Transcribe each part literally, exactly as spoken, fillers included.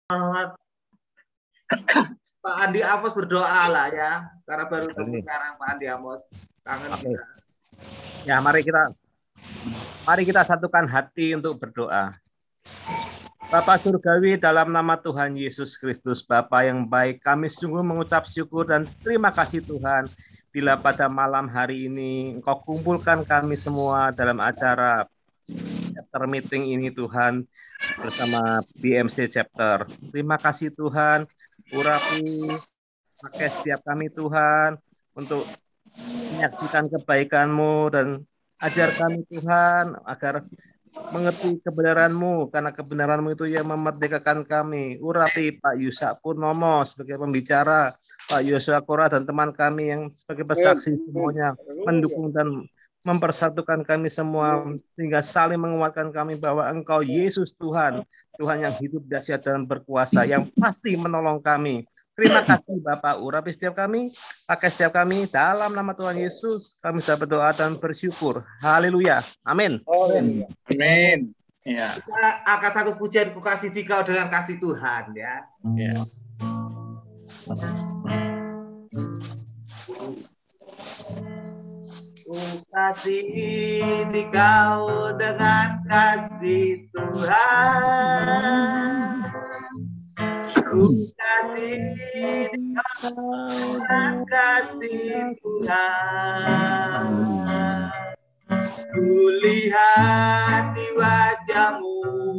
Pak Andi Amos berdoa lah ya, karena baru ketemu sekarang Pak Andi Amos. Kangen kita. Ya, mari kita mari kita satukan hati untuk berdoa. Bapa Surgawi, dalam nama Tuhan Yesus Kristus, Bapa yang baik, kami sungguh mengucap syukur dan terima kasih Tuhan, bila pada malam hari ini Engkau kumpulkan kami semua dalam acara chapter meeting ini Tuhan, bersama B M C chapter. Terima kasih Tuhan, urapi pakai setiap kami Tuhan, untuk menyaksikan kebaikan-Mu dan ajar kami Tuhan, agar mengerti kebenaran-Mu, karena kebenaran-Mu itu yang memerdekakan kami. Urapi Pak Yusak Purnomo sebagai pembicara, Pak Yosua Kora dan teman kami yang sebagai pesaksi semuanya mendukung dan mempersatukan kami semua, sehingga saling menguatkan kami bahwa Engkau Yesus Tuhan, Tuhan yang hidup dahsyat dan berkuasa, yang pasti menolong kami. Terima kasih Bapak, urapi setiap kami, pakai setiap kami, dalam nama Tuhan Yesus kami sudah berdoa dan bersyukur. Haleluya. Amin. Amin. Amin. Ya. Kita akan satu pujian, ku kasih dikau dengan kasih Tuhan ya. Ya. Ku kasih dikau dengan kasih Tuhan. Ku kasih dikau dengan kasih Tuhan. Ku lihat di wajah-Mu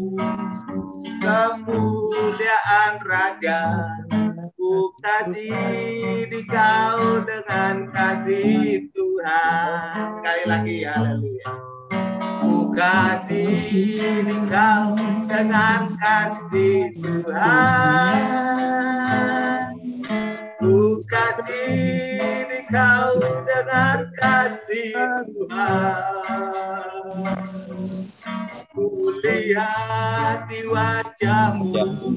kemuliaan Raja. Ku kasih dikau dengan kasih Tuhan. Sekali lagi, haleluya. Ku kasih dikau dengan kasih Tuhan. Ku kasih dikau dengan kasih Tuhan. Ku lihat di wajah-Mu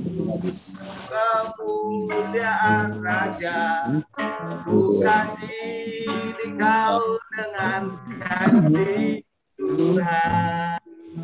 kemuliaan Raja. Ku kasih dikau dengan kasih Tuhan.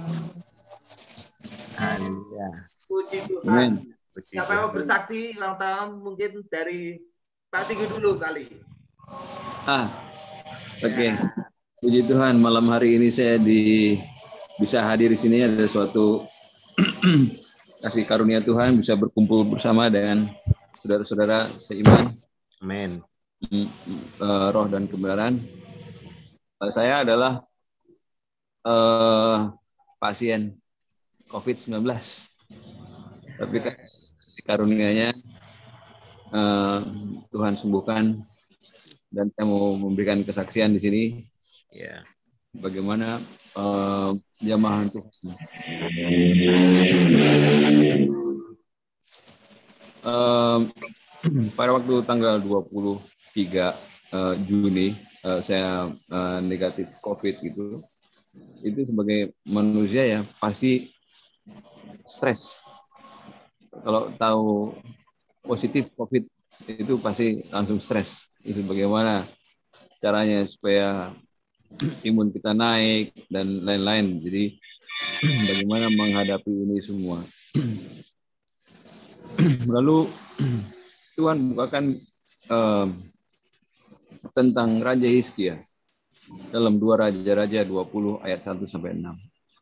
Haleluya. Puji Tuhan. Siapa yang mau bersaksi ulang tahun mungkin dari Pak Tinggi dulu kali. Ah, oke. Okay. Puji Tuhan, malam hari ini saya di bisa hadir di sini, ada suatu kasih karunia Tuhan, bisa berkumpul bersama dengan saudara-saudara seiman. Amin. Roh dan kebenaran. Saya adalah uh, pasien covid sembilan belas. Tapi kasih karunia-Nya uh, Tuhan sembuhkan, dan saya mau memberikan kesaksian di sini. Ya. Bagaimana uh, jamaah Tuhan. Uh, pada waktu tanggal dua puluh tiga uh, Juni uh, saya uh, negatif COVID gitu. Itu sebagai manusia ya pasti stres. Kalau tahu positif COVID itu pasti langsung stres. Itu bagaimana caranya supaya imun kita naik dan lain-lain. Jadi bagaimana menghadapi ini semua. Lalu Tuhan bukakan eh, tentang Raja Hizkia dalam dua Raja-Raja dua puluh ayat satu sampai enam.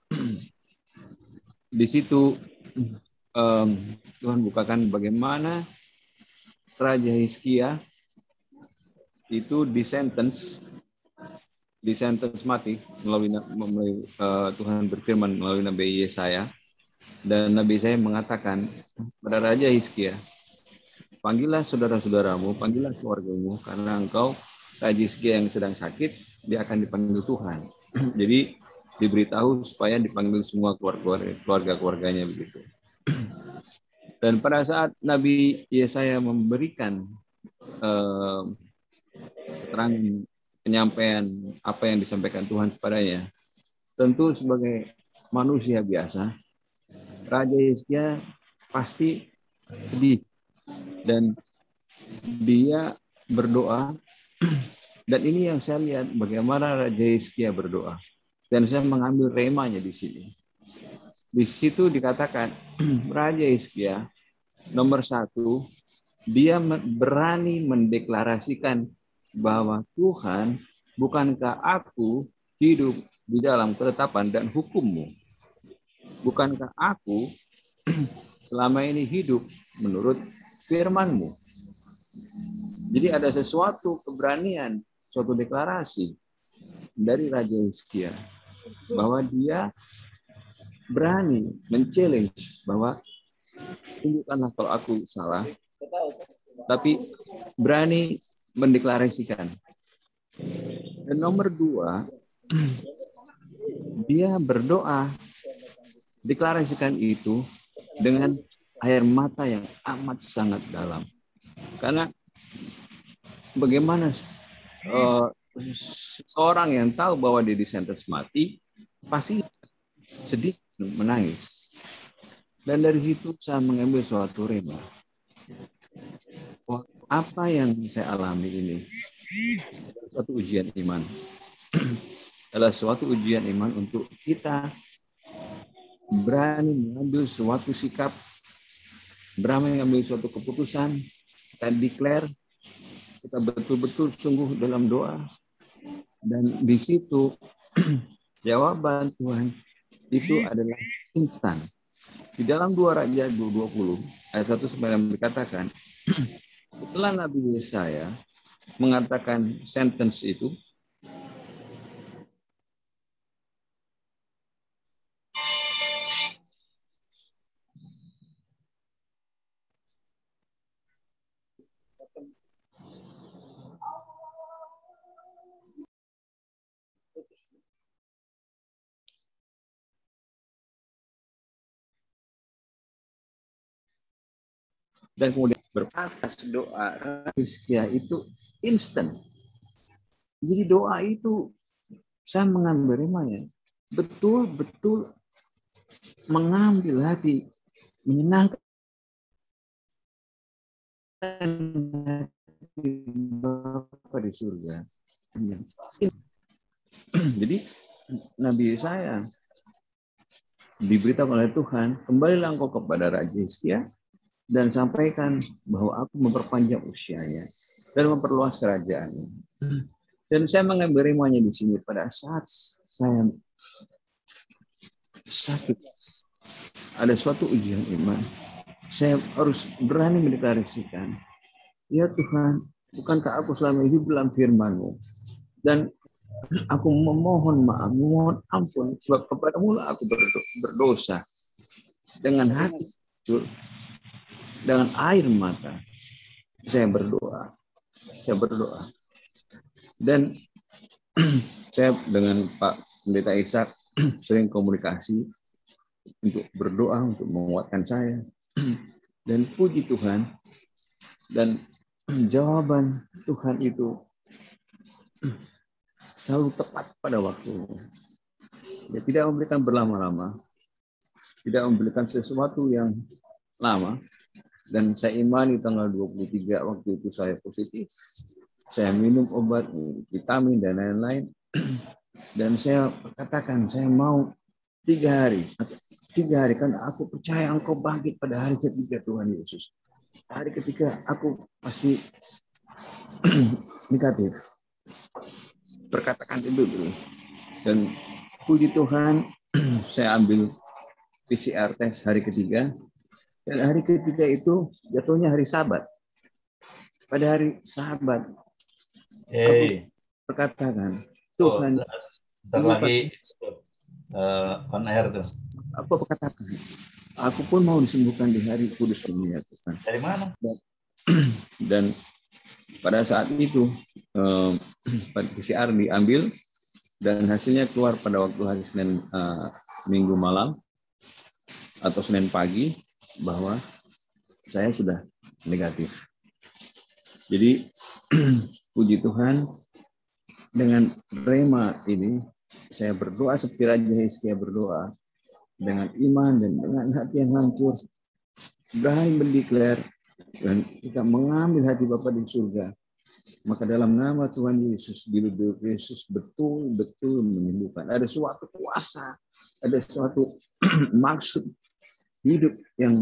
Di situ eh, Tuhan bukakan bagaimana Raja Hizkia itu disentence disentence mati melalui, melalui uh, Tuhan berfirman melalui Nabi Yesaya, dan Nabi Yesaya mengatakan pada Raja Hizkia, panggillah saudara-saudaramu, panggillah keluargamu, karena engkau Raja Hizkia yang sedang sakit, dia akan dipanggil Tuhan. Jadi diberitahu supaya dipanggil semua keluarga-keluarganya begitu. Dan pada saat Nabi Yesaya memberikan uh, keterangan penyampaian apa yang disampaikan Tuhan kepadanya, tentu sebagai manusia biasa, Raja Hizkia pasti sedih, dan dia berdoa. Dan ini yang saya lihat bagaimana Raja Hizkia berdoa, dan saya mengambil remanya di sini. Di situ dikatakan Raja Hizkia Nomor satu, dia berani mendeklarasikan bahwa Tuhan, bukankah aku hidup di dalam ketetapan dan hukum-Mu? Bukankah aku selama ini hidup menurut firman-Mu? Jadi ada sesuatu keberanian, suatu deklarasi dari Raja Hizkia bahwa dia berani men-challenge bahwa tunjukkanlah kalau aku salah, tapi berani mendeklarasikan. Dan nomor dua, dia berdoa, deklarasikan itu dengan air mata yang amat sangat dalam. Karena bagaimana uh, seorang yang tahu bahwa dia disentence mati, pasti sedih, menangis. Dan dari situ saya mengambil suatu rema. Apa yang saya alami ini adalah suatu ujian iman. Adalah suatu ujian iman untuk kita berani mengambil suatu sikap, berani mengambil suatu keputusan, kita declare, kita betul-betul sungguh dalam doa. Dan di situ jawaban Tuhan itu adalah instan. Di dalam dua Raja dua puluh ayat satu sampai enam dikatakan, setelah Nabi Yesaya mengatakan sentence itu, dan kemudian berpatas doa Hizkia itu instan. Jadi doa itu saya mengambil remanya, betul-betul mengambil hati, menyenangkan Bapa di surga. Jadi Nabi Yesaya diberitakan oleh Tuhan, kembalilah engkau kepada Raja Hizkia dan sampaikan bahwa aku memperpanjang usianya dan memperluas kerajaannya. Dan saya mengambil remanya di sini pada saat saya sakit, ada suatu ujian iman. Saya harus berani mendeklarasikan, ya Tuhan, bukankah aku selama ini dalam firman-Mu? Dan aku memohon maaf, memohon ampun, sebab kepadamu lah aku berdosa. Dengan hati jujur, dengan air mata, saya berdoa. Saya berdoa. Dan saya dengan Pak Pendeta Ishak sering komunikasi untuk berdoa, untuk menguatkan saya. Dan puji Tuhan, dan jawaban Tuhan itu selalu tepat pada waktu. Dia tidak memberikan berlama-lama, tidak memberikan sesuatu yang lama. Dan saya imani tanggal dua puluh tiga waktu itu saya positif. Saya minum obat, vitamin, dan lain-lain. Dan saya katakan, saya mau tiga hari. Tiga hari, karena aku percaya engkau bangkit pada hari ketiga Tuhan Yesus. Hari ketiga aku masih negatif. Berkatakan itu dulu. Dan puji Tuhan, saya ambil P C R test hari ketiga. Dan hari ketiga itu jatuhnya hari Sabat. Pada hari Sabat, hey. Aku berkatakan, Tuhan. Oh, lagi uh, on air tuh. Aku berkatakan, aku pun mau disembuhkan di hari kudus ini ya Tuhan. Dari mana? Dan, dan pada saat itu um, P C R diambil dan hasilnya keluar pada waktu hari Senin uh, Minggu malam atau Senin pagi, bahwa saya sudah negatif. Jadi puji Tuhan, dengan rema ini saya berdoa seperti Raja Hizkia berdoa, dengan iman dan dengan hati yang hancur, berani mendeklar dan kita mengambil hati Bapa di surga. Maka dalam nama Tuhan Yesus, bila Yesus betul-betul menyembuhkan. Ada suatu kuasa, ada suatu maksud hidup yang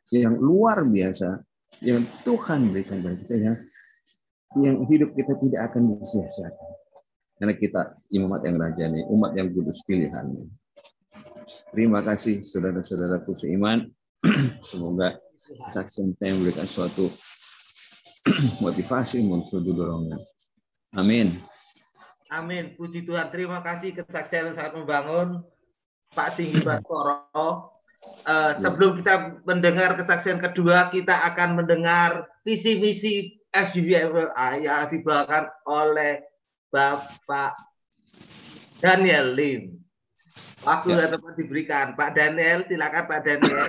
yang luar biasa yang Tuhan berikan bagi kita, yang, yang hidup kita tidak akan disia-siakan. Karena kita imamat yang rajani, umat yang kudus pilihannya. Terima kasih saudara-saudaraku seiman. Semoga kesaksian saya memberikan suatu motivasi, muncul dorongan. Amin. Amin. Puji Tuhan. Terima kasih kesaksian yang sangat membangun, Pak Tinggi Baskoro. Uh, sebelum kita mendengar kesaksian kedua, kita akan mendengar visi misi F G B M F I yang dibawakan oleh Bapak Daniel Lim. Waktu Ya. dan tempat diberikan. Pak Daniel, silakan Pak Daniel.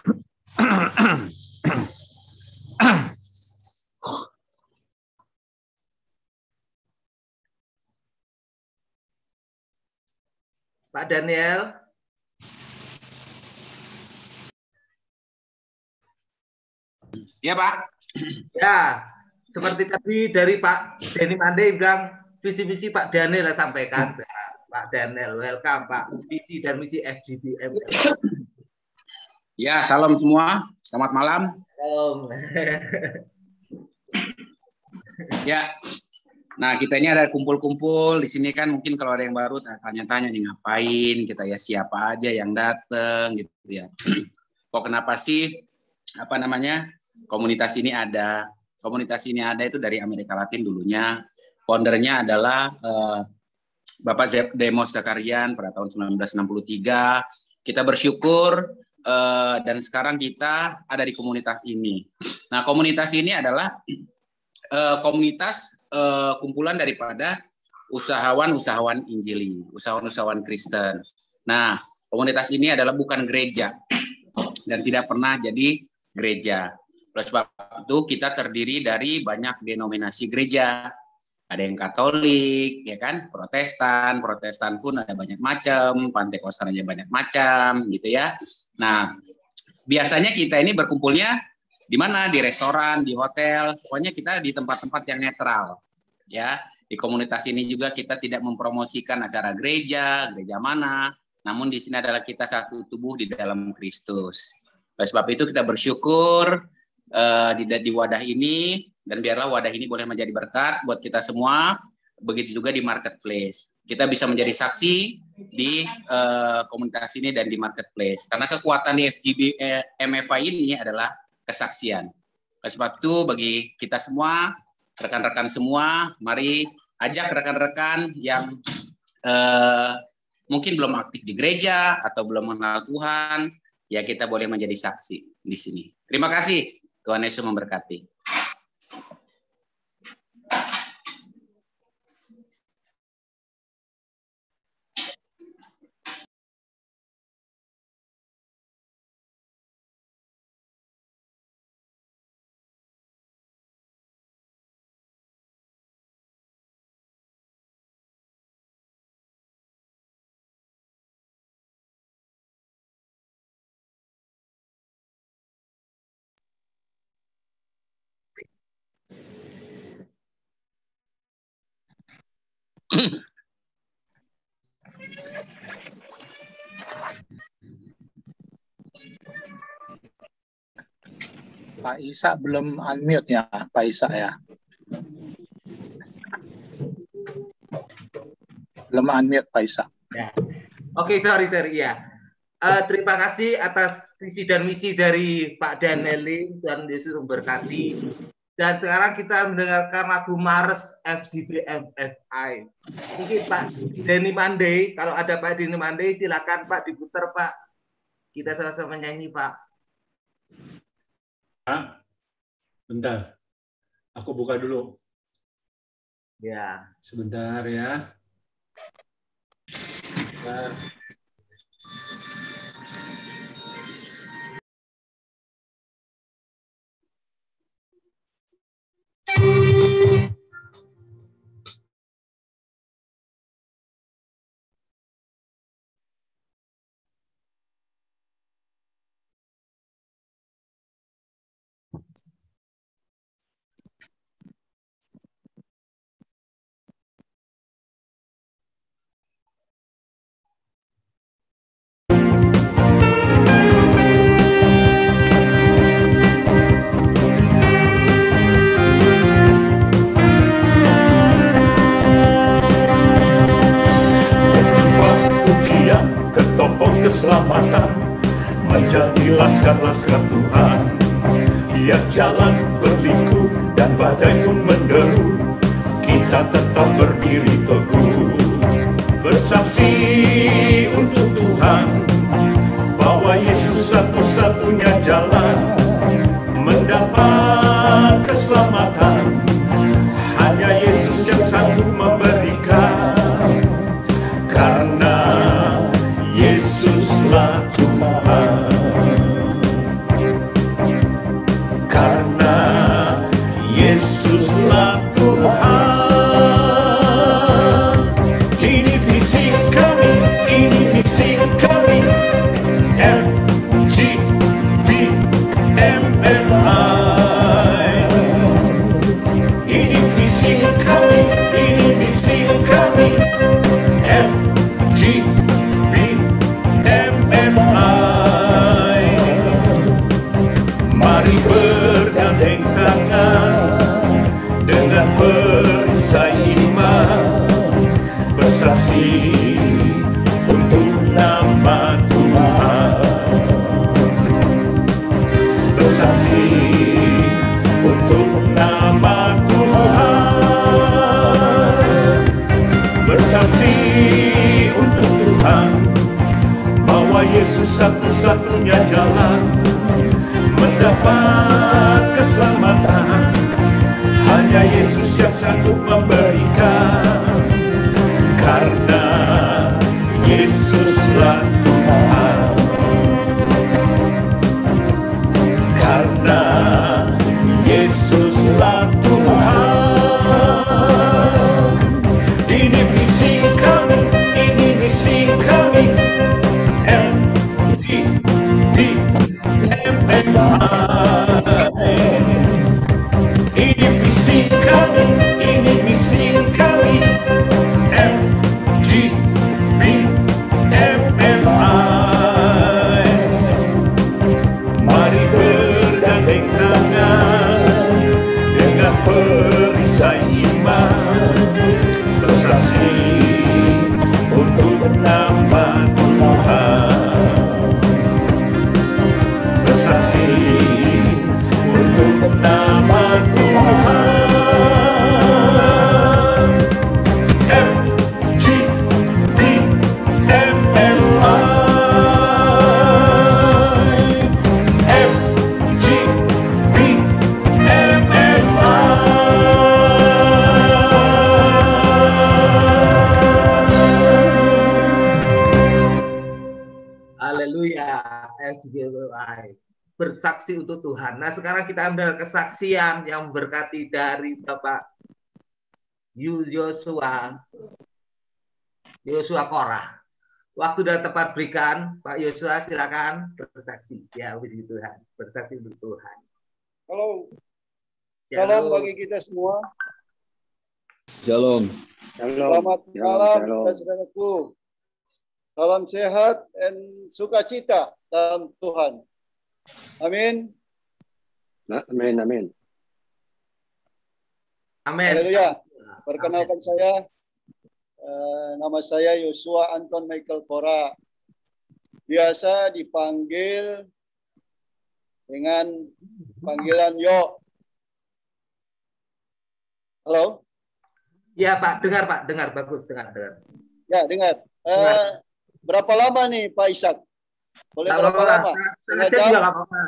Pak Daniel. Ya, Pak. Ya, seperti tadi dari Pak Denny Mande bilang visi misi Pak Daniel lah sampaikan. Pak Daniel, welcome Pak. Visi dan misi F G B M. Ya, salam semua. Selamat malam. Salam. Ya. Nah, kita ini ada kumpul-kumpul di sini kan, mungkin kalau ada yang baru tanya-tanya nih ngapain kita ya, siapa aja yang datang gitu ya. Kok kenapa sih apa namanya? Komunitas ini ada. Komunitas ini ada itu dari Amerika Latin dulunya. Foundernya adalah eh, Bapak Demos Zakarian pada tahun seribu sembilan ratus enam puluh tiga. Kita bersyukur eh, dan sekarang kita ada di komunitas ini. Nah, komunitas ini adalah eh, komunitas eh, kumpulan daripada usahawan-usahawan Injili, usahawan-usahawan Kristen. Nah, komunitas ini adalah bukan gereja dan tidak pernah jadi gereja. Oleh sebab itu kita terdiri dari banyak denominasi gereja. Ada yang Katolik, ya kan, Protestan, Protestan pun ada banyak macam, Pantekosta aja banyak macam, gitu ya. Nah, biasanya kita ini berkumpulnya di mana? Di restoran, di hotel, pokoknya kita di tempat-tempat yang netral, ya. Di komunitas ini juga kita tidak mempromosikan acara gereja, gereja mana, namun di sini adalah kita satu tubuh di dalam Kristus. Oleh sebab itu kita bersyukur uh, di, di wadah ini. Dan biarlah wadah ini boleh menjadi berkat buat kita semua, begitu juga di marketplace. Kita bisa menjadi saksi di uh, komunitas ini dan di marketplace. Karena kekuatan di F G B M F I ini adalah kesaksian. Oleh sebab itu bagi kita semua, rekan-rekan semua, mari ajak rekan-rekan yang uh, mungkin belum aktif di gereja atau belum mengenal Tuhan, ya kita boleh menjadi saksi di sini. Terima kasih. Tuhan Yesus memberkati. Pak Isa belum unmute ya, Pak Isa ya. Belum unmute Pak Isa. Ya. Oke, sorry, sorry ya. Uh, terima kasih atas visi dan misi dari Pak Daniel dan Yesus memberkati. Dan sekarang kita mendengarkan lagu Mars F G B M F I. Mungkin Pak Denny Mande, kalau ada Pak Denny Mande, silakan Pak diputar Pak. Kita sama-sama menyanyi Pak. Ah, bentar. Aku buka dulu. Ya. Sebentar ya. Bentar. jelaskan laskar Tuhan. Tiap jalan berliku dan badai pun menderu, kita tetap berdiri teguh, bersaksi untuk Tuhan bahwa Yesus satu-satunya jalan mendapat keselamatan. Hanya Yesus yang sanggup memberikan, karena Yesuslah Tuhan. Karena Yesuslah Tuhan. Ini visi kami, ini misi kami, F G B M M I. Ini visi kami, ini misi kami, F G B M M I. Mari bergandeng tangan dengan perisai iman, bersaksi untuk nama Tuhan, bersaksi untuk nama Tuhan, bersaksi untuk Tuhan bahwa Yesus satu-satunya jalan mendapat keselamatan. Hanya Yesus yang sanggup memberikan, karena Yesuslah Tuhan. Karena Yesuslah Tuhan. Ini visi kami, ini misi kami, M D B M M I. Ini visi kami, ini misi kami, F G B M M I. Mari bergandeng tangan dengan perisai iman, bersaksi untuk nama Tuhan, bersaksi untuk nama Tuhan. F G B M M I. F G B M M I. Haleluya, S G B I. Bersaksi untuk Tuhan. Nah, sekarang kita ambil kesaksian yang berkati dari Bapak Yosua, Yosua Korah. Waktu dan tempat berikan, Pak Yosua silakan bersaksi. Ya, puji Tuhan. Bersaksi untuk Tuhan. Halo. Ya, Salam halo. bagi kita semua. Shalom. Selamat malam, saudaraku. Salam sehat dan sukacita dalam Tuhan. Amin. Amin, amin. Amin. Haleluya. Perkenalkan saya, eh, nama saya Yosua Anton Michael Korah. Biasa dipanggil dengan panggilan Yo. Halo? Ya, Pak, dengar, Pak, dengar, bagus, dengar, dengar. Ya, dengar. Eh, berapa lama nih, Pak Ishak? Boleh Nggak berapa apa-apa, lama? setengah jam juga nggak apa-apa.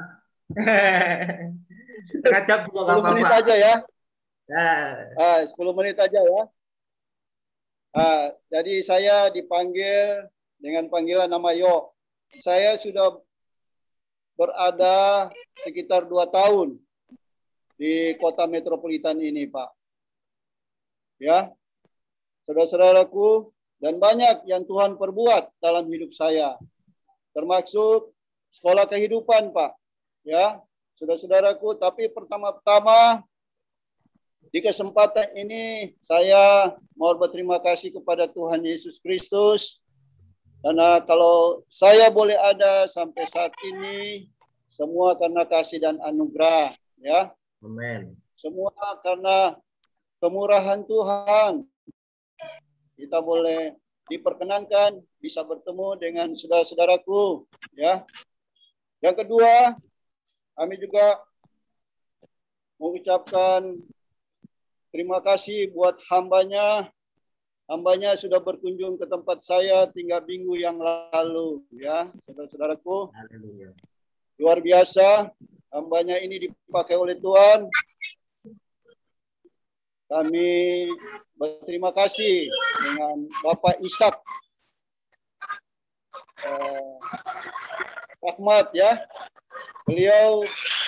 Setengah jam juga nggak sepuluh menit apa-apa. aja ya. Nah. Ah, sepuluh menit aja ya. Ah, jadi saya dipanggil dengan panggilan nama Yo. Saya sudah berada sekitar dua tahun di kota metropolitan ini, Pak. Ya, saudara-saudaraku, dan banyak yang Tuhan perbuat dalam hidup saya, termasuk sekolah kehidupan, Pak. Ya, saudara-saudaraku, tapi pertama-tama di kesempatan ini saya mau berterima kasih kepada Tuhan Yesus Kristus, karena kalau saya boleh ada sampai saat ini semua karena kasih dan anugerah, ya. Amin. Semua karena kemurahan Tuhan. Kita boleh diperkenankan bisa bertemu dengan saudara-saudaraku, ya. Yang kedua, kami juga mengucapkan terima kasih buat hambanya. Hambanya sudah berkunjung ke tempat saya tinggal minggu yang lalu, ya, saudara-saudaraku. Luar biasa, hambanya ini dipakai oleh Tuhan. Kami berterima kasih dengan Bapak Ishak eh, Rahmat, ya. Beliau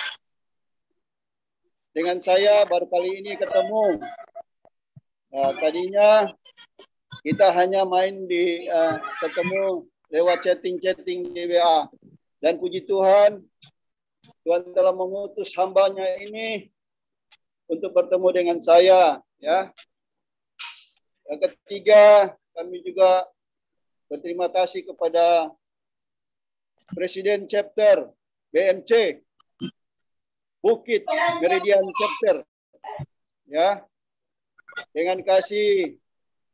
dengan saya baru kali ini ketemu. Nah, tadinya kita hanya main di uh, ketemu lewat chatting-chatting di W A. Dan puji Tuhan, Tuhan telah mengutus hambanya ini untuk bertemu dengan saya. Ya. Yang ketiga, kami juga berterima kasih kepada Presiden Chapter B M C Bukit Meridian Chapter. Ya. Dengan kasih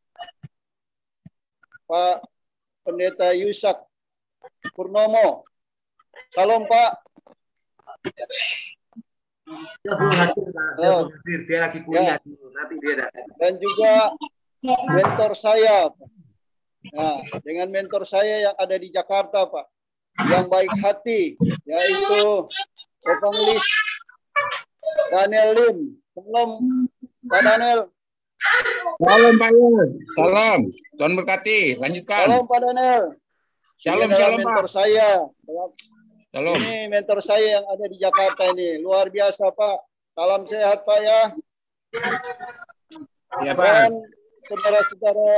Pak Pendeta Yusak Purnomo. Salam, Pak. Dia belum hadir, Pak. Dia belum hadir. Dia lagi kuliah dulu. Nanti dia datang. Dan juga mentor saya, Pak. Nah, dengan mentor saya yang ada di Jakarta, Pak, yang baik hati, yaitu Evangelis Daniel Lim. Salam, Pak Daniel. Salam Pak Yus. Salam. Tuhan berkati. Lanjutkan. Salam Pak Daniel. Shalom, ini shalom mentor Pak. saya. Shalom. Ini mentor saya yang ada di Jakarta ini. Luar biasa Pak. Salam sehat Pak ya. Ya Pak. Dan saudara-saudara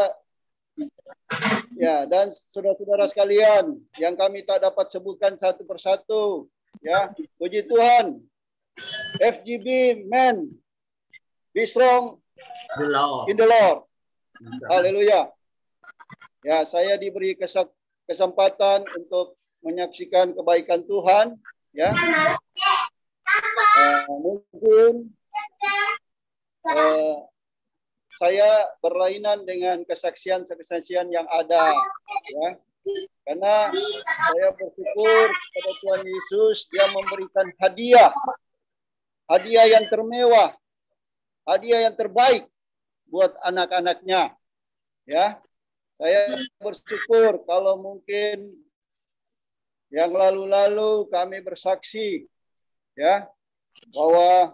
ya, dan saudara-saudara sekalian yang kami tak dapat sebutkan satu persatu. Ya, puji Tuhan. F G B men. Be strong The Lord. in the Lord. Haleluya. Ya, saya diberi kesempatan untuk menyaksikan kebaikan Tuhan. Ya, uh, mungkin uh, saya berlainan dengan kesaksian-kesaksian yang ada. Ya, karena saya bersyukur kepada Tuhan Yesus, Dia memberikan hadiah, hadiah yang termewah, hadiah yang terbaik buat anak-anaknya. Ya, saya bersyukur kalau mungkin yang lalu-lalu kami bersaksi, ya, bahwa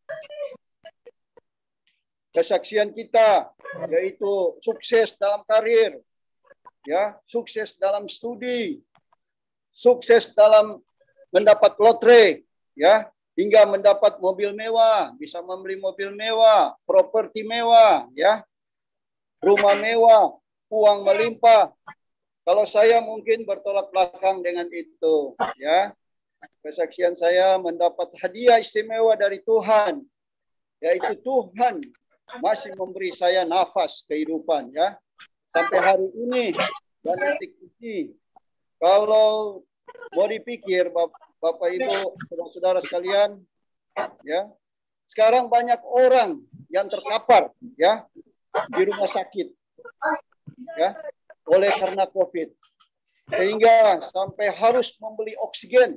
kesaksian kita yaitu sukses dalam karir, ya, sukses dalam studi, sukses dalam mendapat lotre, ya, hingga mendapat mobil mewah, bisa membeli mobil mewah, properti mewah, ya, rumah mewah, uang melimpah. Kalau saya mungkin bertolak belakang dengan itu, ya. Kesaksian saya mendapat hadiah istimewa dari Tuhan, yaitu Tuhan masih memberi saya nafas kehidupan, ya. Sampai hari ini dan detik ini, kalau mau dipikir Bapak Ibu, saudara-saudara sekalian, ya, sekarang banyak orang yang terkapar, ya, di rumah sakit, ya, oleh karena COVID, sehingga sampai harus membeli oksigen,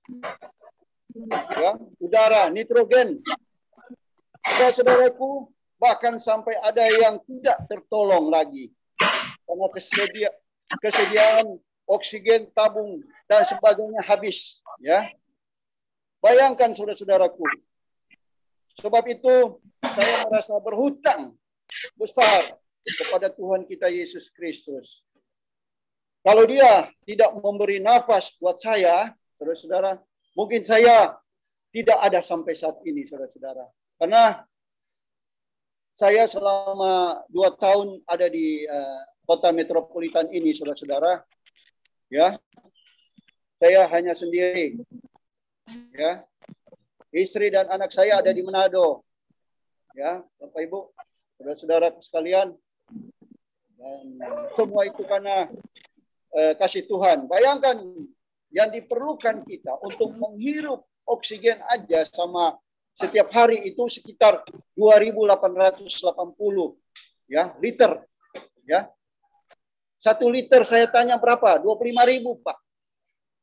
ya, udara, nitrogen. Saudara-saudaraku, bahkan sampai ada yang tidak tertolong lagi karena kesedia, kesediaan oksigen tabung dan sebagainya habis, ya. Bayangkan saudara-saudaraku. Sebab itu saya merasa berhutang besar kepada Tuhan kita Yesus Kristus. Kalau Dia tidak memberi nafas buat saya, saudara-saudara, mungkin saya tidak ada sampai saat ini, saudara-saudara. Karena saya selama dua tahun ada di uh, kota metropolitan ini, saudara-saudara, ya, saya hanya sendiri, ya, istri dan anak saya ada di Manado, ya, Bapak Ibu, saudara-saudara sekalian, dan semua itu karena uh, kasih Tuhan. Bayangkan yang diperlukan kita untuk menghirup oksigen aja sama setiap hari itu sekitar dua ribu delapan ratus delapan puluh, ya, liter, ya. Satu liter saya tanya berapa? dua puluh lima ribu, Pak.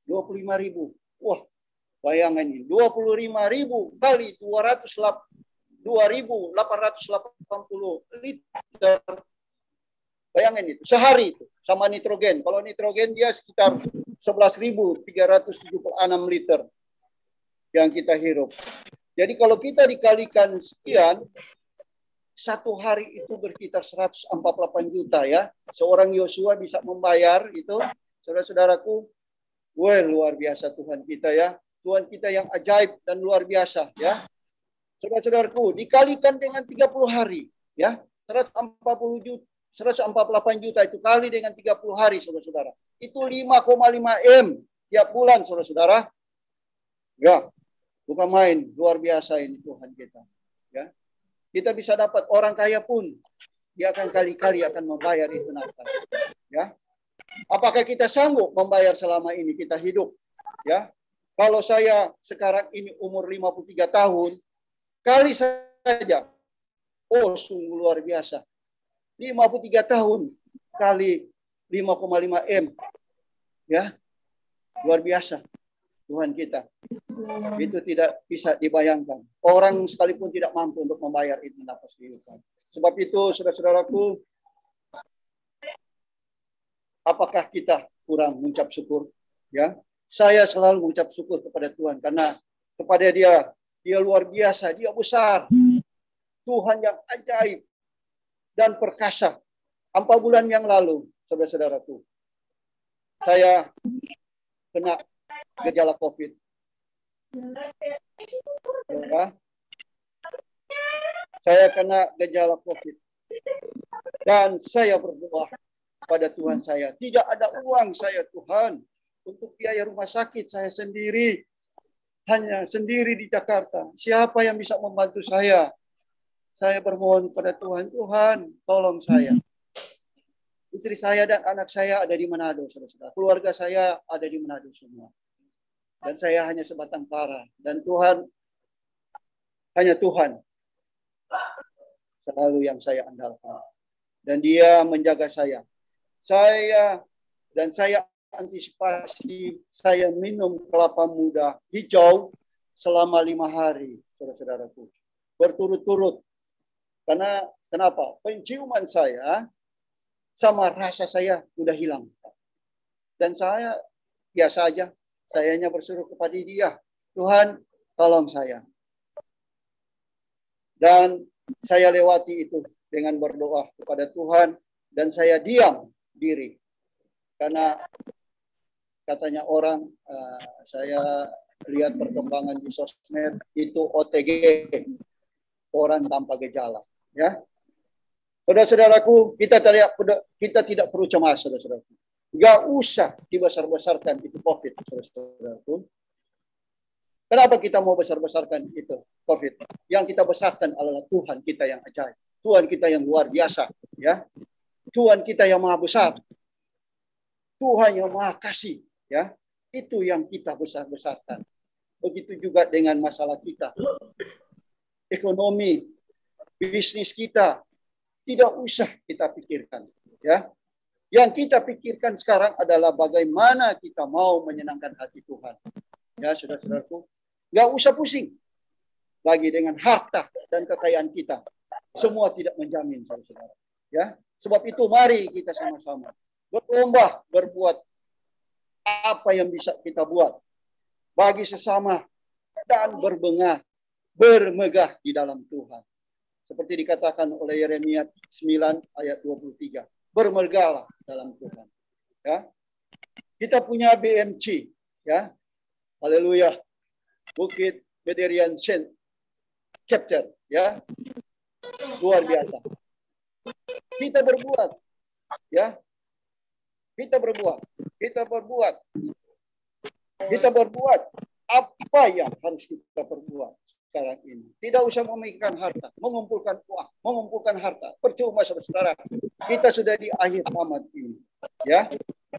dua puluh lima ribu. Wah, bayangan ini. dua puluh lima ribu kali dua ribu delapan ratus delapan puluh liter. Bayangin itu. Sehari itu. Sama nitrogen. Kalau nitrogen dia sekitar sebelas ribu tiga ratus tujuh puluh enam liter yang kita hirup. Jadi kalau kita dikalikan sekian, satu hari itu berkitar seratus empat puluh delapan juta ya. Seorang Yosua bisa membayar itu, saudara-saudaraku. Wah, luar biasa Tuhan kita ya. Tuhan kita yang ajaib dan luar biasa ya. Saudara-saudaraku, dikalikan dengan tiga puluh hari ya. seratus empat puluh juta, seratus empat puluh delapan juta itu kali dengan tiga puluh hari saudara-saudara. Itu lima koma lima M tiap bulan saudara-saudara. Ya, bukan main, luar biasa ini Tuhan kita ya. Kita bisa dapat orang kaya pun dia akan kali-kali akan membayar itu nafkah ya. Apakah kita sanggup membayar selama ini kita hidup ya? Kalau saya sekarang ini umur lima puluh tiga tahun, kali saja, oh sungguh luar biasa. lima puluh tiga tahun kali lima koma lima M. Ya, luar biasa Tuhan kita. Itu tidak bisa dibayangkan. Orang sekalipun tidak mampu untuk membayar itu nafas kehidupan. Sebab itu, saudara-saudaraku, apakah kita kurang mengucap syukur? Ya, saya selalu mengucap syukur kepada Tuhan karena kepada Dia, Dia luar biasa, Dia besar, Tuhan yang ajaib dan perkasa. Empat bulan yang lalu, saudara-saudaraku, saya kena gejala COVID. Ya. Saya kena gejala COVID. Dan saya berdoa pada Tuhan saya. Tidak ada uang saya Tuhan. Untuk biaya rumah sakit saya sendiri. Hanya sendiri di Jakarta. Siapa yang bisa membantu saya? Saya bermohon pada Tuhan. Tuhan, tolong saya. Istri saya dan anak saya ada di Manado, saudara-saudara. Keluarga saya ada di Manado semua. Dan saya hanya sebatang kara. Dan Tuhan, hanya Tuhan selalu yang saya andalkan. Dan Dia menjaga saya. Saya dan saya antisipasi, saya minum kelapa muda hijau selama lima hari, saudara-saudaraku. Berturut-turut. Karena kenapa? Penciuman saya sama rasa saya sudah hilang. Dan saya biasa aja. Saya hanya berseru kepada Dia. Tuhan, tolong saya. Dan saya lewati itu dengan berdoa kepada Tuhan. Dan saya diam diri. Karena katanya orang, uh, saya lihat perkembangan di sosmed, itu O T G. Orang tanpa gejala. Ya. Saudara-saudaraku, kita tidak, kita tidak perlu cemas, saudara-saudaraku. Gak usah dibesar-besarkan itu COVID, saudara-saudaraku. Kenapa kita mau besar-besarkan itu COVID? Yang kita besarkan adalah Tuhan kita yang ajaib. Tuhan kita yang luar biasa. Ya. Tuhan kita yang maha besar. Tuhan yang maha kasih. Ya. Itu yang kita besar-besarkan. Begitu juga dengan masalah kita. Ekonomi, bisnis kita. Tidak usah kita pikirkan. Ya. Yang kita pikirkan sekarang adalah bagaimana kita mau menyenangkan hati Tuhan. Ya, saudara-saudaraku. Nggak usah pusing lagi dengan harta dan kekayaan kita. Semua tidak menjamin, saudara-saudara. Ya, sebab itu mari kita sama-sama berlomba berbuat apa yang bisa kita buat bagi sesama dan berbengah, bermegah di dalam Tuhan. Seperti dikatakan oleh Yeremia sembilan ayat dua puluh tiga. Bermegahlah dalam Tuhan. Ya. Kita punya B M C, ya. Haleluya. Bukit Bederian Saint Chapter, ya. Luar biasa. Kita berbuat, ya. Kita berbuat. Kita berbuat. Kita berbuat apa yang harus kita perbuat sekarang ini. Tidak usah memikirkan harta, mengumpulkan uang, mengumpulkan harta. Percuma, saudara-saudara. Kita sudah di akhir zaman ini. Ya.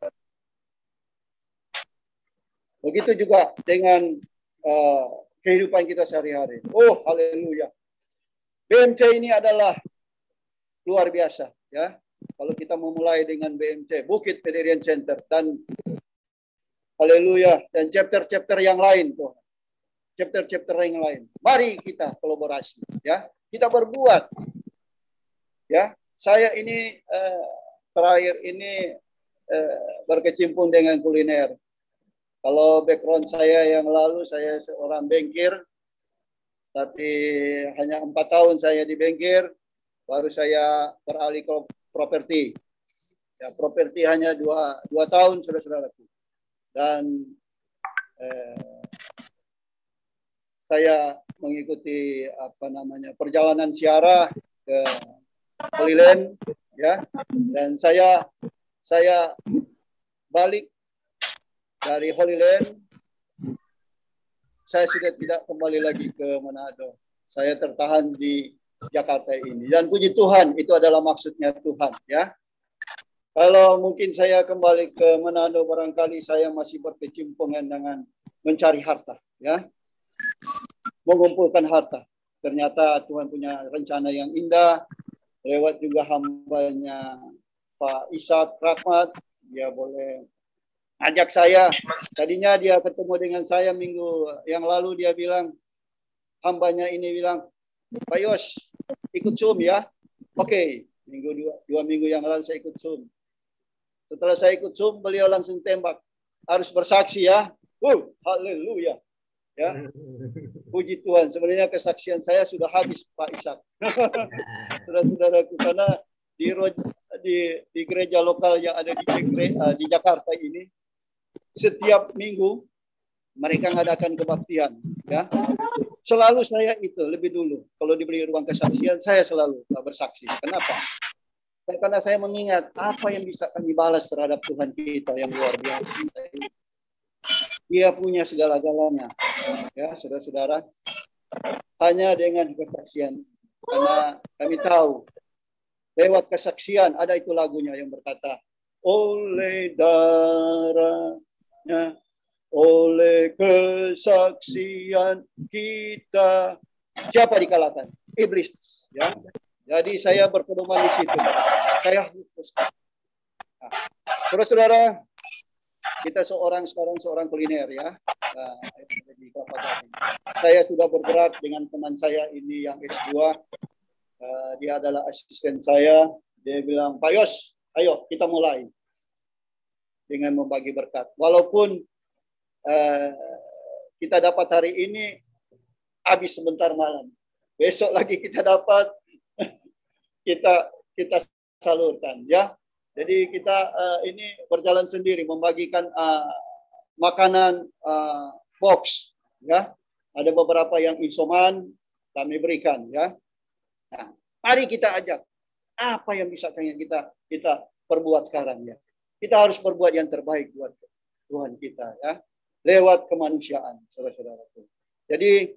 Begitu juga dengan uh, kehidupan kita sehari-hari. Oh, haleluya. B M C ini adalah luar biasa. Ya. Kalau kita memulai dengan B M C, Bukit Pederian Center, dan Haleluya. Dan chapter-chapter yang lain Tuhan. Chapter-chapter yang lain. Mari kita kolaborasi, ya. Kita berbuat. Ya, saya ini eh, terakhir ini eh, berkecimpung dengan kuliner. Kalau background saya yang lalu, saya seorang bankir, tapi hanya empat tahun saya di bankir, baru saya beralih ke properti. Ya, properti hanya dua, dua tahun, saudara-saudaraku. Dan eh, saya mengikuti apa namanya perjalanan ziarah ke Holy Land, ya, dan saya saya balik dari Holy Land, saya sudah tidak kembali lagi ke Manado. Saya tertahan di Jakarta ini. Dan puji Tuhan, itu adalah maksudnya Tuhan, ya. Kalau mungkin saya kembali ke Manado, barangkali saya masih berkecimpungan dengan mencari harta, ya, mengumpulkan harta. Ternyata Tuhan punya rencana yang indah, lewat juga hambanya Pak Ishak Rahmat, dia boleh ajak saya. Tadinya dia ketemu dengan saya minggu yang lalu, dia bilang, hambanya ini bilang, Pak Yos, ikut Zoom ya. Oke, okay. minggu dua, dua minggu yang lalu saya ikut Zoom. Setelah saya ikut Zoom, beliau langsung tembak. Harus bersaksi ya. Uh, haleluya. Ya. Puji Tuhan. Sebenarnya kesaksian saya sudah habis, Pak Ishak. Saudara-saudaraku, karena di, di di gereja lokal yang ada di, di Jakarta ini, setiap minggu mereka mengadakan kebaktian. Ya. Selalu saya itu lebih dulu. Kalau diberi ruang kesaksian, saya selalu bersaksi. Kenapa? Karena saya mengingat apa yang bisa kami balas terhadap Tuhan kita yang luar biasa. Dia punya segala-galanya, ya saudara-saudara. Hanya dengan kesaksian, karena kami tahu lewat kesaksian ada itu lagunya yang berkata, oleh darahnya, oleh kesaksian kita, siapa dikalahkan? Iblis, ya. Jadi saya berpedoman di situ. Saya putuskan. Nah, saudara-saudara, kita seorang sekarang seorang kuliner, ya. Nah, di saya sudah bergerak dengan teman saya ini yang S dua. Uh, dia adalah asisten saya. Dia bilang, Pak Yos, ayo kita mulai dengan membagi berkat. Walaupun uh, kita dapat hari ini habis sebentar malam, besok lagi kita dapat, kita kita salurkan, ya. Jadi kita uh, ini berjalan sendiri membagikan uh, makanan uh, box, ya. Ada beberapa yang isoman kami berikan, ya. Nah, mari kita ajak apa yang bisa kita kita perbuat sekarang, ya. Kita harus berbuat yang terbaik buat Tuhan kita, ya. Lewat kemanusiaan, saudara-saudaraku. Jadi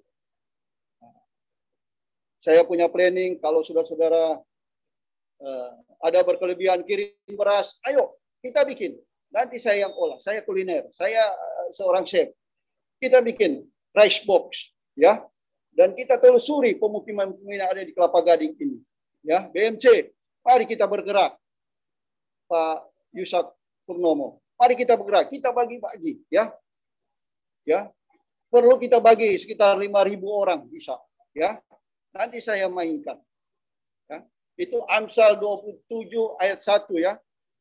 saya punya planning kalau saudara-saudara uh, ada berkelebihan kirim beras, ayo kita bikin. Nanti saya yang olah, saya kuliner, saya uh, seorang chef. Kita bikin rice box, ya. Dan kita telusuri pemukiman-pemukiman yang ada di Kelapa Gading ini, ya. B M C, mari kita bergerak. Pak Yusak Purnomo, mari kita bergerak, kita bagi-bagi, ya. Ya. Perlu kita bagi sekitar lima ribu orang bisa, ya. Nanti saya mainkan. Ya. Itu Amsal dua puluh tujuh ayat satu, ya.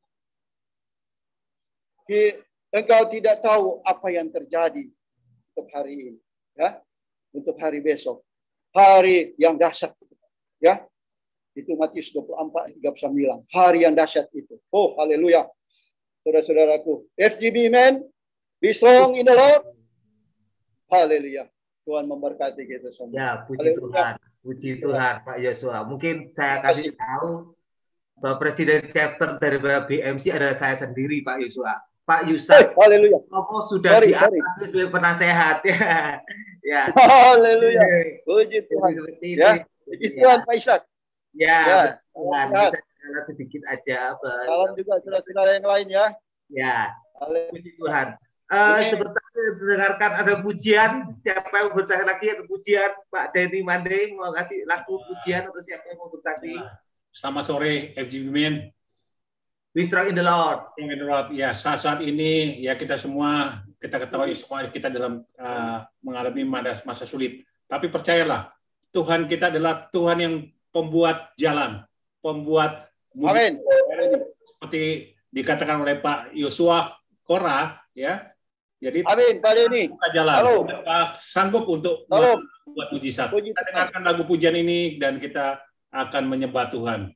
Engkau tidak tahu apa yang terjadi untuk hari ini, ya. Untuk hari besok. Hari yang dahsyat, ya. Itu Matius dua puluh empat tiga puluh sembilan. Hari yang dahsyat itu. Oh, haleluya. Saudara-saudaraku, F G B men, be strong in the Lord. Haleluya. Tuhan memberkati kita semua. Ya, puji haleluya. Tuhan. Puji Tuhan, Pak Yosua. Mungkin saya kasih tahu bahwa Presiden Chapter dari B M C adalah saya sendiri, Pak Yosua. Pak Yusak. Haleluya. Tokoh sudah sorry, di atas sebagai penasehat, ya. Ya. Haleluya. Puji Tuhan. Ya. Puji Tuhan, Pak Ishak. Ya, ya. Tuhan. Kita sedikit aja. Salam juga saudara-saudara yang lain, ya. Ya. Puji Tuhan. Uh, sebentar mendengarkan ada pujian. Siapa yang mau bersaksi lagi atau pujian? Pak Denny Mande mau kasih lagu pujian atau siapa yang mau bersaksi? Selamat sore, F G B Men. Be strong in the Lord. Strong in the Lord. Ya, saat-saat ini ya kita semua kita ketahui semua kita dalam uh, mengalami masa sulit. Tapi percayalah, Tuhan kita adalah Tuhan yang pembuat jalan, pembuat mujizat. Seperti dikatakan oleh Pak Yosua Korah, ya. Jadi Amin, Pak Denny. Buka jalan. Halo. Kita sanggup untuk Halo. buat mujizat. Kita dengarkan lagu pujian ini dan kita akan menyembah Tuhan.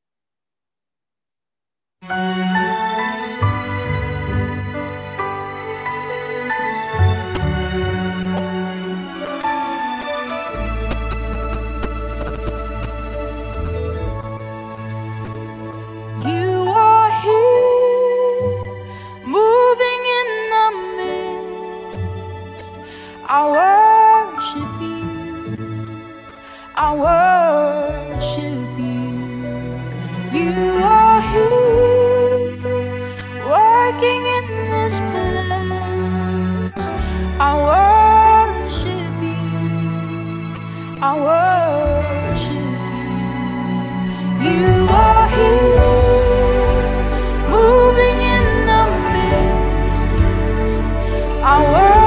I worship you, I worship you. You are here, working in this place. I worship you, I worship you. You are here, moving in the midst. I worship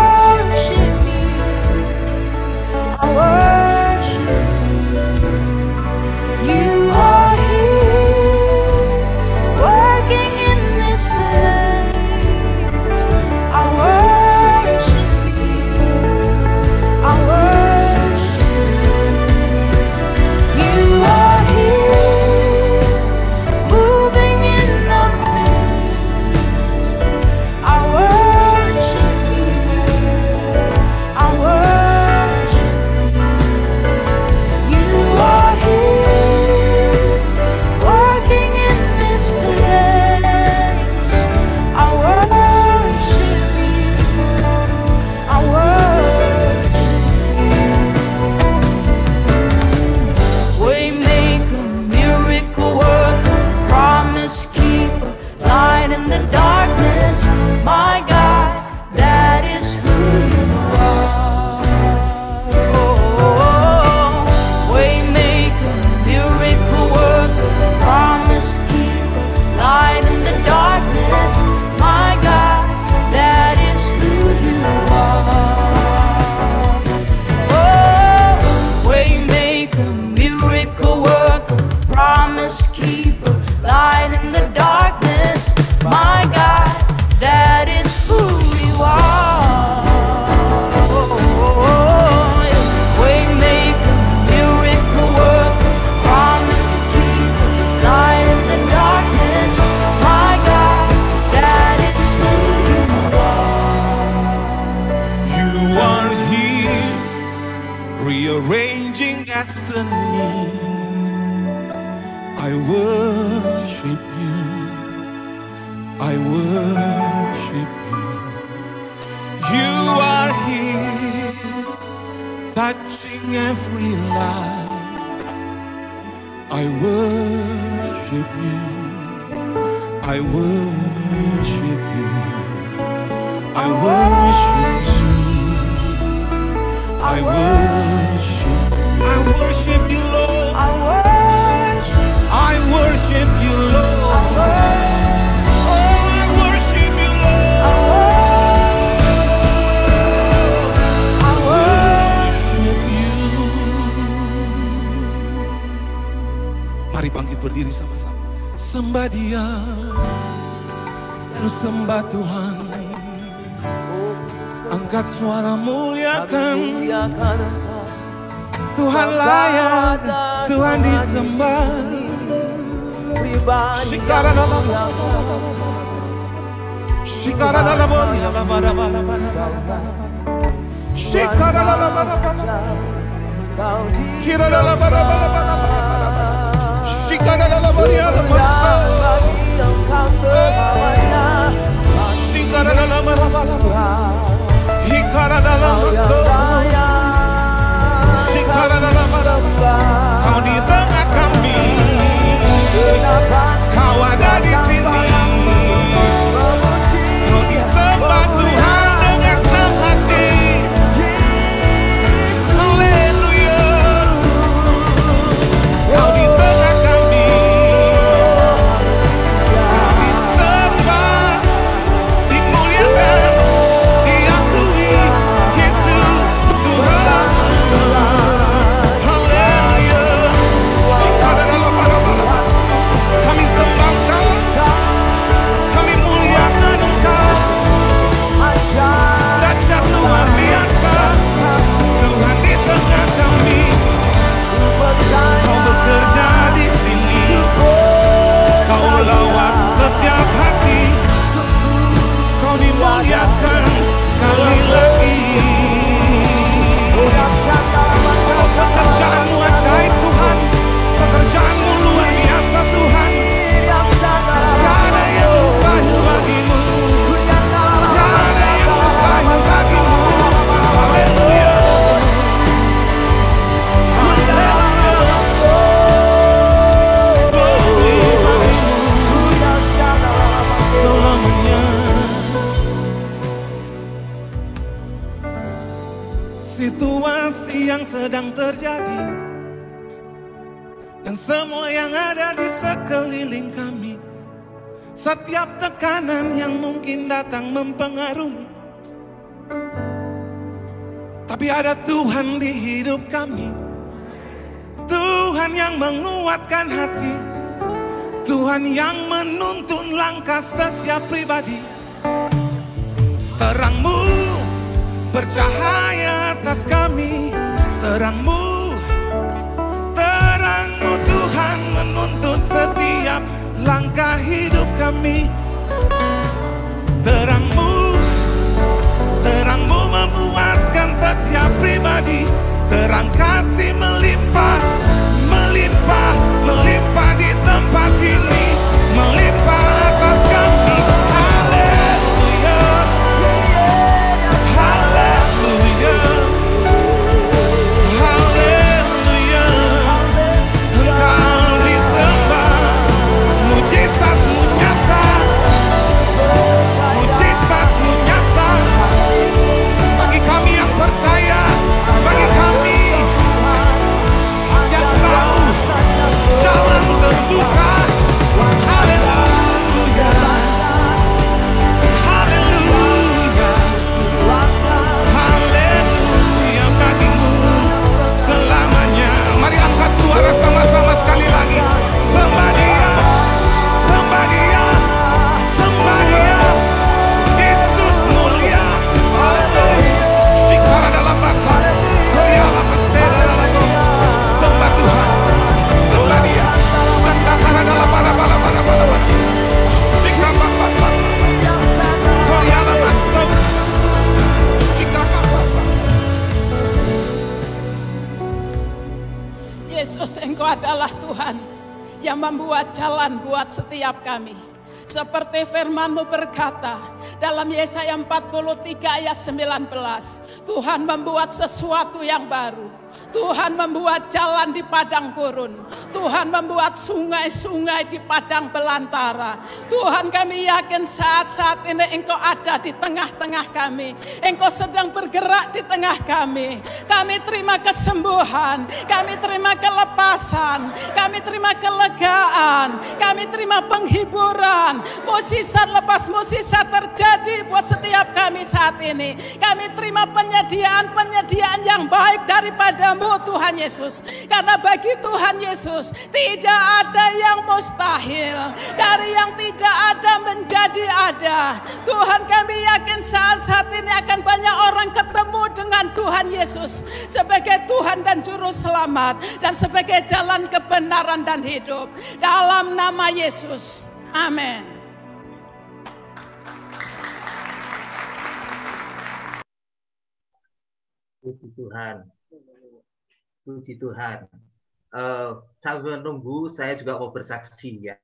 I worship you. You are here, working in this place. I worship you. I worship you. You are here, moving in the midst. I worship you. I worship. My God, that is who you are. Oh, waymaker, miracle worker, promise keeper, light in the darkness. My God, that is who you are. Oh, waymaker, miracle worker, promise keeper, light in the darkness. My God, that is who you are. Oh, waymaker, miracle worker, promise keeper, light in the darkness. My God, that is who you are. You are here, rearranging destiny. I worship you. I worship you. You are here, touching every life. I worship you. I worship you. I worship you. I worship. I worship you, Lord. I worship. I worship you, Lord. I worship. Mari bangkit berdiri sama-sama. Sembah Dia, terus sembah Tuhan. Angkat suara muliakan. Tuhan layak, Tuhan disembah. Shikara dalam, shikara dalam, shikara dalam, kira dalam, shikara dalam, shikara dalam, hikara dalam, shikara dalam, Kau di tengah kami, Kau ada di sini. Kau disembah Tuhan dengan senang hati. Haleluya. Kau di tengah kami, sedang terjadi dan semua yang ada di sekeliling kami. Setiap tekanan yang mungkin datang mempengaruhi, tapi ada Tuhan di hidup kami. Tuhan yang menguatkan hati, Tuhan yang menuntun langkah setiap pribadi. Terang-Mu bercahaya atas kami, terang-Mu, terang-Mu Tuhan menuntun setiap langkah hidup kami. Terang-Mu, terang-Mu memuaskan setiap pribadi. Terang kasih melimpah, melimpah, melimpah di tempat ini, melimpah atas kami. Haleluya, haleluya, haleluya. Engkau disembah, mujizat-Mu nyata, mujizat-Mu nyata. Bagi kami yang percaya, bagi kami yang tahu jalan terbuka. Haleluya, haleluya, haleluya bagimu selamanya. Mari angkat suara sama-sama sekali lagi. Sembah Dia, sembah Dia, sembah Dia. Yesus mulia. Shikara dalam bakar, Riala mesera dalam roh. Sembah Tuhan, sembah Dia. Sandakara dalam bala-bala-bala-bala. Shikara bakar, Riala masuk. Shikara bakar. Yesus, Engkau adalah Tuhan yang membuat jalan buat setiap kami. Seperti firman-Mu berkata dalam Yesaya empat puluh tiga ayat sembilan belas, Tuhan membuat sesuatu yang baru. Tuhan membuat jalan di padang gurun. Tuhan membuat sungai-sungai di padang belantara. Tuhan, kami yakin saat-saat ini Engkau ada di tengah-tengah kami. Engkau sedang bergerak di tengah kami. Kami terima kesembuhan, kami terima kelepasan, kami terima kelegaan, kami terima penghiburan. Mukjizat lepas mukjizat terjadi buat setiap kami saat ini. Kami terima penyediaan-penyediaan yang baik daripada-Mu Tuhan Yesus. Karena bagi Tuhan Yesus tidak ada yang mustahil. Dari yang tidak ada menjadi ada. Tuhan, kami yakin saat-saat ini akan banyak orang ketemu dengan Tuhan Yesus sebagai Tuhan dan Juru Selamat dan sebagai jalan kebenaran dan hidup. Dalam nama Yesus. Amin. Puji Tuhan. Puji Tuhan. Uh, sambil menunggu, saya juga mau bersaksi ya.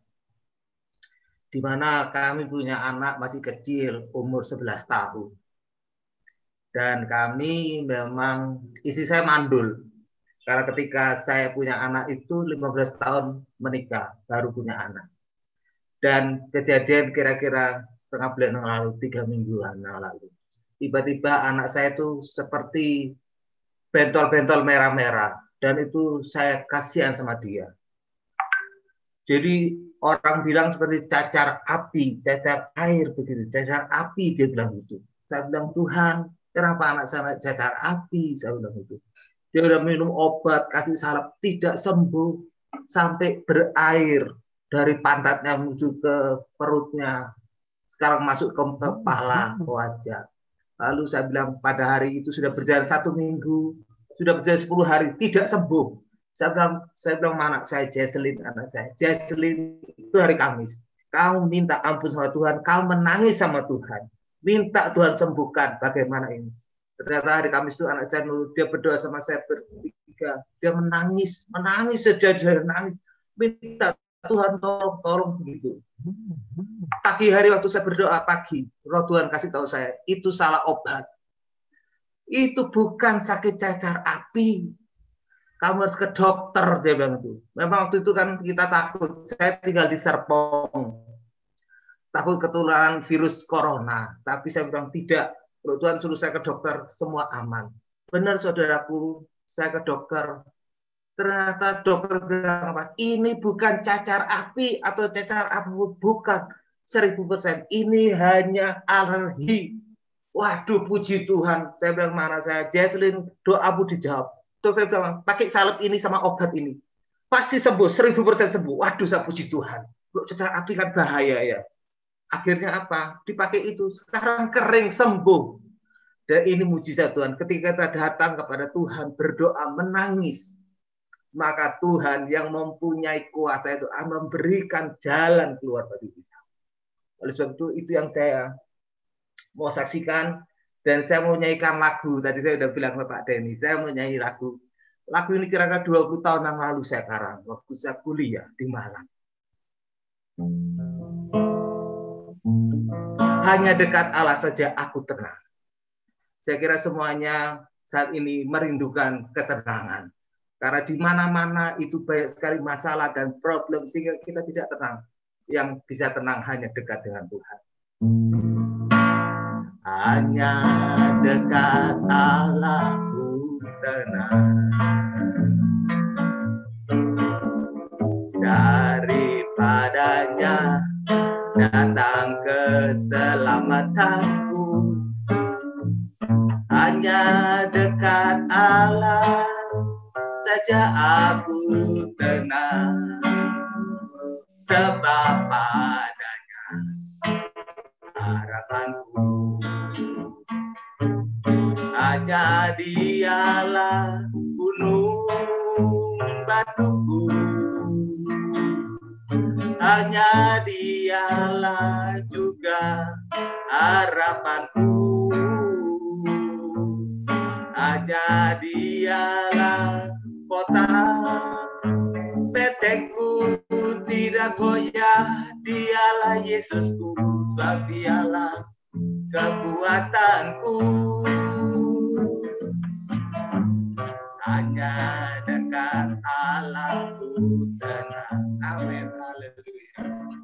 Di mana kami punya anak masih kecil, umur sebelas tahun. Dan kami memang, istri saya mandul. Karena ketika saya punya anak itu lima belas tahun menikah, baru punya anak. Dan kejadian kira-kira setengah bulan yang lalu, tiga mingguan yang lalu. Tiba-tiba anak saya itu seperti bentol-bentol merah-merah. Dan itu saya kasihan sama dia. Jadi orang bilang seperti cacar api, cacar air begitu. Cacar api dia bilang itu. Saya bilang, Tuhan, kenapa anak saya cacar api? Saya bilang itu. Dia udah minum obat, kasih salep, tidak sembuh. Sampai berair dari pantatnya menuju ke perutnya. Sekarang masuk ke kepala, ke wajah. Lalu saya bilang pada hari itu sudah berjalan satu minggu. Sudah berjalan sepuluh hari, tidak sembuh. Saya bilang, saya bilang anak saya, Jesselyn, anak saya. Jesselyn, itu hari Kamis. Kau minta ampun sama Tuhan, kau menangis sama Tuhan. Minta Tuhan sembuhkan, bagaimana ini? Ternyata hari Kamis itu anak saya, dia berdoa sama saya bertiga. Dia menangis, menangis, sejajar, nangis. Minta Tuhan tolong, tolong begitu. Pagi hari waktu saya berdoa pagi, Roh Tuhan kasih tahu saya, itu salah obat. Itu bukan sakit cacar api. Kamu harus ke dokter, dia bilang itu. Memang waktu itu kan kita takut. Saya tinggal di Serpong. Takut ketularan virus corona. Tapi saya bilang tidak. Kalau Tuhan suruh saya ke dokter, semua aman. Benar saudaraku, Saya ke dokter. Ternyata dokter bilang apa? Ini bukan cacar api atau cacar api, bukan. Seribu persen. Ini hanya alergi. Waduh, puji Tuhan. Saya bilang, mana saya? Jesslyn, doamu dijawab. Terus saya bilang, pakai salep ini sama obat ini. Pasti sembuh, seribu persen sembuh. Waduh, saya puji Tuhan. Cacar api kan bahaya ya. Akhirnya apa? Dipakai itu. Sekarang kering, sembuh. Dan ini mujizat Tuhan. Ketika kita datang kepada Tuhan, berdoa, menangis, maka Tuhan yang mempunyai kuasa itu akan memberikan jalan keluar bagi kita. Oleh sebab itu, itu yang saya mau saksikan. Dan saya mau nyanyikan lagu. Tadi saya sudah bilang ke Pak Denny, saya mau nyanyi lagu. Lagu ini kira-kira dua puluh tahun yang lalu saya karang. Waktu saya kuliah di Malang. Hanya dekat Allah saja aku tenang. Saya kira semuanya saat ini merindukan ketenangan. Karena di mana-mana itu banyak sekali masalah dan problem sehingga kita tidak tenang. Yang bisa tenang hanya dekat dengan Tuhan. Hanya dekat Allahku tenang. Daripadanya datang keselamatanku. Hanya dekat Allah saja aku tenang, sebab padanya harapanku. Hanya Dialah gunung batuku, hanya Dialah juga harapanku. Hanya Dialah kota petengku, tidak goyah. Dialah Yesusku, sebab Dialah kekuatanku. Hanya dekat Allahku tenang. Amin, haleluya.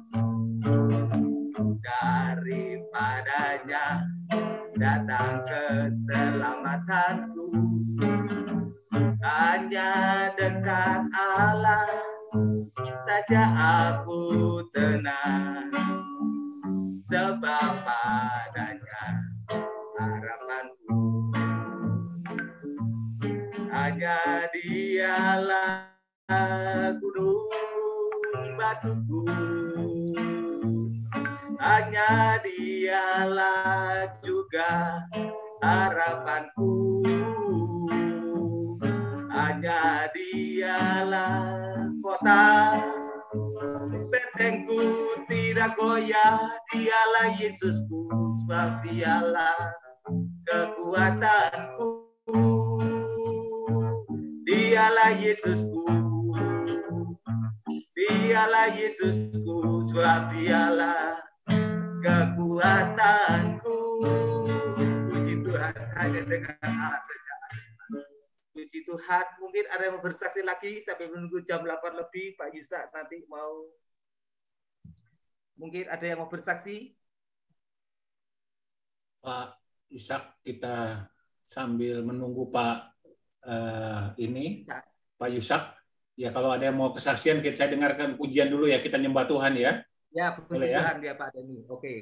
Daripadanya datang keselamatanku. Hanya dekat Allah saja aku tenang, sebab padanya harapanku. Hanya Dialah gunung batuku, hanya Dialah juga harapanku. Hanya Dialah kota bentengku, tidak goyah. Dialah Yesusku, sebab Dialah kekuatanku. Dialah Yesusku, Dialah Yesusku, sebab Dialah kekuatanku. Puji Tuhan, hanya dengan Allah saja. Puji Tuhan. Mungkin ada yang mau bersaksi lagi sampai menunggu jam delapan lebih. Pak Yusak nanti mau, mungkin ada yang mau bersaksi. Pak Yusak, kita sambil menunggu Pak uh, ini ya. Pak Yusak, ya kalau ada yang mau kesaksian, kita saya dengarkan pujian dulu ya, kita nyembah Tuhan ya. Ya, puji Tuhan ya, ya Pak Denny. Oke. Okay.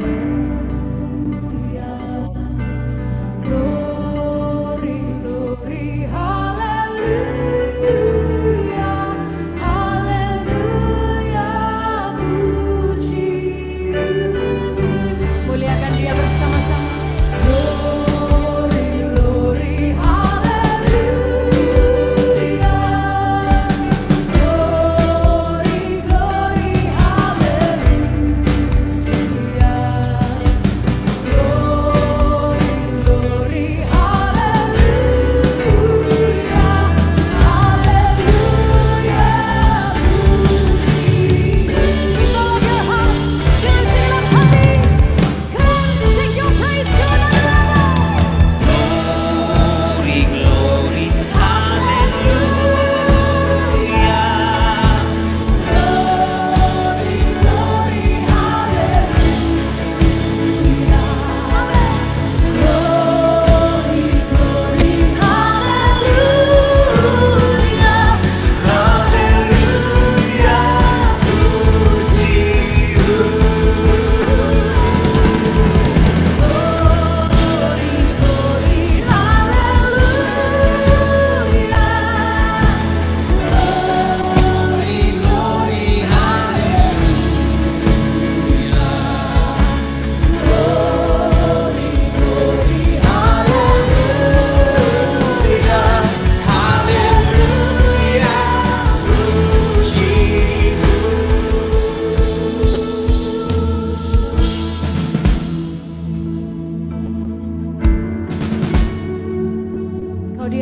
Glory,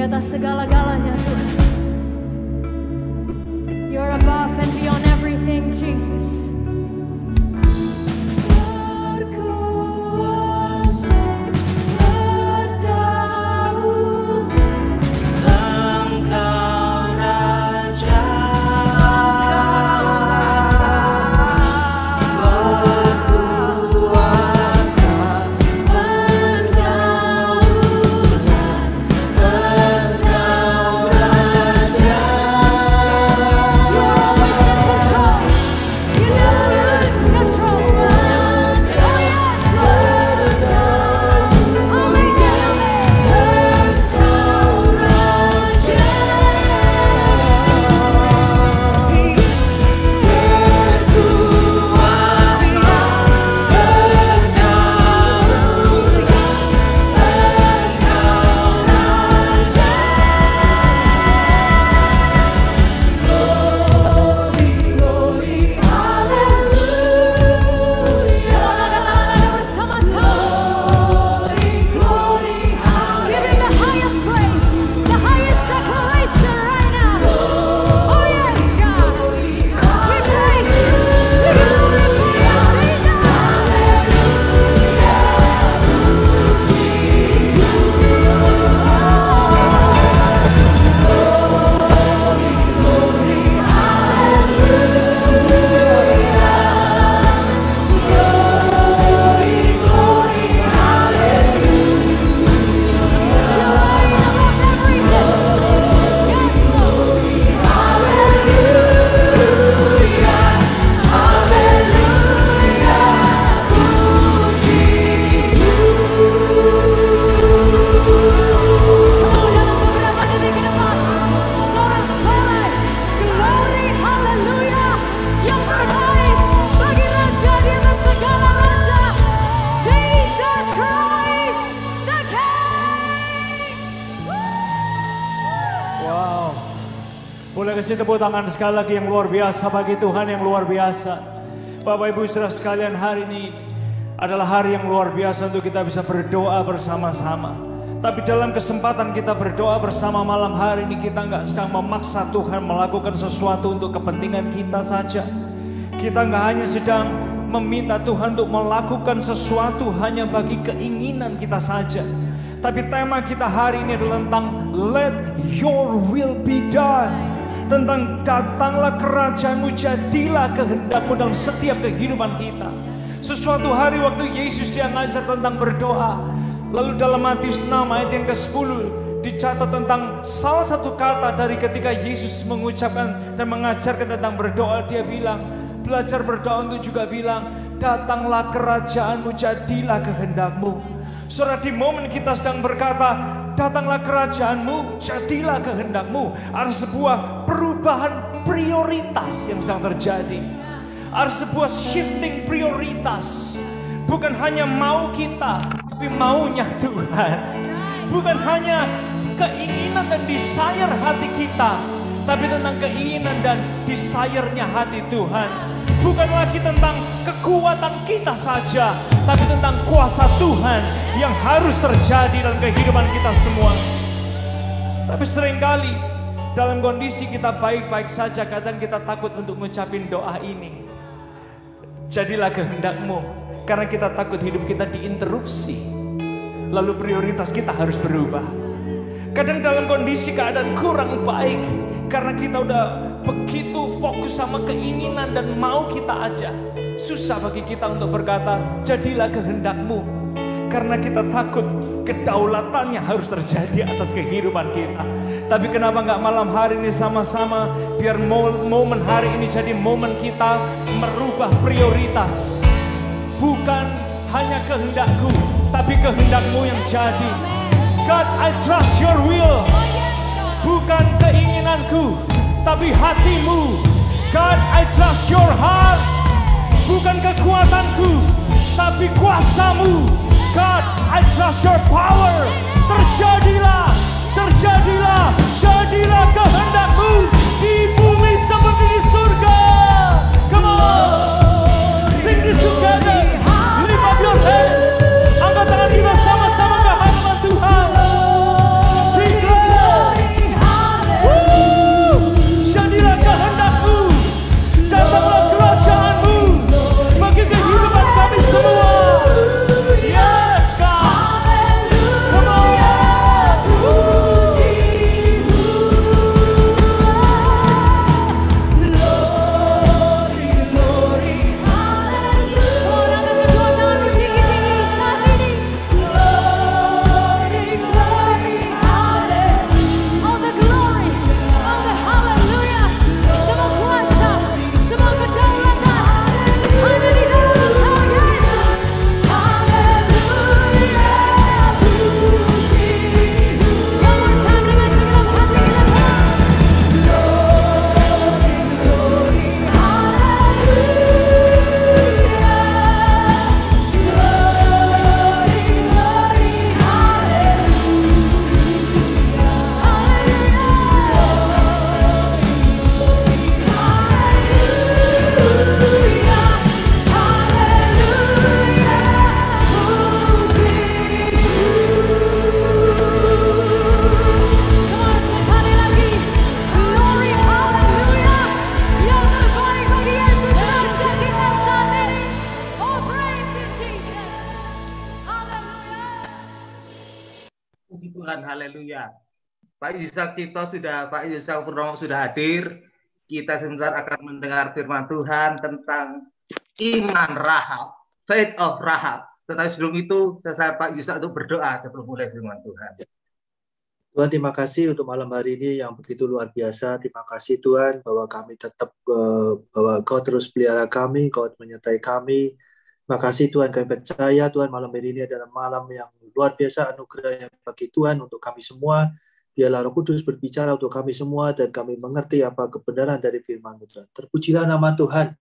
atas segala-galanya Tuhan. You're above and beyond everything, Jesus. Kasih tepuk tangan sekali lagi yang luar biasa bagi Tuhan yang luar biasa. Bapak Ibu Saudara sekalian, hari ini adalah hari yang luar biasa untuk kita bisa berdoa bersama-sama. Tapi dalam kesempatan kita berdoa bersama malam hari ini, kita nggak sedang memaksa Tuhan melakukan sesuatu untuk kepentingan kita saja. Kita nggak hanya sedang meminta Tuhan untuk melakukan sesuatu hanya bagi keinginan kita saja. Tapi tema kita hari ini adalah tentang let your will be done. Tentang datanglah kerajaanmu, jadilah kehendakmu dalam setiap kehidupan kita. Sesuatu hari waktu Yesus dia ngajar tentang berdoa, lalu dalam Matius enam ayat yang ke sepuluh dicatat tentang salah satu kata dari ketika Yesus mengucapkan dan mengajarkan tentang berdoa. Dia bilang, belajar berdoa untuk juga bilang, datanglah kerajaanmu, jadilah kehendakmu. Saudara, di momen kita sedang berkata, datanglah kerajaanmu, jadilah kehendakmu, ada sebuah perubahan prioritas yang sedang terjadi. Ada sebuah shifting prioritas. Bukan hanya mau kita, tapi maunya Tuhan. Bukan hanya keinginan dan desire hati kita, tapi tentang keinginan dan desire-nya hati Tuhan. Bukan lagi tentang kekuatan kita saja, tapi tentang kuasa Tuhan yang harus terjadi dalam kehidupan kita semua. Tapi seringkali dalam kondisi kita baik-baik saja, kadang kita takut untuk mengucapin doa ini. Jadilah kehendakmu, karena kita takut hidup kita diinterupsi. Lalu prioritas kita harus berubah. Kadang dalam kondisi keadaan kurang baik, karena kita udah begitu fokus sama keinginan dan mau kita aja, susah bagi kita untuk berkata, jadilah kehendakmu. Karena kita takut kedaulatannya harus terjadi atas kehidupan kita. Tapi kenapa nggak malam hari ini sama-sama, biar momen hari ini jadi momen kita merubah prioritas. Bukan hanya kehendakku, tapi kehendakmu yang jadi. God, I trust your will. Bukan keinginanku, tapi hatimu. God, I trust your heart. Bukan kekuatanku, tapi kuasamu. God, I trust your power. Terjadilah, terjadilah, jadilah kehendakmu di bumi seperti di surga. Come on, sing this together. Lift up your hands. Angkat tangan kita sama-sama ke hadapan Tuhan. Declare. puji Tuhan, haleluya. Pak Yusak Cipto sudah, Pak Yusak Purnomo sudah hadir. Kita sebentar akan mendengar firman Tuhan tentang iman Rahab, faith of Rahab. Tetapi sebelum itu, saya Pak Yusak untuk berdoa sebelum mulai firman Tuhan. Tuhan, terima kasih untuk malam hari ini yang begitu luar biasa. Terima kasih Tuhan bahwa kami tetap, bahwa Kau terus pelihara kami, Kau menyertai kami. Terima kasih Tuhan, kami percaya Tuhan malam hari ini adalah malam yang luar biasa anugerah bagi Tuhan untuk kami semua. Biarlah Roh Kudus berbicara untuk kami semua dan kami mengerti apa kebenaran dari firman-Mu Tuhan. Terpujilah nama Tuhan.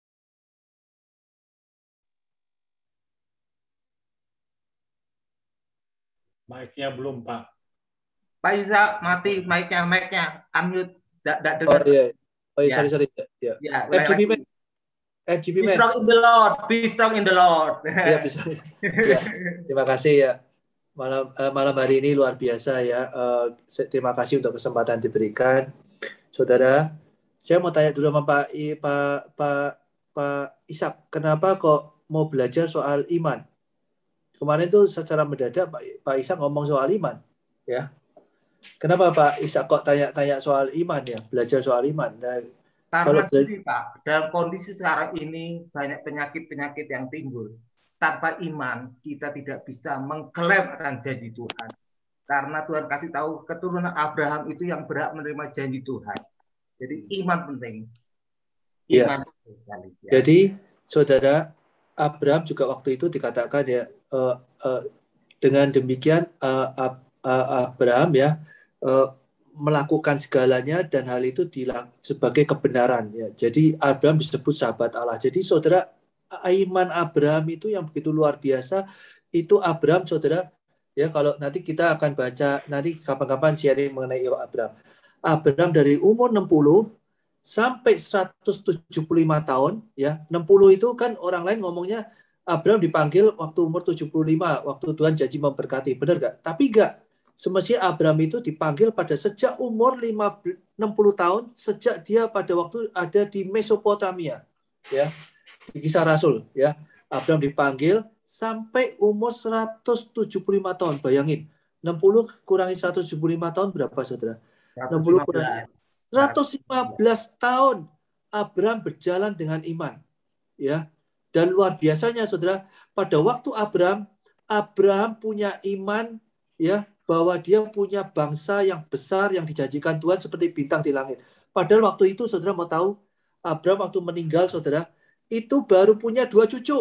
Mic-nya belum, Pak. Pak Isa, mati mic-nya, mic-nya, unmute, tidak Oh dengar. iya, oh iya, Ya. sorry, sorry. Ya. Ya, F G B Man. F G B Be Man. strong in the Lord, be strong in the Lord. Ya, bisa. Ya. Terima kasih ya. Malam uh, malam hari ini luar biasa ya. Uh, terima kasih untuk kesempatan diberikan, saudara. Saya mau tanya dulu sama Pak I, Pak Pak Pak Ishak, kenapa kok mau belajar soal iman? Kemarin tuh secara mendadak Pak Pak Ishak ngomong soal iman, ya. Kenapa Pak Ishak kok tanya-tanya soal iman ya, belajar soal iman? Nah, Karena kalau gini Pak, dalam kondisi sekarang ini banyak penyakit-penyakit yang timbul. Tanpa iman, kita tidak bisa mengklaim akan janji Tuhan. Karena Tuhan kasih tahu keturunan Abraham itu yang berhak menerima janji Tuhan. Jadi iman penting. Iman ya. penting sekali, ya. Jadi saudara, Abraham juga waktu itu dikatakan ya, uh, uh, dengan demikian uh, uh, uh, Abraham ya uh, melakukan segalanya dan hal itu dilang sebagai kebenaran ya. Jadi Abraham disebut sahabat Allah. Jadi saudara, iman Abraham itu yang begitu luar biasa. Itu Abraham saudara ya, kalau nanti kita akan baca nanti kapan-kapan sharing mengenai Abraham. Abraham dari umur enam puluh sampai seratus tujuh puluh lima tahun ya. enam puluh itu kan orang lain ngomongnya Abraham dipanggil waktu umur tujuh puluh lima, waktu Tuhan janji memberkati. Benar gak? Tapi enggak. Semestinya Abraham itu dipanggil pada sejak umur enam puluh tahun, sejak dia pada waktu ada di Mesopotamia, ya, di Kisah Rasul, ya. Abraham dipanggil sampai umur seratus tujuh puluh lima tahun. Bayangin, enam puluh kurangi seratus tujuh puluh lima tahun berapa, saudara? enam puluh kurangi seratus lima belas tahun Abraham berjalan dengan iman, ya. Dan luar biasanya, saudara, pada waktu Abraham, Abraham punya iman, ya, bahwa dia punya bangsa yang besar yang dijanjikan Tuhan seperti bintang di langit. Padahal waktu itu, saudara mau tahu, Abraham waktu meninggal, saudara, itu baru punya dua cucu.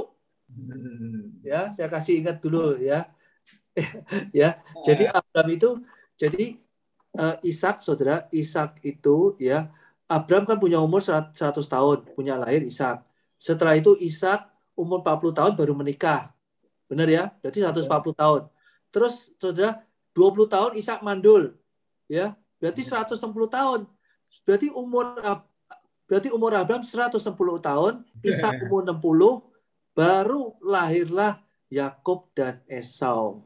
Ya, saya kasih ingat dulu, ya. Ya, jadi Abraham itu, jadi uh, Ishak, saudara, Ishak itu, ya, Abraham kan punya umur seratus tahun, punya lahir Ishak. Setelah itu Ishak umur empat puluh tahun baru menikah. Benar ya? Jadi seratus empat puluh tahun. Terus, saudara, dua puluh tahun Ishak mandul, ya, berarti seratus enam puluh tahun. Berarti umur berarti umur Abraham seratus enam puluh tahun, Ishak umur enam puluh, baru lahirlah Yakub dan Esau.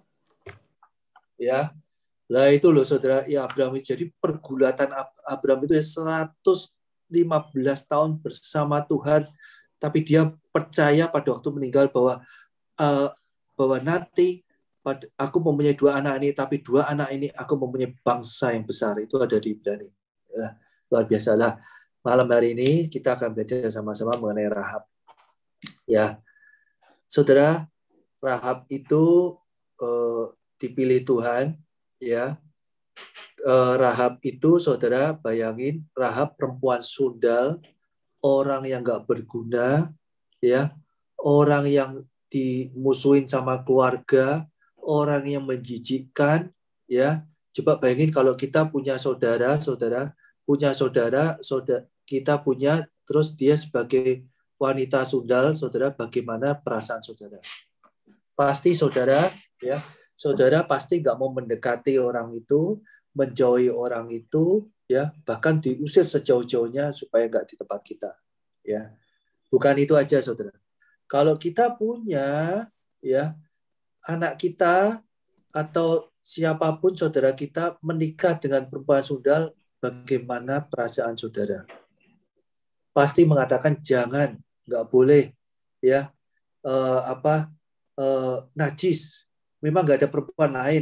Ya. Lah itu loh saudara, ya Abraham. Jadi pergulatan Abraham itu seratus lima belas tahun bersama Tuhan, tapi dia percaya pada waktu meninggal bahwa uh, bahwa nanti aku mempunyai dua anak ini, tapi dua anak ini aku mempunyai bangsa yang besar. Itu ada di Ibrani. Ya, luar biasa lah. Malam hari ini kita akan belajar sama-sama mengenai Rahab. Ya, saudara, Rahab itu eh, dipilih Tuhan. Ya, eh, Rahab itu, saudara, bayangin, Rahab perempuan sundal, orang yang nggak berguna, ya, orang yang dimusuhin sama keluarga, orang yang menjijikkan, ya. Coba bayangin kalau kita punya saudara, saudara punya saudara, saudara kita punya, terus dia sebagai wanita sundal, saudara, bagaimana perasaan saudara? Pasti saudara, ya, saudara pasti nggak mau mendekati orang itu, menjauhi orang itu, ya, bahkan diusir sejauh-jauhnya supaya nggak di tempat kita, ya. Bukan itu aja, saudara. Kalau kita punya, ya, anak kita atau siapapun saudara kita menikah dengan perempuan sundal, bagaimana perasaan saudara? Pasti mengatakan jangan, nggak boleh, ya, eh, apa eh, najis. Memang nggak ada perempuan lain,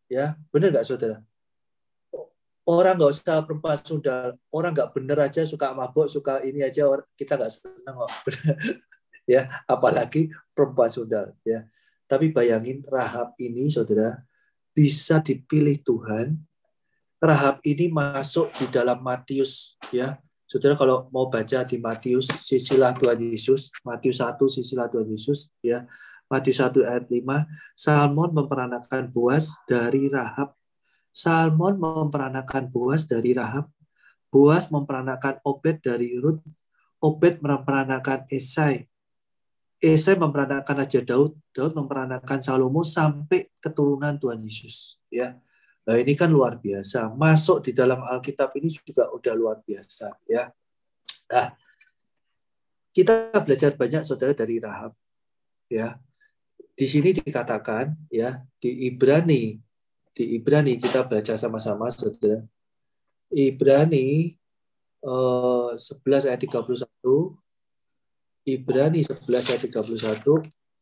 Ya, benar nggak saudara? Orang nggak usah perempuan sundal, orang nggak bener aja suka mabuk, suka ini aja kita nggak senang kok. Ya, apalagi perempuan sundal. Ya, tapi bayangin Rahab ini, saudara, bisa dipilih Tuhan. Rahab ini masuk di dalam Matius, ya. Saudara kalau mau baca di Matius, sisilah Tuhan Yesus, Matius satu, sisilah Tuhan Yesus, ya. Matius satu ayat lima, Salmon memperanakan Boaz dari Rahab. Salmon memperanakan Boaz dari Rahab. Boaz memperanakan Obed dari Rut. Obed memperanakan Esai. Esai memperanakan Raja Daud. Daud memperanakan Salomo sampai keturunan Tuhan Yesus. Ya, nah ini kan luar biasa. Masuk di dalam Alkitab ini juga udah luar biasa. Ya, nah kita belajar banyak saudara dari Rahab. Ya, di sini dikatakan ya di Ibrani, di Ibrani kita baca sama-sama saudara. Ibrani eh, sebelas ayat tiga puluh satu. Ibrani sebelas ayat tiga puluh satu.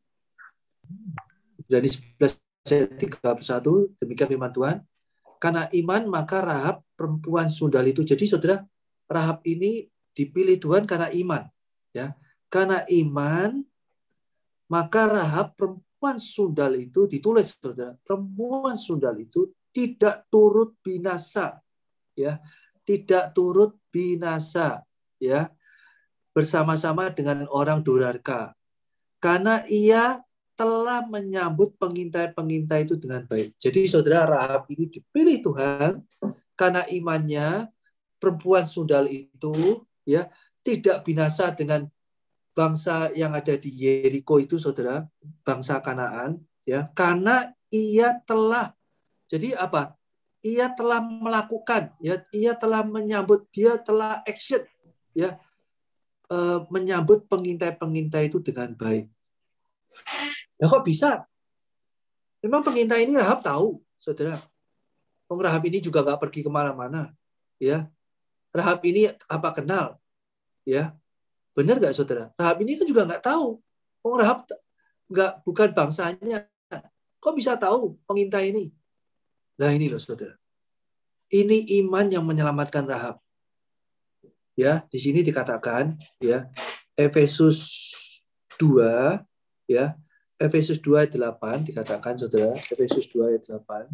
Ibrani sebelas ayat tiga puluh satu, demikian firman Tuhan. Karena iman maka Rahab perempuan sundal itu. Jadi saudara, Rahab ini dipilih Tuhan karena iman, ya. Karena iman maka Rahab perempuan sundal itu ditulis saudara, perempuan sundal itu tidak turut binasa, ya, tidak turut binasa, ya, bersama-sama dengan orang durhaka, karena ia telah menyambut pengintai-pengintai itu dengan baik. Jadi saudara, Rahab ini dipilih Tuhan karena imannya. Perempuan sundal itu, ya, tidak binasa dengan bangsa yang ada di Yeriko itu saudara, bangsa Kanaan, ya, karena ia telah, jadi apa? Ia telah melakukan, ya, ia telah menyambut, dia telah action, ya, eh, menyambut pengintai-pengintai itu dengan baik. Ya kok bisa? Memang pengintai ini Rahab tahu, saudara. Wong Rahab ini juga nggak pergi kemana-mana, ya. Rahab ini apa kenal, ya. Benar nggak saudara? Rahab ini kan juga nggak tahu. Wong Rahab nggak, bukan bangsanya. Kok bisa tahu pengintai ini? Nah ini loh saudara. Ini iman yang menyelamatkan Rahab. Ya, di sini dikatakan, ya, Efesus dua, ya. Efesus dua ayat delapan dikatakan saudara, Efesus dua ayat delapan.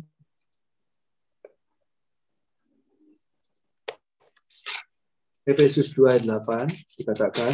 Efesus dua ayat delapan dikatakan,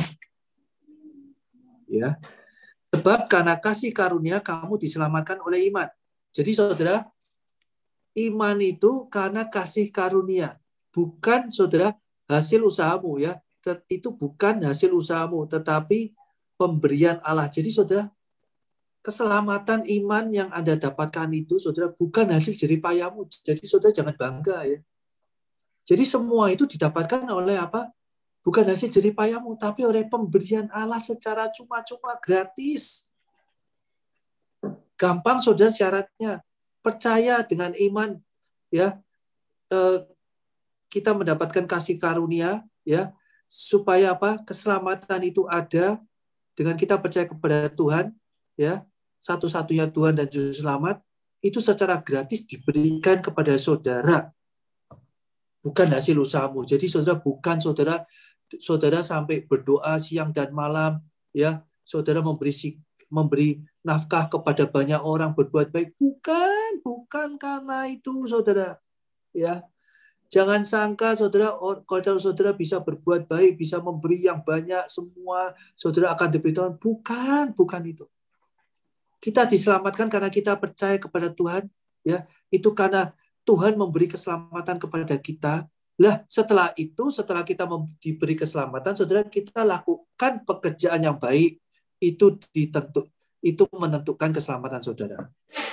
ya, sebab karena kasih karunia kamu diselamatkan oleh iman. Jadi saudara, iman itu karena kasih karunia, bukan saudara hasil usahamu, ya. Itu bukan hasil usahamu, tetapi pemberian Allah. Jadi saudara, keselamatan iman yang Anda dapatkan itu, saudara, bukan hasil jeripayahmu. Jadi saudara jangan bangga, ya. Jadi semua itu didapatkan oleh apa? Bukan hasil jeripayahmu, tapi oleh pemberian Allah secara cuma-cuma, gratis. Gampang saudara syaratnya. Percaya dengan iman, ya. Eh, kita mendapatkan kasih karunia, ya, supaya apa? Keselamatan itu ada dengan kita percaya kepada Tuhan, ya. Satu-satunya Tuhan dan Juru Selamat, itu secara gratis diberikan kepada saudara. Bukan hasil usahamu. Jadi saudara, bukan saudara saudara sampai berdoa siang dan malam, ya, saudara memberi memberi nafkah kepada banyak orang, berbuat baik. Bukan, bukan karena itu saudara. Ya. Jangan sangka saudara, kalau saudara bisa berbuat baik, bisa memberi yang banyak, semua saudara akan diberi Tuhan. Bukan, bukan itu. Kita diselamatkan karena kita percaya kepada Tuhan, ya. Itu karena Tuhan memberi keselamatan kepada kita. Lah, setelah itu, setelah kita diberi keselamatan, saudara, kita lakukan pekerjaan yang baik. Itu ditentu, itu menentukan keselamatan saudara.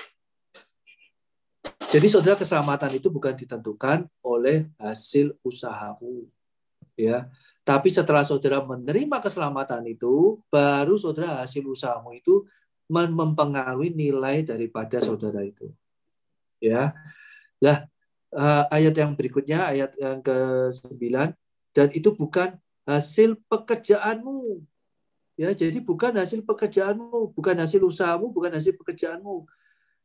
Jadi saudara, keselamatan itu bukan ditentukan oleh hasil usahamu, ya. Tapi setelah saudara menerima keselamatan itu, baru saudara hasil usahamu itu mempengaruhi nilai daripada saudara itu, ya. Lah, ayat yang berikutnya, ayat yang ke sembilan, dan itu bukan hasil pekerjaanmu, ya. Jadi bukan hasil pekerjaanmu, bukan hasil usahamu, bukan hasil pekerjaanmu.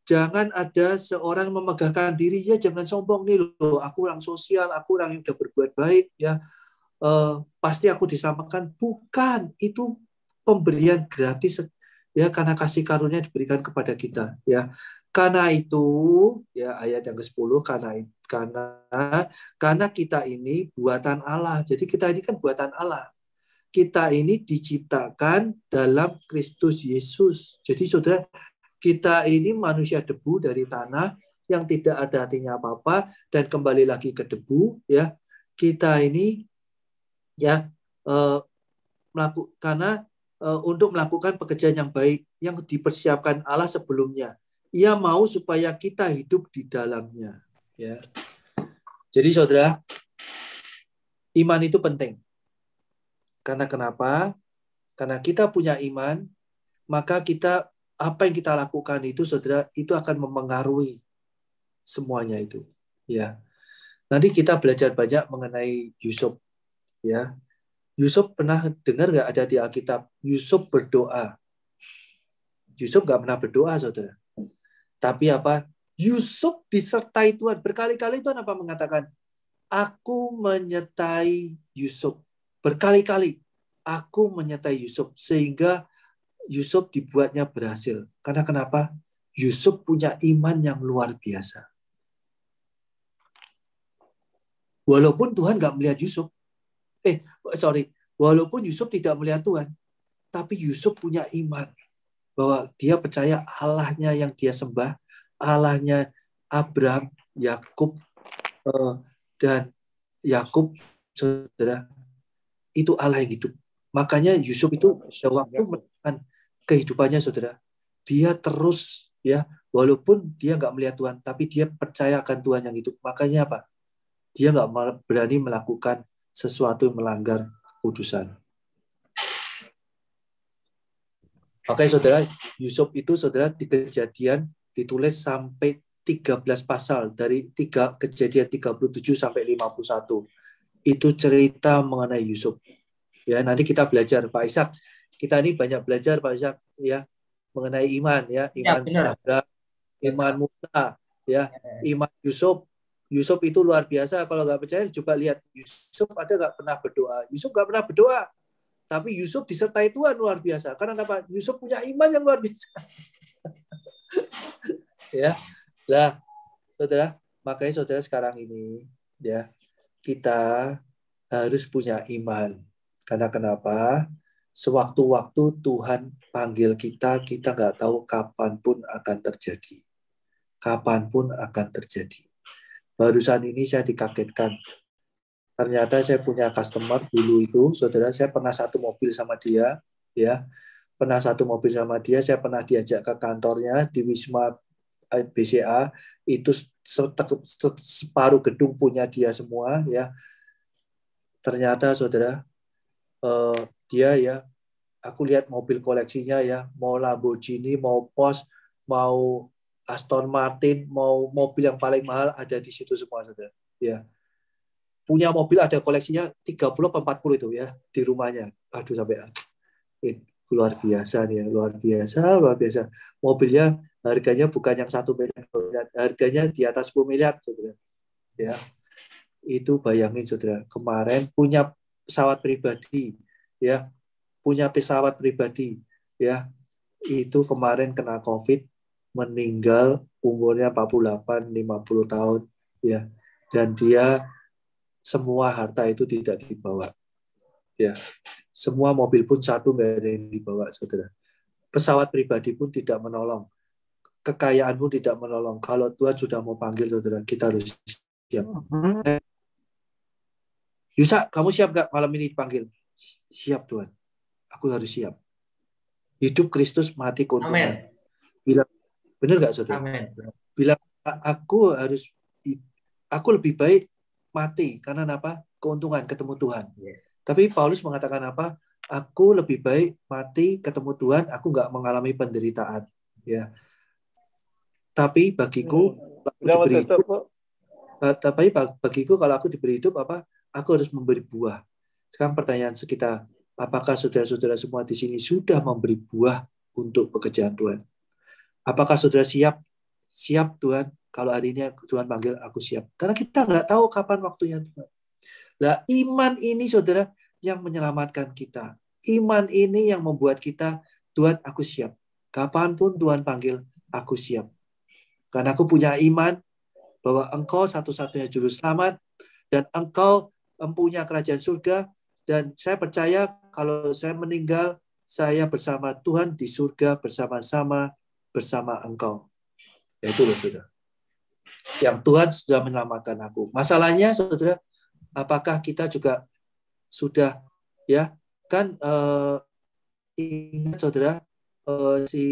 Jangan ada seorang memegahkan diri, ya jangan sombong nih loh, aku orang sosial, aku orang yang udah berbuat baik, ya eh, pasti aku disamakan. Bukan, itu pemberian gratis ya, karena kasih karunia diberikan kepada kita ya. Karena itu ya ayat yang kesepuluh, karena karena karena kita ini buatan Allah. Jadi kita ini kan buatan Allah. Kita ini diciptakan dalam Kristus Yesus. Jadi saudara, kita ini manusia debu dari tanah yang tidak ada artinya apa-apa dan kembali lagi ke debu ya. Kita ini ya eh, melakukan karena eh, untuk melakukan pekerjaan yang baik yang dipersiapkan Allah sebelumnya. Ia mau supaya kita hidup di dalamnya ya. Jadi saudara, iman itu penting. Karena kenapa? Karena kita punya iman, maka kita apa yang kita lakukan itu, saudara, itu akan memengaruhi semuanya itu. Ya, nanti kita belajar banyak mengenai Yusuf. Ya, Yusuf pernah dengar nggak ada di Alkitab? Yusuf berdoa. Yusuf nggak pernah berdoa, saudara. Tapi apa? Yusuf disertai Tuhan. Berkali-kali Tuhan apa mengatakan? Aku menyertai Yusuf. Berkali-kali aku menyertai Yusuf sehingga Yusuf dibuatnya berhasil. Karena kenapa? Yusuf punya iman yang luar biasa. Walaupun Tuhan nggak melihat Yusuf. Eh, sorry. Walaupun Yusuf tidak melihat Tuhan. Tapi Yusuf punya iman. Bahwa dia percaya Allahnya yang dia sembah. Allahnya Abraham, Yakub, dan Yakub, saudara. Itu Allah yang hidup. Makanya Yusuf itu waktu menemukan kehidupannya, saudara, dia terus ya, walaupun dia nggak melihat Tuhan, tapi dia percaya akan Tuhan yang hidup. Makanya apa? Dia nggak berani melakukan sesuatu yang melanggar kekudusan. Oke, saudara, Yusuf itu, saudara, di Kejadian ditulis sampai tiga belas pasal dari tiga Kejadian tiga puluh tujuh sampai lima puluh satu. Itu cerita mengenai Yusuf. Ya, nanti kita belajar, Pak Ishak. Kita ini banyak belajar, Pak Ishak, ya, mengenai iman, ya, iman ya, Abraham, iman Musa, ya, iman Yusuf. Yusuf itu luar biasa. Kalau nggak percaya, coba lihat Yusuf ada nggak pernah berdoa. Yusuf nggak pernah berdoa, tapi Yusuf disertai Tuhan luar biasa. Karena apa? Yusuf punya iman yang luar biasa. Ya, lah, saudara. Makanya saudara sekarang ini, ya, kita harus punya iman. Karena kenapa? Sewaktu-waktu Tuhan panggil kita, kita nggak tahu kapanpun akan terjadi. Kapanpun akan terjadi. Barusan ini saya dikagetkan. Ternyata saya punya customer dulu itu, saudara, saya pernah satu mobil sama dia, ya, pernah satu mobil sama dia, saya pernah diajak ke kantornya di Wisma B C A, itu separuh gedung punya dia semua, ya. Ternyata, saudara, Uh, dia ya, aku lihat mobil koleksinya ya, mau Lamborghini, mau Porsche, mau Aston Martin, mau mobil yang paling mahal ada di situ semua, saudara. Ya, punya mobil ada koleksinya tiga puluh empat puluh itu ya di rumahnya. Aduh sampai eh, luar biasa nih, luar biasa, luar biasa. Mobilnya harganya bukan yang satu miliar, harganya di atas sepuluh miliar, saudara. Ya, itu bayangin, saudara. Kemarin punya pesawat pribadi, ya, punya pesawat pribadi, ya, itu kemarin kena COVID, meninggal umurnya empat puluh delapan lima puluh tahun, ya, dan dia semua harta itu tidak dibawa, ya, semua mobil pun satu nggak ada yang dibawa, saudara. Pesawat pribadi pun tidak menolong, kekayaan pun tidak menolong. Kalau Tuhan sudah mau panggil, saudara, kita harus siap. Yusa, kamu siap gak malam ini dipanggil? Siap, Tuhan. Aku harus siap. Hidup Kristus, mati keuntungan. Bilang, benar gak, saudara? Amen. Bilang, aku harus, aku lebih baik mati. Karena apa? Keuntungan, ketemu Tuhan. Yes. Tapi Paulus mengatakan apa? Aku lebih baik mati, ketemu Tuhan, aku gak mengalami penderitaan. Ya. Tapi bagiku, hmm. diberi hidup, tapi bagiku kalau aku diberi hidup, apa? Aku harus memberi buah. Sekarang pertanyaan sekitar, apakah saudara-saudara semua di sini sudah memberi buah untuk pekerjaan Tuhan? Apakah saudara siap siap Tuhan, kalau hari ini Tuhan panggil aku siap. Karena kita nggak tahu kapan waktunya Tuhan. Nah, iman ini saudara yang menyelamatkan kita. Iman ini yang membuat kita, Tuhan aku siap. Kapanpun Tuhan panggil, aku siap. Karena aku punya iman bahwa Engkau satu-satunya juru selamat dan Engkau mempunyai kerajaan surga, dan saya percaya kalau saya meninggal, saya bersama Tuhan di surga bersama-sama bersama Engkau. Ya itu loh saudara. Yang Tuhan sudah menyelamatkan aku. Masalahnya saudara, apakah kita juga sudah ya kan eh, ingat saudara eh, si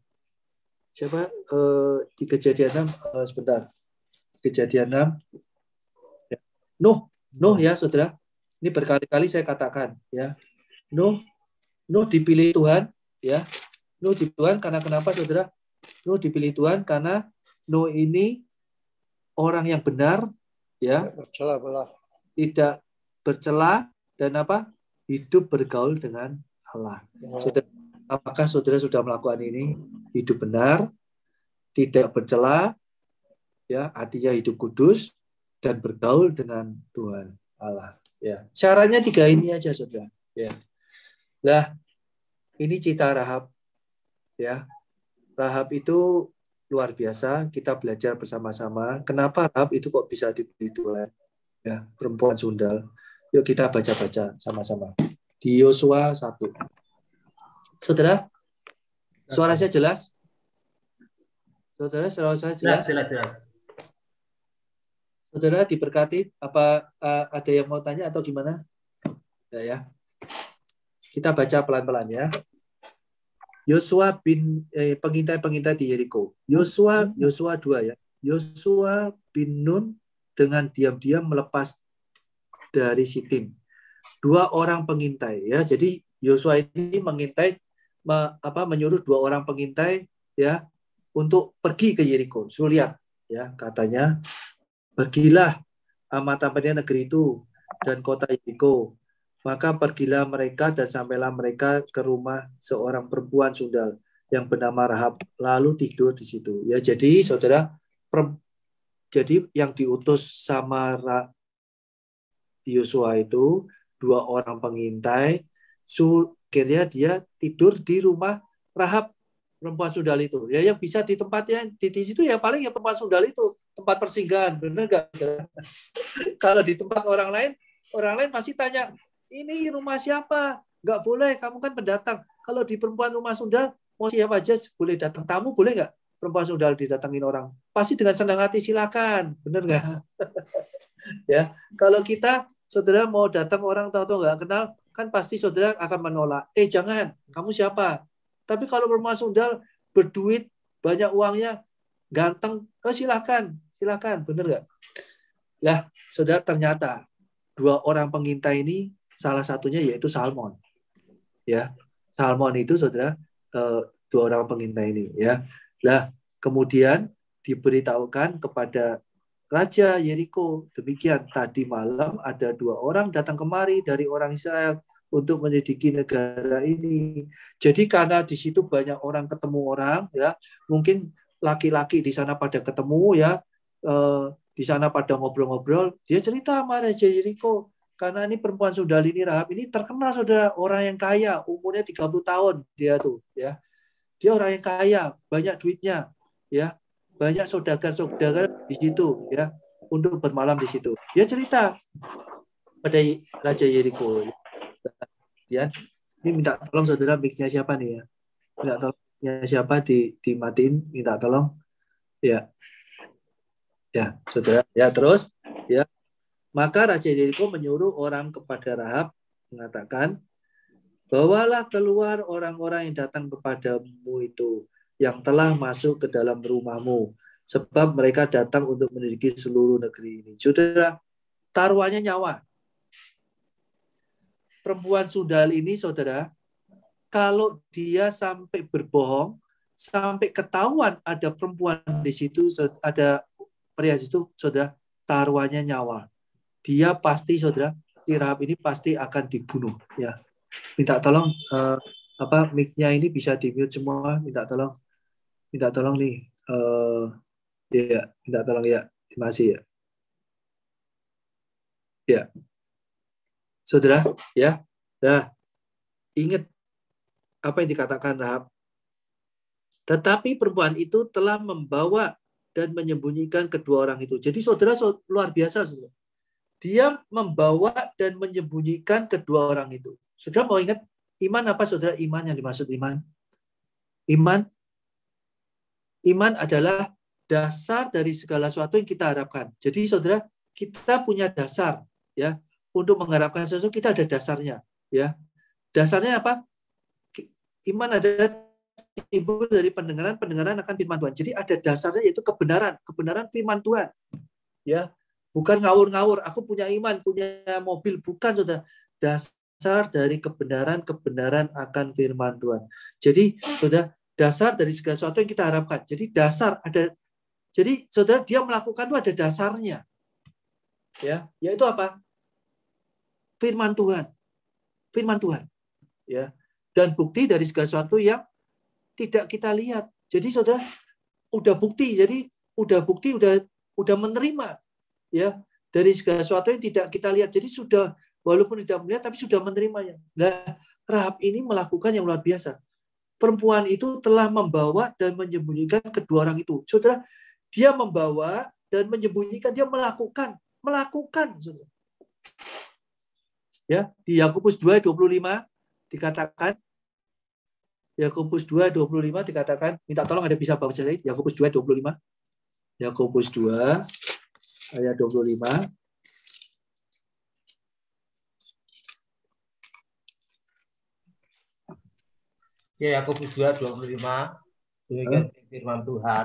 siapa eh, di Kejadian enam eh, sebentar. Kejadian enam ya. Nuh, Nuh ya saudara. Ini berkali-kali saya katakan ya. Nuh, Nuh dipilih Tuhan ya. Nuh dipilih Tuhan karena kenapa saudara? Nuh dipilih Tuhan karena Nuh ini orang yang benar ya. Bercela-belah. Tidak bercela dan apa? Hidup bergaul dengan Allah. Saudara, apakah saudara sudah melakukan ini? Hidup benar, tidak bercela, ya, artinya hidup kudus dan bergaul dengan Tuhan Allah. Ya, syaratnya tiga ini aja, saudara. Ya, lah, ini cita Rahab. Ya, Rahab itu luar biasa. Kita belajar bersama-sama. Kenapa Rahab itu kok bisa dipilih Tuhan? Ya, perempuan sundal. Yuk kita baca-baca sama-sama. Di Yosua satu. Saudara, suara saya jelas? Saudara, suara saya jelas? Jelas, jelas, jelas. Saudara diberkati, apa uh, ada yang mau tanya atau gimana? Ya, ya. Kita baca pelan-pelan ya. Yosua bin eh, pengintai-pengintai di Yeriko. Yosua Yosua dua ya. Yosua bin Nun dengan diam-diam melepas dari Sitim. Dua orang pengintai ya. Jadi Yosua ini mengintai me, apa menyuruh dua orang pengintai ya untuk pergi ke Yeriko. Suruh lihat ya, katanya pergilah amat-amatnya negeri itu dan kota Yeriko. Maka pergilah mereka dan sampailah mereka ke rumah seorang perempuan sundal yang bernama Rahab, lalu tidur di situ. Ya, jadi saudara, per, jadi yang diutus sama Yosua itu dua orang pengintai, akhirnya dia tidur di rumah Rahab, perempuan sundal itu. Ya, yang bisa di tempatnya di, di situ ya paling ya perempuan sundal itu, tempat persinggahan, benar nggak? Kalau di tempat orang lain, orang lain pasti tanya, ini rumah siapa? Nggak boleh, kamu kan pendatang. Kalau di perempuan rumah sundal, mau siapa aja boleh datang. Tamu boleh nggak? Perempuan sundal didatangin orang. Pasti dengan senang hati, silakan. Bener nggak? Ya, kalau kita, saudara mau datang orang tahu-tahu nggak kenal, kan pasti saudara akan menolak. Eh jangan, kamu siapa? Tapi kalau perempuan sundal, berduit, banyak uangnya, ganteng, oh silakan, silakan. Bener nggak? Lah, saudara ternyata dua orang pengintai ini, salah satunya yaitu Salmon, ya Salmon itu saudara eh, dua orang pengintai ini, ya. Lah kemudian diberitahukan kepada Raja Yeriko, demikian tadi malam ada dua orang datang kemari dari orang Israel untuk menyelidiki negara ini. Jadi karena di situ banyak orang ketemu orang, ya mungkin laki-laki di sana pada ketemu, ya eh, di sana pada ngobrol-ngobrol, dia cerita sama Raja Yeriko. Karena ini perempuan sundal ini Rahab ini terkenal saudara, orang yang kaya, umurnya tiga puluh tahun dia tuh ya. Dia orang yang kaya, banyak duitnya ya. Banyak saudagar-saudagar di situ ya untuk bermalam di situ. Dia cerita pada Raja Yeriko. Ya, ini minta tolong saudara, mic-nya siapa nih ya? Minta tolongnya siapa di dimatiin, minta tolong. Ya. Ya, saudara. Ya, terus ya. Maka Raja Yeriko menyuruh orang kepada Rahab, mengatakan, bawalah keluar orang-orang yang datang kepadamu itu, yang telah masuk ke dalam rumahmu, sebab mereka datang untuk menyelidiki seluruh negeri ini. Saudara, taruhannya nyawa. Perempuan sundal ini, saudara, kalau dia sampai berbohong, sampai ketahuan ada perempuan di situ, ada pria di situ, saudara, taruhannya nyawa. Dia pasti, saudara, si Rahab ini pasti akan dibunuh. Ya, minta tolong uh, apa mic-nya ini bisa di mute semua. Minta tolong, minta tolong nih uh, Iya, minta tolong ya. Terima kasih ya. Ya. Saudara, ya. Nah, ingat apa yang dikatakan Rahab. Tetapi perempuan itu telah membawa dan menyembunyikan kedua orang itu. Jadi saudara luar biasa, saudara. Dia membawa dan menyembunyikan kedua orang itu. Saudara mau ingat iman apa, saudara? Iman yang dimaksud iman. Iman. Iman adalah dasar dari segala sesuatu yang kita harapkan. Jadi saudara, kita punya dasar, ya, untuk mengharapkan sesuatu. Kita ada dasarnya, ya. Dasarnya apa? Iman ada timbul dari pendengaran, pendengaran akan firman Tuhan. Jadi ada dasarnya, yaitu kebenaran, kebenaran firman Tuhan, ya. Bukan ngawur-ngawur, aku punya iman, punya mobil. Bukan, saudara. Dasar dari kebenaran-kebenaran akan firman Tuhan. Jadi, saudara, dasar dari segala sesuatu yang kita harapkan. Jadi, dasar ada. Jadi, saudara, dia melakukan itu ada dasarnya. Ya, yaitu apa? Firman Tuhan. Firman Tuhan. Ya. Dan bukti dari segala sesuatu yang tidak kita lihat. Jadi, saudara, udah bukti. Jadi, udah bukti, udah udah menerima. Ya, dari segala sesuatu yang tidak kita lihat. Jadi sudah, walaupun tidak melihat, tapi sudah menerimanya. Nah, Rahab ini melakukan yang luar biasa. Perempuan itu telah membawa dan menyembunyikan kedua orang itu. Saudara, dia membawa dan menyembunyikan, dia melakukan. Melakukan, saudara. Ya, di Yakobus dua ayat dua puluh lima dikatakan, Yakobus dua ayat dua puluh lima dikatakan, minta tolong ada bisa baca saya, Yakobus dua ayat dua puluh lima. Yakobus dua ayat dua puluh lima. Ya, Yakobus dua ayat dua puluh lima. Demikian firman Tuhan.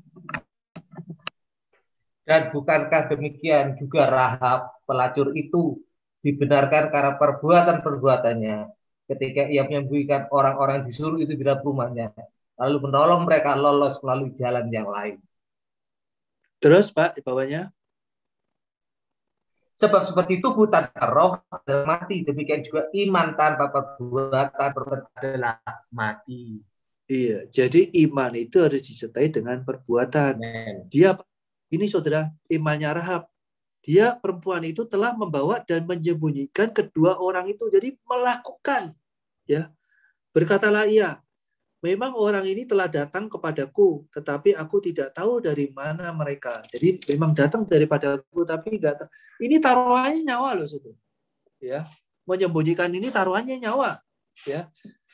Dan bukankah demikian juga Rahab, pelacur itu dibenarkan karena perbuatan-perbuatannya ketika ia menyembunyikan orang-orang disuruh itu di dalam rumahnya, lalu menolong mereka lolos melalui jalan yang lain. Terus, Pak, di bawahnya. Sebab seperti tubuh tanpa roh adalah mati, demikian juga iman tanpa perbuatan adalah mati. Iya, jadi iman itu harus disertai dengan perbuatan. Amen. Dia, ini saudara, imannya Rahab. Dia, perempuan itu telah membawa dan menyembunyikan kedua orang itu. Jadi melakukan. Ya, berkatalah ia, memang orang ini telah datang kepadaku, tetapi aku tidak tahu dari mana mereka. Jadi memang datang daripadaku, tapi tidak tahu. Ini taruhannya nyawa loh, saudara. Ya, menyembunyikan ini taruhannya nyawa. Ya.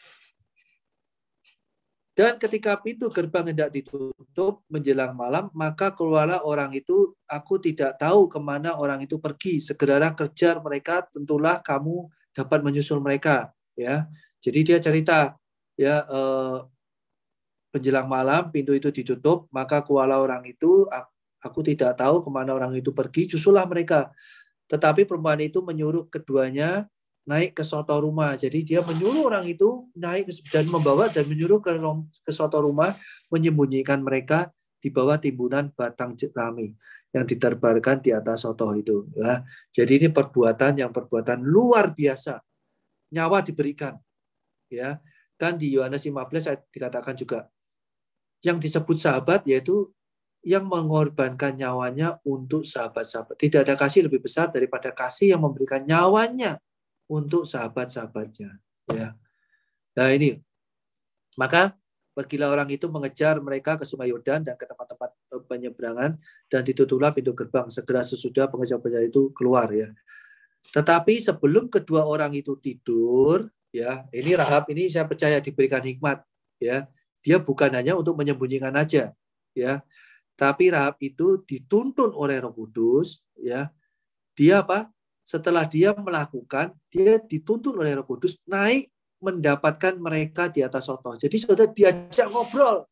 Dan ketika pintu gerbang hendak ditutup menjelang malam, maka keluarlah orang itu. Aku tidak tahu kemana orang itu pergi. Segeralah kejar mereka, tentulah kamu dapat menyusul mereka. Ya, jadi dia cerita. Ya, eh, menjelang malam pintu itu ditutup, maka keluarlah orang itu. Aku tidak tahu kemana orang itu pergi. Susulah mereka. Tetapi perempuan itu menyuruh keduanya naik ke soto rumah. Jadi dia menyuruh orang itu naik dan membawa dan menyuruh ke, ke soto rumah, menyembunyikan mereka di bawah timbunan batang jerami yang diterbarkan di atas soto itu. Ya. Jadi ini perbuatan yang perbuatan luar biasa. Nyawa diberikan. Ya. Kan di Yohanes lima belas dikatakan juga yang disebut sahabat yaitu yang mengorbankan nyawanya untuk sahabat-sahabat. Tidak ada kasih lebih besar daripada kasih yang memberikan nyawanya untuk sahabat-sahabatnya. Ya. Nah ini, maka pergilah orang itu mengejar mereka ke Sungai Yordan dan ke tempat-tempat penyeberangan dan ditutuplah pintu gerbang. Segera sesudah pengejar-pengejar itu keluar. Ya. Tetapi sebelum kedua orang itu tidur, ya ini Rahab ini saya percaya diberikan hikmat. Ya, dia bukan hanya untuk menyembunyikan aja. Ya, tapi Rahab itu dituntun oleh Roh Kudus. Ya, dia apa? Setelah dia melakukan, dia dituntun oleh Roh Kudus naik mendapatkan mereka di atas soto. Jadi saudara diajak ngobrol.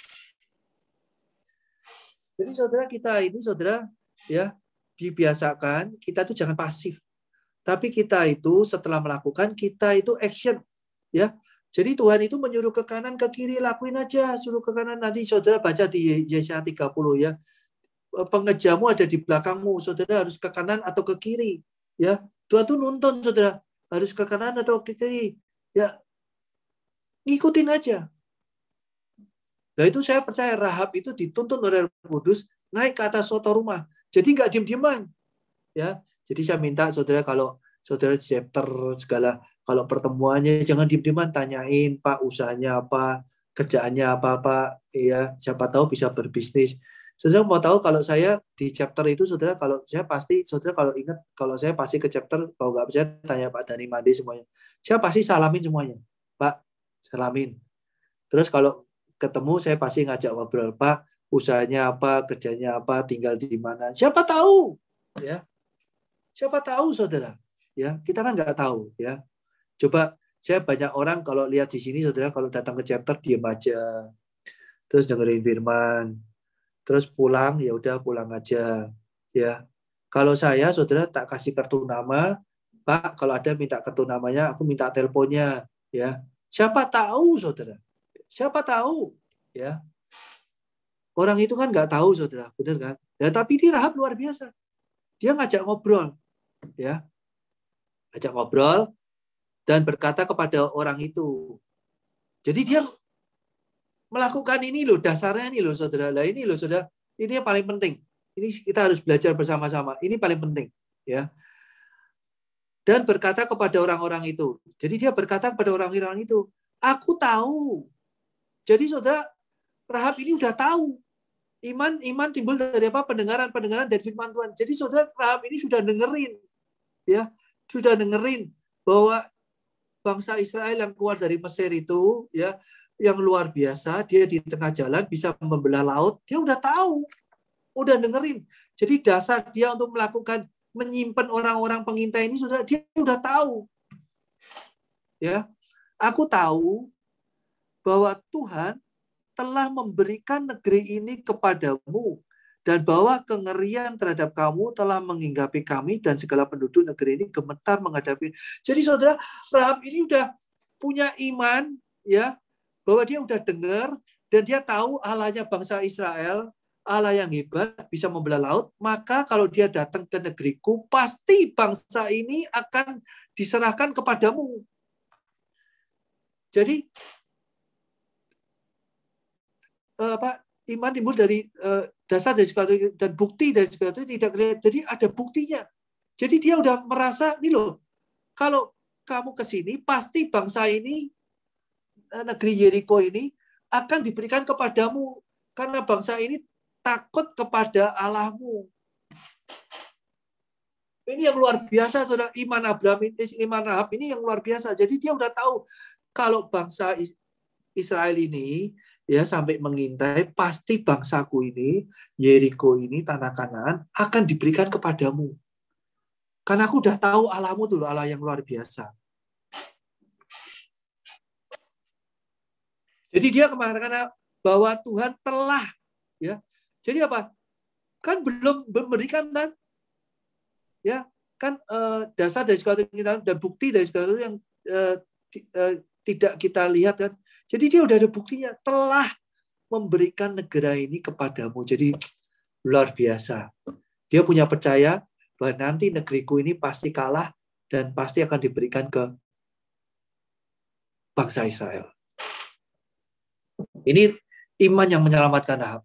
Jadi saudara kita ini saudara ya dibiasakan kita itu jangan pasif. Tapi kita itu setelah melakukan kita itu action ya. Jadi Tuhan itu menyuruh ke kanan ke kiri lakuin aja, suruh ke kanan. Nanti saudara baca di Yesaya tiga puluh ya. Pengejarmu ada di belakangmu, saudara harus ke kanan atau ke kiri. Ya, Tuhan tuh nuntun saudara harus ke kanan atau ke kiri. Ya, ngikutin aja. Nah itu saya percaya Rahab itu dituntun oleh Roh Kudus naik ke atas suatu rumah. Jadi nggak diem-dieman. Ya, jadi saya minta saudara kalau saudara chapter segala, kalau pertemuannya jangan diem-dieman, tanyain Pak usahanya apa, kerjaannya apa-apa, ya siapa tahu bisa berbisnis. Saudara mau tahu kalau saya di chapter itu, saudara kalau saya pasti, saudara kalau ingat, kalau saya pasti ke chapter, kalau nggak percaya tanya Pak Dani Made semuanya. Saya pasti salamin semuanya, Pak, salamin. Terus kalau ketemu saya pasti ngajak ngobrol, Pak, usahanya apa, kerjanya apa, tinggal di mana. Siapa tahu, ya. Siapa tahu, saudara. Ya, kita kan nggak tahu, ya. Coba saya banyak orang kalau lihat di sini, saudara, kalau datang ke chapter diam aja, terus dengerin firman, terus pulang, ya udah pulang aja, ya. Kalau saya, saudara, tak kasih kartu nama, Pak, kalau ada minta kartu namanya, aku minta teleponnya, ya. Siapa tahu, saudara. Siapa tahu, ya. Orang itu kan nggak tahu, saudara, benar kan? Ya, tapi dia Rahab luar biasa. Dia ngajak ngobrol, ya, ngajak ngobrol dan berkata kepada orang itu. Jadi dia melakukan ini loh, dasarnya ini loh, saudara. Lah ini loh, saudara. Ini yang paling penting. Ini kita harus belajar bersama-sama. Ini paling penting, ya. Dan berkata kepada orang-orang itu. Jadi dia berkata kepada orang-orang itu, aku tahu. Jadi saudara, Rahab ini udah tahu. Iman iman timbul dari apa? Pendengaran-pendengaran dari firman Tuhan. Jadi saudara, Rahab ini sudah dengerin, ya, sudah dengerin bahwa bangsa Israel yang keluar dari Mesir itu, ya, yang luar biasa, dia di tengah jalan bisa membelah laut, dia udah tahu, udah dengerin. Jadi dasar dia untuk melakukan menyimpan orang-orang pengintai ini, saudara, dia udah tahu, ya. Aku tahu bahwa Tuhan telah memberikan negeri ini kepadamu, dan bahwa kengerian terhadap kamu telah menghinggapi kami, dan segala penduduk negeri ini gemetar menghadapi. Jadi saudara, Rahab ini udah punya iman, ya, bahwa dia udah dengar, dan dia tahu Allahnya bangsa Israel, Allah yang hebat, bisa membelah laut, maka kalau dia datang ke negeriku, pasti bangsa ini akan diserahkan kepadamu. Jadi, apa, iman timbul dari uh, dasar dari segala itu, dan bukti dari segala itu tidak kelihatan. Jadi ada buktinya. Jadi dia udah merasa, nih loh, kalau kamu ke sini, pasti bangsa ini, negeri Yeriko ini, akan diberikan kepadamu. Karena bangsa ini takut kepada Allahmu. Ini yang luar biasa, saudara. Iman Abraham, iman Rahab ini yang luar biasa. Jadi dia udah tahu, kalau bangsa Israel ini, ya, sampai mengintai, pasti bangsaku ini, Yeriko ini, tanah Kanaan, akan diberikan kepadamu. Karena aku udah tahu Allahmu dulu, Allah yang luar biasa. Jadi dia kemana-mana bahwa Tuhan telah, ya. Jadi apa? Kan belum memberikan, kan? Ya, kan eh, dasar dari segala kita dan bukti dari segala yang eh, eh, tidak kita lihat, kan? Jadi dia udah ada buktinya, telah memberikan negara ini kepadamu. Jadi luar biasa. Dia punya percaya bahwa nanti negeriku ini pasti kalah dan pasti akan diberikan ke bangsa Israel. Ini iman yang menyelamatkan Rahab.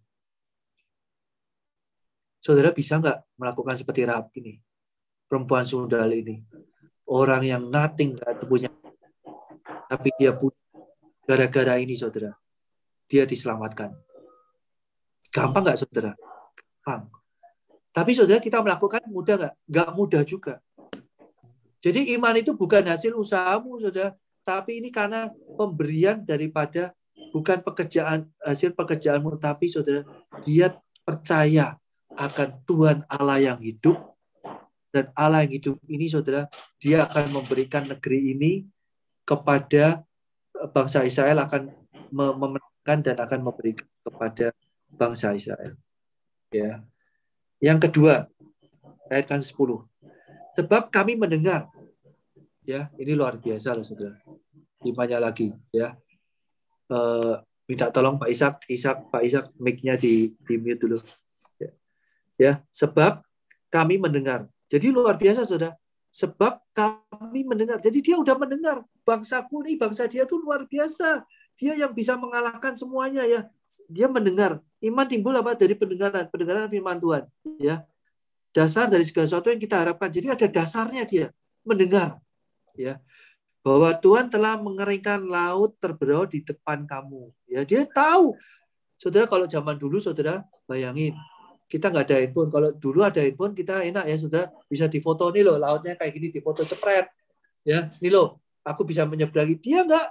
Saudara bisa nggak melakukan seperti Rahab ini? Perempuan sundal ini. Orang yang nothing, nggak punya. Tapi dia punya. Gara-gara ini, saudara, dia diselamatkan. Gampang nggak, saudara? Gampang. Tapi, saudara, kita melakukan mudah nggak? Nggak mudah juga. Jadi, iman itu bukan hasil usahamu, saudara. Tapi ini karena pemberian daripada, bukan pekerjaan hasil pekerjaanmu, tapi, saudara, dia percaya akan Tuhan Allah yang hidup. Dan Allah yang hidup ini, saudara, dia akan memberikan negeri ini kepada bangsa Israel, akan memenangkan dan akan memberikan kepada bangsa Israel. Ya. Yang kedua, ayat kan sepuluh. Sebab kami mendengar, ya, ini luar biasa loh, saudara. Imannya lagi, ya. E, minta tolong Pak Ishak, Ishak, Pak Ishak, mic-nya di, di mute dulu. Ya. Ya, sebab kami mendengar. Jadi luar biasa, saudara. Sebab kami mendengar. Jadi dia udah mendengar. Bangsaku nih, bangsa dia tuh luar biasa. dia yang bisa mengalahkan semuanya ya. Dia mendengar. Iman timbul apa? Dari pendengaran, pendengaran firman Tuhan. Ya, dasar dari segala sesuatu yang kita harapkan. Jadi ada dasarnya dia mendengar. Ya, bahwa Tuhan telah mengeringkan laut terbelah di depan kamu. Ya, dia tahu. Saudara, kalau zaman dulu, saudara bayangin, kita nggak ada handphone. Kalau dulu ada handphone, kita enak ya, saudara bisa difoto nih loh, lautnya kayak gini, difoto cepret. Ya, nih loh, aku bisa menyeberangi. Dia nggak.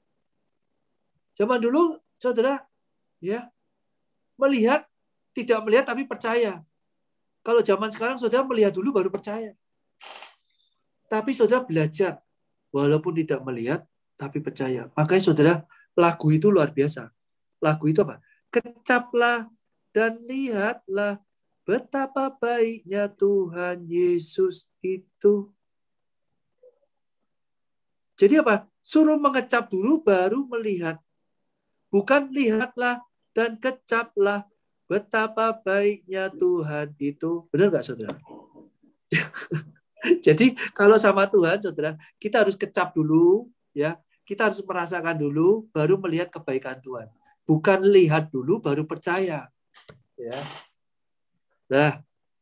Zaman dulu, saudara, ya melihat, tidak melihat tapi percaya. Kalau zaman sekarang, saudara melihat dulu baru percaya. Tapi saudara belajar, walaupun tidak melihat, tapi percaya. Makanya saudara, lagu itu luar biasa. Lagu itu apa? Kecaplah dan lihatlah betapa baiknya Tuhan Yesus itu. Jadi apa? Suruh mengecap dulu baru melihat. Bukan lihatlah dan kecaplah betapa baiknya Tuhan itu. Benar nggak saudara? Jadi kalau sama Tuhan, saudara, kita harus kecap dulu, ya. Kita harus merasakan dulu, baru melihat kebaikan Tuhan. Bukan lihat dulu, baru percaya. Ya. Nah,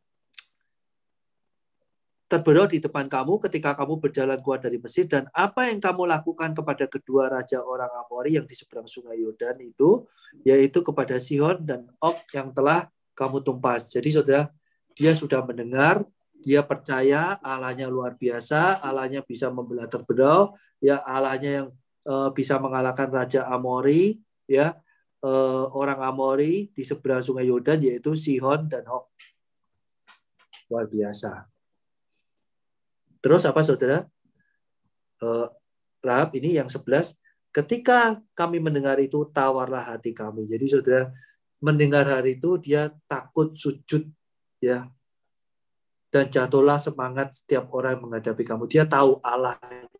terberau di depan kamu ketika kamu berjalan keluar dari Mesir, dan apa yang kamu lakukan kepada kedua raja orang Amori yang di seberang sungai Yordan itu, yaitu kepada Sihon dan Og yang telah kamu tumpas. Jadi saudara, dia sudah mendengar, dia percaya Allahnya luar biasa, Allahnya bisa membelah terberau, ya Allahnya yang uh, bisa mengalahkan raja Amori, ya uh, orang Amori di seberang sungai Yordan, yaitu Sihon dan Og. Luar biasa. Terus apa saudara? Uh, Rahab ini yang sebelas. Ketika kami mendengar itu, tawarlah hati kami. Jadi saudara, mendengar hari itu dia takut sujud, ya. Dan jatuhlah semangat setiap orang yang menghadapi kamu. Dia tahu Allah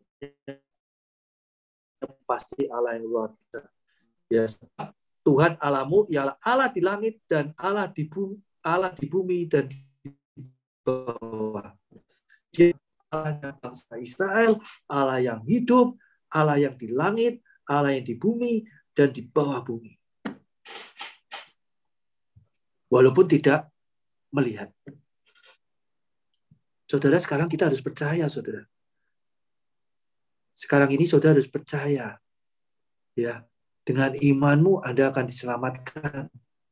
pasti Allah yang luar biasa. Ya, Tuhan Allahmu ialah Allah di langit dan Allah di bumi, Allah di bumi dan di bawah. Dia Allah bangsa Israel, Allah yang hidup, Allah yang di langit, Allah yang di bumi dan di bawah bumi. Walaupun tidak melihat. Saudara, sekarang kita harus percaya, saudara. Sekarang ini saudara harus percaya. Ya, dengan imanmu Anda akan diselamatkan.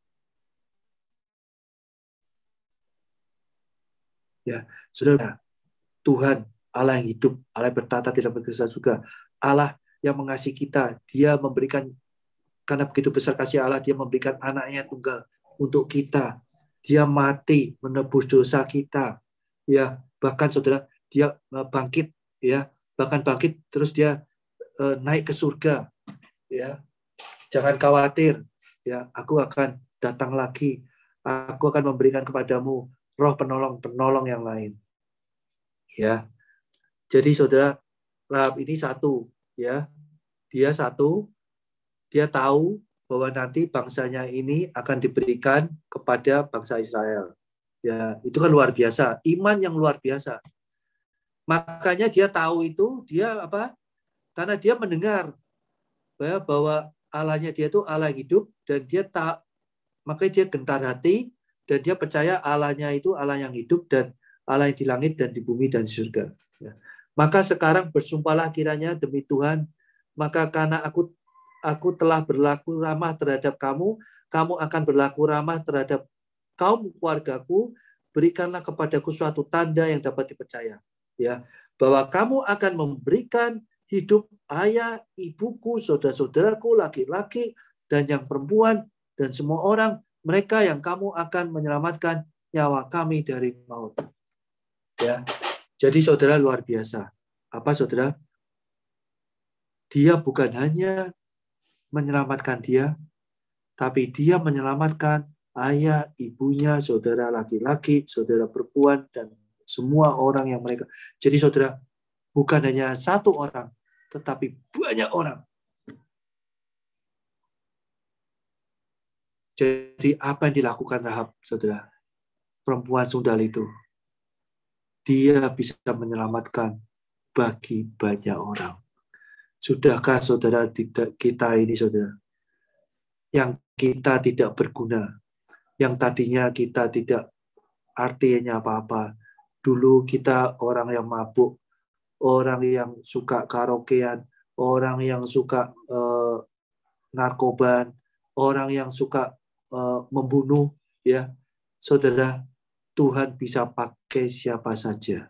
Ya, saudara, Tuhan, Allah yang hidup, Allah yang bertata di dalam Kristus juga, Allah yang mengasihi kita, Dia memberikan, karena begitu besar kasih Allah, Dia memberikan anaknya tunggal untuk kita. Dia mati menebus dosa kita. Ya, bahkan saudara, dia bangkit, ya, bahkan bangkit terus dia uh, naik ke surga, ya. Jangan khawatir, ya, aku akan datang lagi, aku akan memberikan kepadamu roh penolong penolong yang lain, ya. Jadi saudara, Rahab ini satu, ya, dia satu, dia tahu bahwa nanti bangsanya ini akan diberikan kepada bangsa Israel. Ya, itu kan luar biasa, iman yang luar biasa. Makanya dia tahu itu, dia apa? Karena dia mendengar ya, bahwa Allahnya dia itu Allah hidup, dan dia tak, makanya dia gentar hati, dan dia percaya Allahnya itu Allah yang hidup, dan Allah yang di langit dan di bumi dan di surga. Ya. Maka sekarang bersumpahlah kiranya demi Tuhan, maka karena aku aku telah berlaku ramah terhadap kamu, kamu akan berlaku ramah terhadap kaum keluargaku, berikanlah kepadaku suatu tanda yang dapat dipercaya, ya, bahwa kamu akan memberikan hidup ayah, ibuku, saudara-saudaraku, laki-laki dan yang perempuan dan semua orang, mereka yang kamu akan menyelamatkan nyawa kami dari maut. Ya, jadi saudara luar biasa. Apa saudara? Dia bukan hanya menyelamatkan dia, tapi dia menyelamatkan ayah, ibunya, saudara laki-laki, saudara perempuan, dan semua orang yang mereka. Jadi saudara, bukan hanya satu orang, tetapi banyak orang. Jadi apa yang dilakukan Rahab, saudara? Perempuan sundal itu. Dia bisa menyelamatkan bagi banyak orang. Sudahkah saudara tidak kita ini saudara, yang kita tidak berguna, yang tadinya kita tidak artinya apa-apa. Dulu kita orang yang mabuk, orang yang suka karaokean, orang yang suka eh, narkoban, orang yang suka eh, membunuh, ya saudara. Tuhan bisa pakai siapa saja.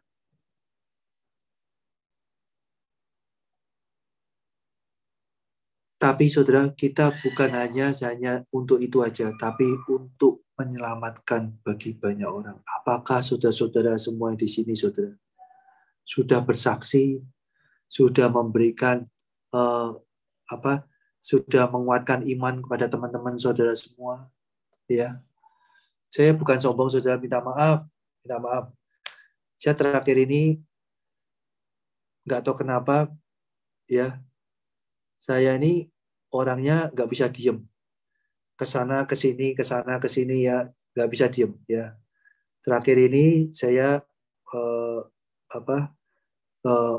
Tapi saudara, kita bukan hanya hanya untuk itu aja, tapi untuk menyelamatkan bagi banyak orang. Apakah saudara-saudara semua di sini, saudara, sudah bersaksi, sudah memberikan uh, apa, sudah menguatkan iman kepada teman-teman saudara semua? Ya, saya bukan sombong, saudara, minta maaf, minta maaf. Saya terakhir ini nggak tahu kenapa, ya, saya ini orangnya nggak bisa diem, kesana kesini kesana kesini ya, nggak bisa diem ya. Terakhir ini saya eh, apa eh,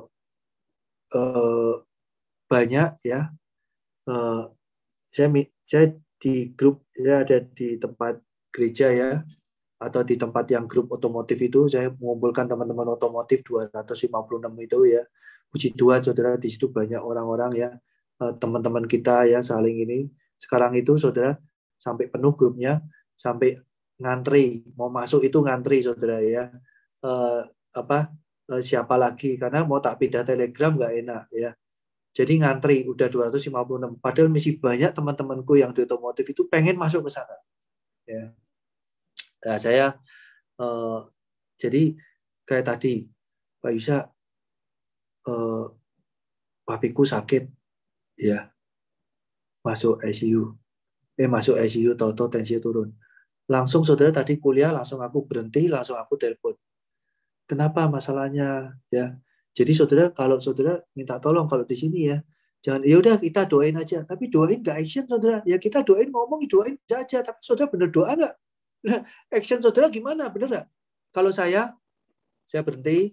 eh, banyak ya, eh, saya saya di grup, saya ada di tempat gereja ya, atau di tempat yang grup otomotif itu, saya mengumpulkan teman-teman otomotif dua ratus lima puluh enam itu ya. Puji Tuhan saudara, di situ banyak orang-orang ya, teman-teman kita ya, saling ini. Sekarang itu saudara sampai penuh grupnya, sampai ngantri mau masuk itu ngantri saudara ya. Eh, apa eh, siapa lagi, karena mau tak pindah Telegram nggak enak ya. Jadi ngantri udah dua ratus lima puluh enam. Padahal masih banyak teman-temanku yang di otomotif itu pengen masuk ke sana. Ya. Nah, saya eh, jadi kayak tadi Pak Yusa, eh, papiku sakit. Ya, masuk I C U, eh masuk I C U, tahu-tahu tensi turun. Langsung saudara tadi kuliah, langsung aku berhenti, langsung aku telepon. Kenapa masalahnya? Ya, jadi saudara, kalau saudara minta tolong kalau di sini ya, jangan ya udah kita doain aja, tapi doain nggak action saudara. Ya kita doain, ngomong doain aja, tapi saudara bener doa nggak? Nah, action saudara gimana? Bener nggak? Kalau saya, saya berhenti,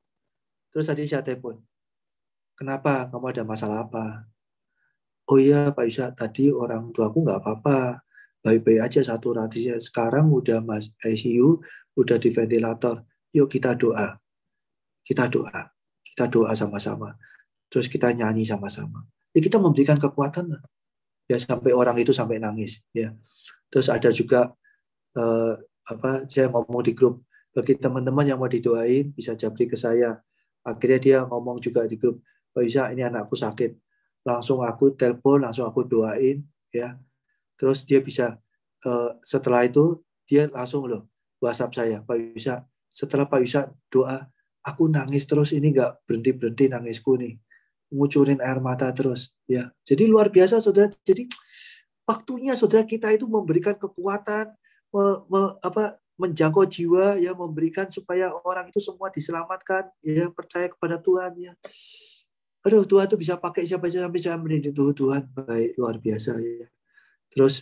terus tadi saya telepon. Kenapa? Kamu ada masalah apa? Oh iya Pak Yusa, tadi orang tuaku nggak apa-apa, baik-baik aja satu radisnya. Sekarang udah mas I C U, udah di ventilator. Yuk kita doa, kita doa, kita doa sama-sama. Terus kita nyanyi sama-sama. Ya kita memberikan kekuatan lah. Ya sampai orang itu sampai nangis. Ya. Terus ada juga eh, apa? Saya ngomong di grup, bagi teman-teman yang mau didoain bisa japri ke saya. Akhirnya dia ngomong juga di grup, Pak Yusa ini anakku sakit. Langsung aku telepon, langsung aku doain ya. Terus dia bisa uh, setelah itu dia langsung loh WhatsApp saya, Pak Yusa, setelah Pak Yusa doa, aku nangis terus, ini nggak berhenti berhenti nangisku nih, ngucurin air mata terus ya. Jadi luar biasa saudara. Jadi waktunya saudara kita itu memberikan kekuatan, me, me, apa, menjangkau jiwa ya, memberikan supaya orang itu semua diselamatkan ya, percaya kepada Tuhan ya. Aduh, Tuhan tuh bisa pakai siapa saja sampai saya mendidik Tuhan, Tuhan baik, luar biasa ya. Terus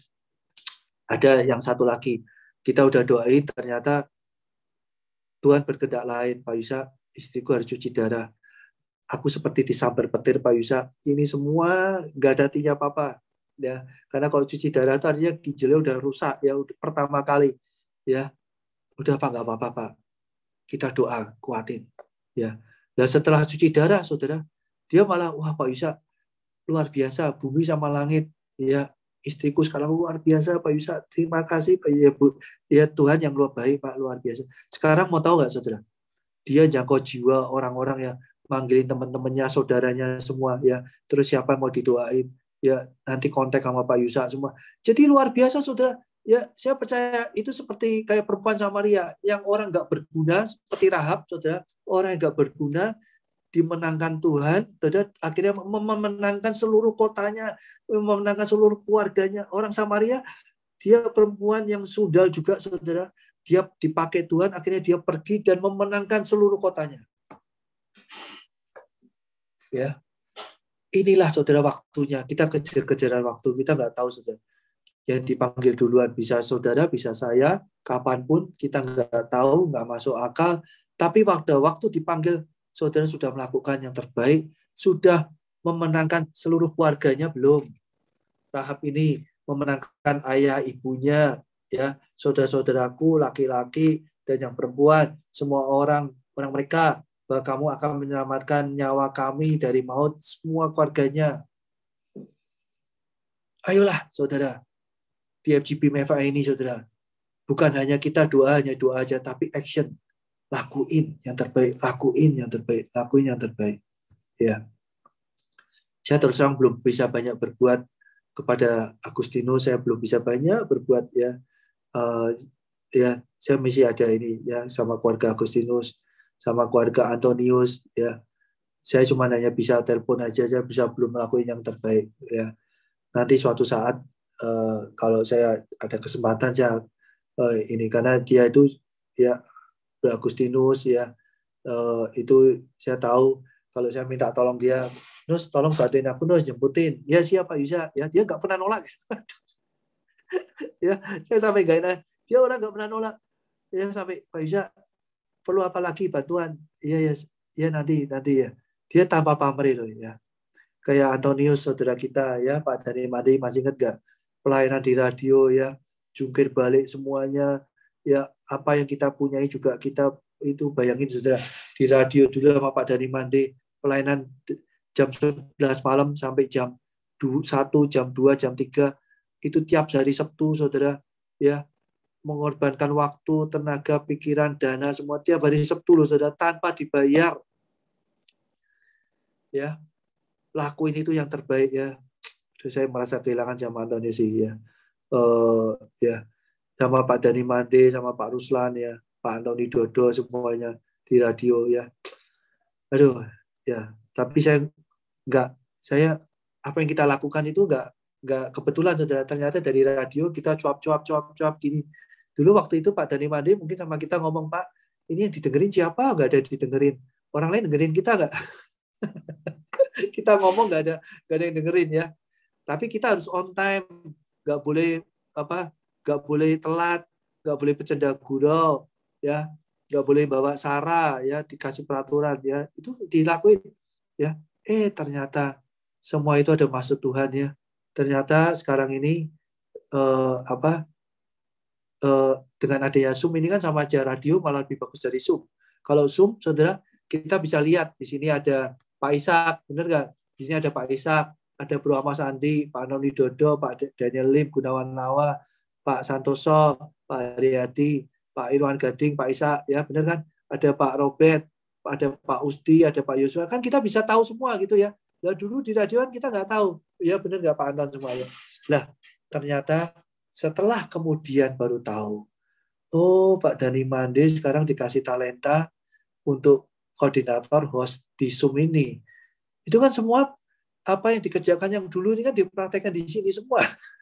ada yang satu lagi, kita udah doain, ternyata Tuhan berkehendak lain, Pak Yusa, istriku harus cuci darah. Aku seperti disambar petir, Pak Yusa. Ini semua nggak ada artinya apa-apa ya, karena kalau cuci darah itu artinya ginjalnya udah rusak ya, udah pertama kali ya. Udah Pak, nggak apa-apa Pak, kita doa, kuatin ya. Dan setelah cuci darah saudara, dia malah, wah Pak Yusa, luar biasa, bumi sama langit. Ya, istriku sekarang luar biasa Pak Yusa. Terima kasih Pak ya, Bu. Ya Tuhan yang luar baik Pak, luar biasa. Sekarang mau tahu nggak saudara? Dia jangkau jiwa orang-orang yang manggilin teman-temannya, saudaranya semua ya. Terus siapa yang mau didoain? Ya nanti kontak sama Pak Yusa semua. Jadi luar biasa saudara. Ya saya percaya itu seperti kayak perempuan Samaria yang orang nggak berguna, seperti Rahab saudara. Orang yang nggak berguna dimenangkan Tuhan, saudara, akhirnya memenangkan seluruh kotanya, memenangkan seluruh keluarganya. Orang Samaria, dia perempuan yang sundal juga, saudara. Dia dipakai Tuhan, akhirnya dia pergi dan memenangkan seluruh kotanya. Ya, inilah saudara waktunya. Kita kejar-kejaran waktu, kita nggak tahu saudara. Yang dipanggil duluan bisa saudara, bisa saya, kapanpun kita nggak tahu, nggak masuk akal. Tapi waktu waktu dipanggil, saudara sudah melakukan yang terbaik, sudah memenangkan seluruh keluarganya? Belum. Tahap ini memenangkan ayah ibunya, ya, saudara-saudaraku laki-laki dan yang perempuan, semua orang orang mereka, bahwa kamu akan menyelamatkan nyawa kami dari maut, semua keluarganya. Ayolah saudara, di F G P M F A ini saudara, bukan hanya kita doa, hanya doa aja, tapi action. Lakuin yang terbaik, lakuin yang terbaik, lakuin yang terbaik. Ya, saya terus terang belum bisa banyak berbuat kepada Agustinus, saya belum bisa banyak berbuat ya. Uh, ya, saya masih ada ini ya sama keluarga Agustinus, sama keluarga Antonius ya. Saya cuma hanya bisa telepon aja, saya bisa belum melakukan yang terbaik ya. Nanti suatu saat uh, kalau saya ada kesempatan saya uh, ini, karena dia itu ya Agustinus ya, uh, itu saya tahu kalau saya minta tolong dia, Nus tolong bantuin aku Nus jemputin, ya siapa Yusa ya, dia nggak pernah nolak. Ya, saya sampai gak enak, dia orang nggak pernah nolak ya, sampai Pak Yusa perlu apa lagi bantuan, iya ya, ya nanti nanti ya, dia tanpa pamrih loh ya. Kayak Antonius saudara kita ya, Pak Dani Mandi, masih ingat gak pelayanan di radio ya, jungkir balik semuanya ya, apa yang kita punyai juga kita itu, bayangin saudara, di radio dulu sama Pak Dani Mandi pelayanan jam sebelas malam sampai jam satu, jam dua, jam tiga, itu tiap hari Sabtu saudara ya, mengorbankan waktu, tenaga, pikiran, dana semua tiap hari Sabtu loh saudara, tanpa dibayar ya. Lakuin itu yang terbaik ya. Saya merasa kehilangan sama Antonius sih ya. Uh, ya sama Pak Dani Mande, sama Pak Ruslan ya, Pak Antoni Dodo semuanya di radio ya. Aduh ya. Tapi saya nggak, saya apa yang kita lakukan itu nggak nggak kebetulan saudara. Ternyata dari radio kita cuap-cuap cuap-cuap gini. Dulu waktu itu Pak Dani Mande mungkin sama kita ngomong, Pak ini yang didengerin siapa? Nggak ada didengerin. Orang lain dengerin kita nggak? Kita ngomong nggak ada nggak ada yang dengerin ya, tapi kita harus on time, nggak boleh apa nggak boleh telat, nggak boleh pecenda gurau ya, nggak boleh bawa sara ya, dikasih peraturan ya, itu dilakuin ya. Eh ternyata semua itu ada maksud Tuhan ya. Ternyata sekarang ini eh, apa eh, dengan adanya Zoom ini kan sama aja, radio malah lebih bagus dari Zoom. Kalau Zoom saudara kita bisa lihat di sini ada Pak Ishak, benar nggak? Di sini ada Pak Ishak, ada Bro Ahmad Sandi, Pak Noni Dodo, Pak Daniel Lim, Gunawan Nawa, Pak Santoso, Pak Riyadi, Pak Irwan Gading, Pak Ishak, ya benar kan? Ada Pak Robert, ada Pak Usdi, ada Pak Yusuf, kan kita bisa tahu semua gitu ya. Lah dulu di radioan kita nggak tahu, ya benar nggak Pak Anton semuanya? Lah ternyata setelah kemudian baru tahu, oh Pak Dani Mande sekarang dikasih talenta untuk koordinator host di Zoom ini. Itu kan semua apa yang dikerjakan yang dulu ini kan dipraktekkan di sini semua.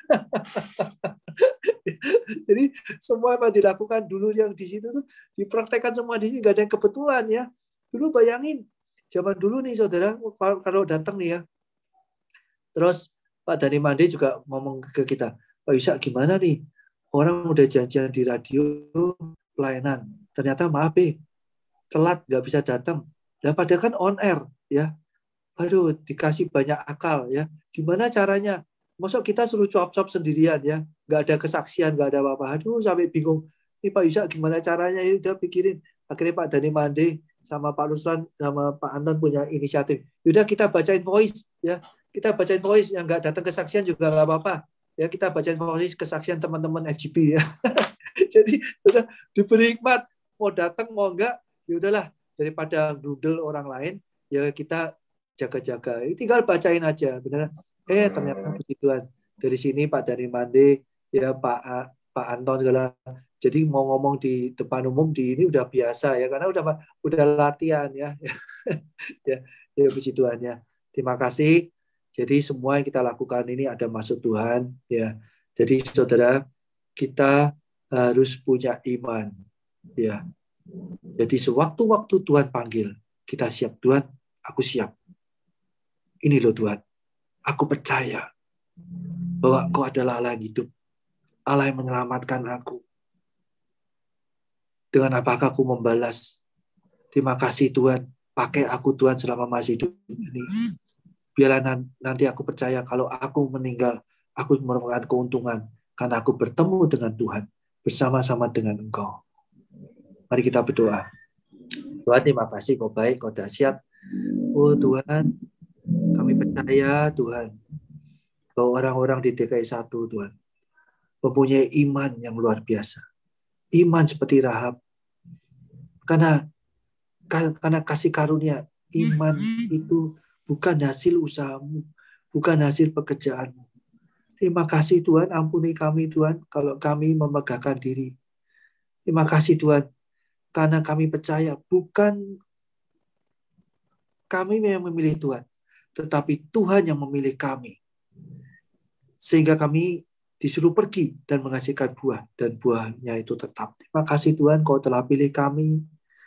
Jadi semua apa yang dilakukan dulu yang di situ tuh dipraktekkan semua di sini, nggak ada yang kebetulan ya. Dulu bayangin zaman dulu nih saudara, kalau datang nih ya, terus Pak Dani Mande juga ngomong ke kita, Pak Ishak gimana nih, orang udah janjian di radio pelayanan, ternyata maaf eh telat, nggak bisa datang. Dan padahal kan on air ya. Aduh, dikasih banyak akal ya. Gimana caranya? Masuk kita suruh cuap-cuap sendirian ya. Nggak ada kesaksian, nggak ada apa-apa. Aduh, sampai bingung. Ini Pak Ishak gimana caranya? Ya udah pikirin. Akhirnya Pak Dani Mande sama Pak Ruslan sama Pak Anton punya inisiatif. Yaudah kita bacain voice ya. Kita bacain voice, yang nggak datang kesaksian juga nggak apa-apa. Ya kita bacain voice kesaksian teman-teman F G P ya. Jadi udah diberi hikmat. Mau datang mau enggak, ya udahlah, daripada dudel orang lain ya kita jaga-jaga, tinggal bacain aja benar. Eh ternyata puji Tuhan dari sini Pak Dani Mande ya, Pak Pak Anton segala, jadi mau ngomong di depan umum di ini udah biasa ya, karena udah udah latihan ya. Ya, ya puji Tuhan ya, terima kasih. Jadi semua yang kita lakukan ini ada maksud Tuhan ya. Jadi saudara, kita harus punya iman ya. Jadi sewaktu-waktu Tuhan panggil, kita siap. Tuhan, aku siap. Ini loh Tuhan, aku percaya bahwa Kau adalah Allah yang hidup, Allah yang menyelamatkan aku. Dengan apakah aku membalas? Terima kasih Tuhan, pakai aku Tuhan selama masih hidup ini. biarlah nanti aku percaya kalau aku meninggal, aku merupakan keuntungan karena aku bertemu dengan Tuhan bersama-sama dengan Engkau. Mari kita berdoa. Tuhan, terima kasih, Kau baik, Kau dahsyat. Oh Tuhan, kami percaya Tuhan bahwa orang-orang di D K I satu Tuhan mempunyai iman yang luar biasa. Iman seperti Rahab. Karena karena kasih karunia, iman itu bukan hasil usahamu, bukan hasil pekerjaanmu. Terima kasih Tuhan, ampuni kami Tuhan kalau kami memegahkan diri. Terima kasih Tuhan, karena kami percaya bukan kami yang memilih Tuhan, tetapi Tuhan yang memilih kami. Sehingga kami disuruh pergi dan menghasilkan buah, dan buahnya itu tetap. Terima kasih Tuhan, Kau telah pilih kami.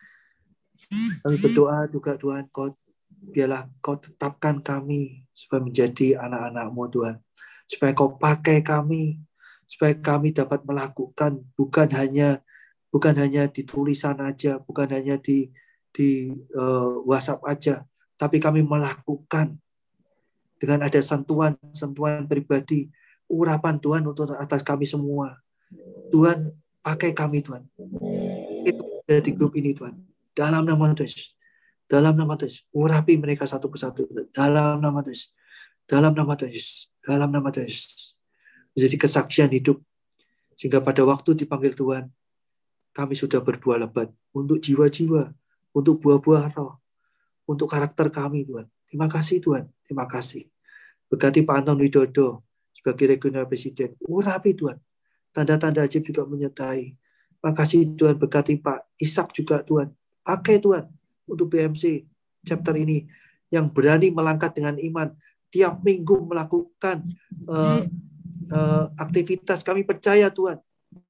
Kami berdoa juga Tuhan, Kau biarlah Kau tetapkan kami supaya menjadi anak-anak-Mu Tuhan. Supaya Kau pakai kami, supaya kami dapat melakukan bukan hanya bukan hanya di tulisan aja, bukan hanya di di uh, WhatsApp aja, tapi kami melakukan dengan ada sentuhan-sentuhan pribadi, urapan Tuhan untuk atas kami semua. Tuhan, pakai kami Tuhan. Itu dari grup ini Tuhan. Dalam nama Yesus. Dalam nama Yesus. Urapi mereka satu persatu. Dalam nama Yesus. Dalam nama Yesus. Dalam nama Yesus. Menjadi kesaksian hidup. Sehingga pada waktu dipanggil Tuhan, kami sudah berbuah lebat. Untuk jiwa-jiwa. Untuk buah-buah roh. Untuk karakter kami Tuhan. Terima kasih Tuhan. Terima kasih. Berkati Pak Anton Widodo sebagai regional presiden. Urapi Tuhan. Tanda-tanda ajaib juga menyertai. Terima kasih Tuhan. Berkati Pak Ishak juga Tuhan. Pakai Tuhan untuk B M C chapter ini yang berani melangkah dengan iman. Tiap minggu melakukan uh, uh, aktivitas. Kami percaya Tuhan.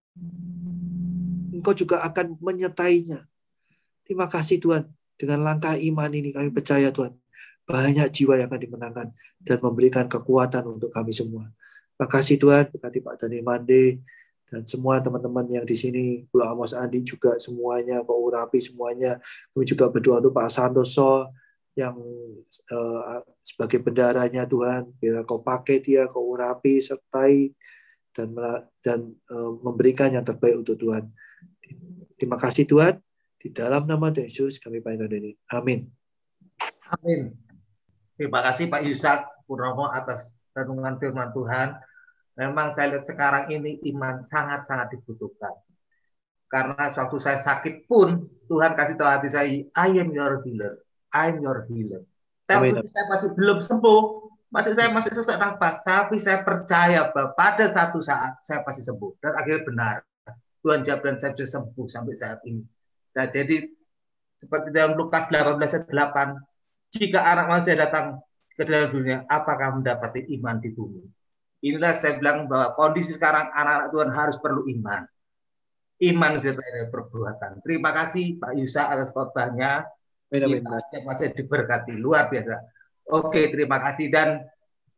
Engkau juga akan menyertainya. Terima kasih Tuhan. Dengan langkah iman ini kami percaya Tuhan. Banyak jiwa yang akan dimenangkan dan memberikan kekuatan untuk kami semua. Terima kasih Tuhan, berkati Pak Dani Mande dan semua teman-teman yang di sini, Pulau Amos Andi juga semuanya, Pak Urapi semuanya. Kami juga berdoa untuk Pak Santoso yang uh, sebagai bendaranya Tuhan, biar Kau pakai dia, Kau urapi, sertai dan dan uh, memberikan yang terbaik untuk Tuhan. Terima kasih Tuhan. Di dalam nama Yesus kami panjatkan diri. Amin. Amin. Terima kasih Pak Yusak Purnomo atas renungan firman Tuhan. Memang saya lihat sekarang ini iman sangat-sangat dibutuhkan. Karena waktu saya sakit pun Tuhan kasih tahu hati saya, I am your healer. I am your healer. Tapi saya masih belum sembuh. Masih saya masih sesak nafas. Tapi saya percaya bahwa pada satu saat saya pasti sembuh. Dan akhirnya benar. Tuhan jawab dan saya sudah sembuh sampai saat ini. Nah, jadi seperti dalam Lukas delapan belas ayat delapan, jika anak manusia datang ke dalam dunia, apakah mendapati iman di bumi? Inilah saya bilang bahwa kondisi sekarang anak-anak Tuhan harus perlu iman. Iman serta perbuatan. Terima kasih Pak Yusa atas khotbahnya. Kita masih diberkati luar biasa. Oke, terima kasih dan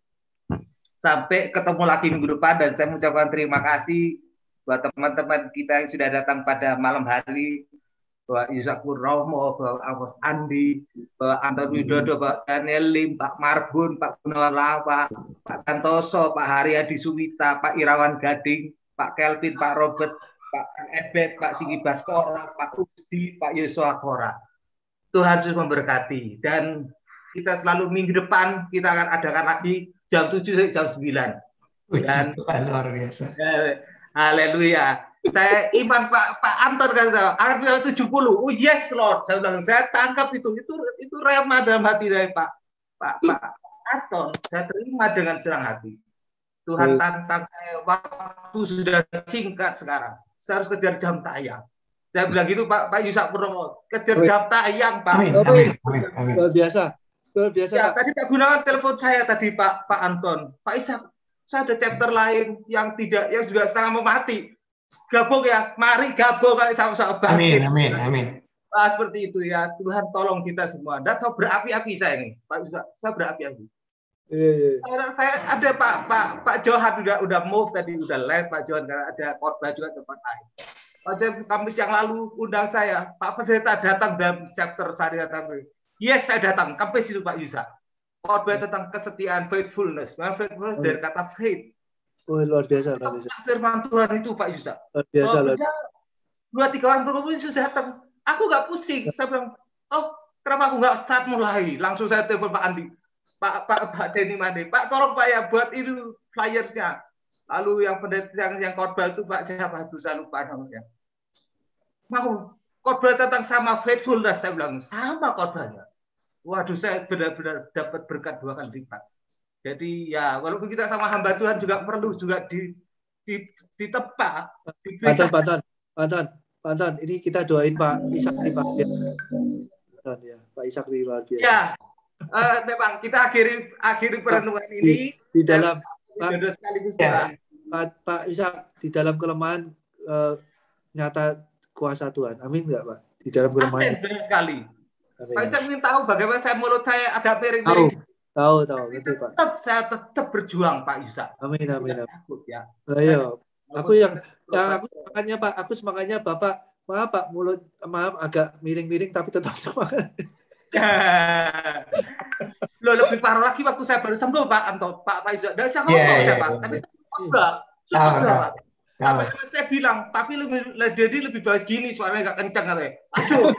sampai ketemu lagi minggu depan dan saya mengucapkan terima kasih buat teman-teman kita yang sudah datang pada malam hari. Pak Yusak Purnomo, Pak Amos Andi, Pak Anton Widodo, Pak Daniel Lim, Pak Marbun, Pak Gunawan Lawa, Pak Santoso, Pak Haryadi Suwita, Pak Irawan Gading, Pak Kelvin, Pak Robert, Pak Ebet, Pak Sigi Baskora, Pak Usdi, Pak Yosua Kora. Tuhan Yesus memberkati dan kita selalu minggu depan kita akan adakan lagi jam tujuh sampai jam sembilan. Dan luar biasa. Haleluya. Saya iman Pak Pak Anton kan ayat tujuh puluh. Oh yes Lord. Saya bilang saya tangkap itu. Itu itu rema dalam hati dari Pak Pak Pak Anton. Saya terima dengan senang hati. Tuhan tantang saya, waktu sudah singkat sekarang. Saya harus kejar jam tayang. Saya bilang gitu Pak Pak Yusak Purnomo. Kejar jam tayang Pak. Amin. Amin. Amin. Amin. Luar biasa. Luar biasa. Ya, Pak. tadi Pak Gunawan telepon saya tadi Pak Pak Anton. Pak Ishak, saya ada chapter lain yang tidak yang juga setengah mau mati. Gabung ya, mari gabung kali sama-sama bangkit. Amin, amin, amin. Nah, seperti itu ya, Tuhan tolong kita semua. Dan tahu berapi-api saya ini, Pak Yusak, saya berapi-api. Iya, iya. Saya, saya ada Pak Pak Pak Johan udah udah move tadi udah live Pak Johan karena ada khotbah juga tempat lain. Pak Johan Kamis yang lalu undang saya, Pak Pendeta datang dalam chapter saya datang. Yes, saya datang. Kamis itu Pak Yusak. khotbah tentang kesetiaan, faithfulness. Nah, faithfulness oh, dari kata faith. Oh, luar biasa, luar biasa. Firman Tuhan itu Pak Yusa. Luar biasa, oh, luar biasa. Dua tiga orang berkumpul Yesus datang. Aku nggak pusing. Saya bilang, oh kenapa aku nggak start mulai? Langsung saya telepon Pak Andi, Pak Pak Pak Denny Made. Pak tolong Pak ya buat ini flyersnya. Lalu yang pendeta yang, yang khotbah itu Pak siapa? Itu saya lupa namanya. Mau khotbah tentang sama faithfulness, saya bilang sama khotbahnya. Waduh, saya benar-benar dapat berkat dua kali lipat. Jadi ya, walaupun kita sama hamba Tuhan juga perlu juga di di ditepa. Pantan, pantan, pantan, pantan. Ini kita doain Pak Ishak nih Pak. Ya, Pak Ishak nih luar biasa. Ya, uh, memang kita akhiri akhiri perenungan di, ini di dalam Pak, ya. Pak, Pak Ishak di dalam kelemahan uh, nyata kuasa Tuhan. Amin nggak Pak? Di dalam kelemahan. Amin, benar sekali. Amin. Pak Ishak ingin tahu bagaimana saya mulut saya agak miring-miring. Tahu, tahu, betul Pak. Tetap saya tetap berjuang Pak Yusa. Amin, amin, amin. Takut ya. Ayo, aku yang, yang aku semangatnya Pak, aku semangatnya Bapak, maaf Pak, mulut maaf agak miring-miring tapi tetap semangat. Loh, lebih parah lagi waktu saya baru sembuh Pak Anto, Pak Pak Yusa. Dari saya ngomong yeah, saya Pak, yeah, tapi enggak. Sudah. Sampai saya bilang, tapi lebih jadi lebih bagus gini suaranya nggak kencang katanya. Aduh.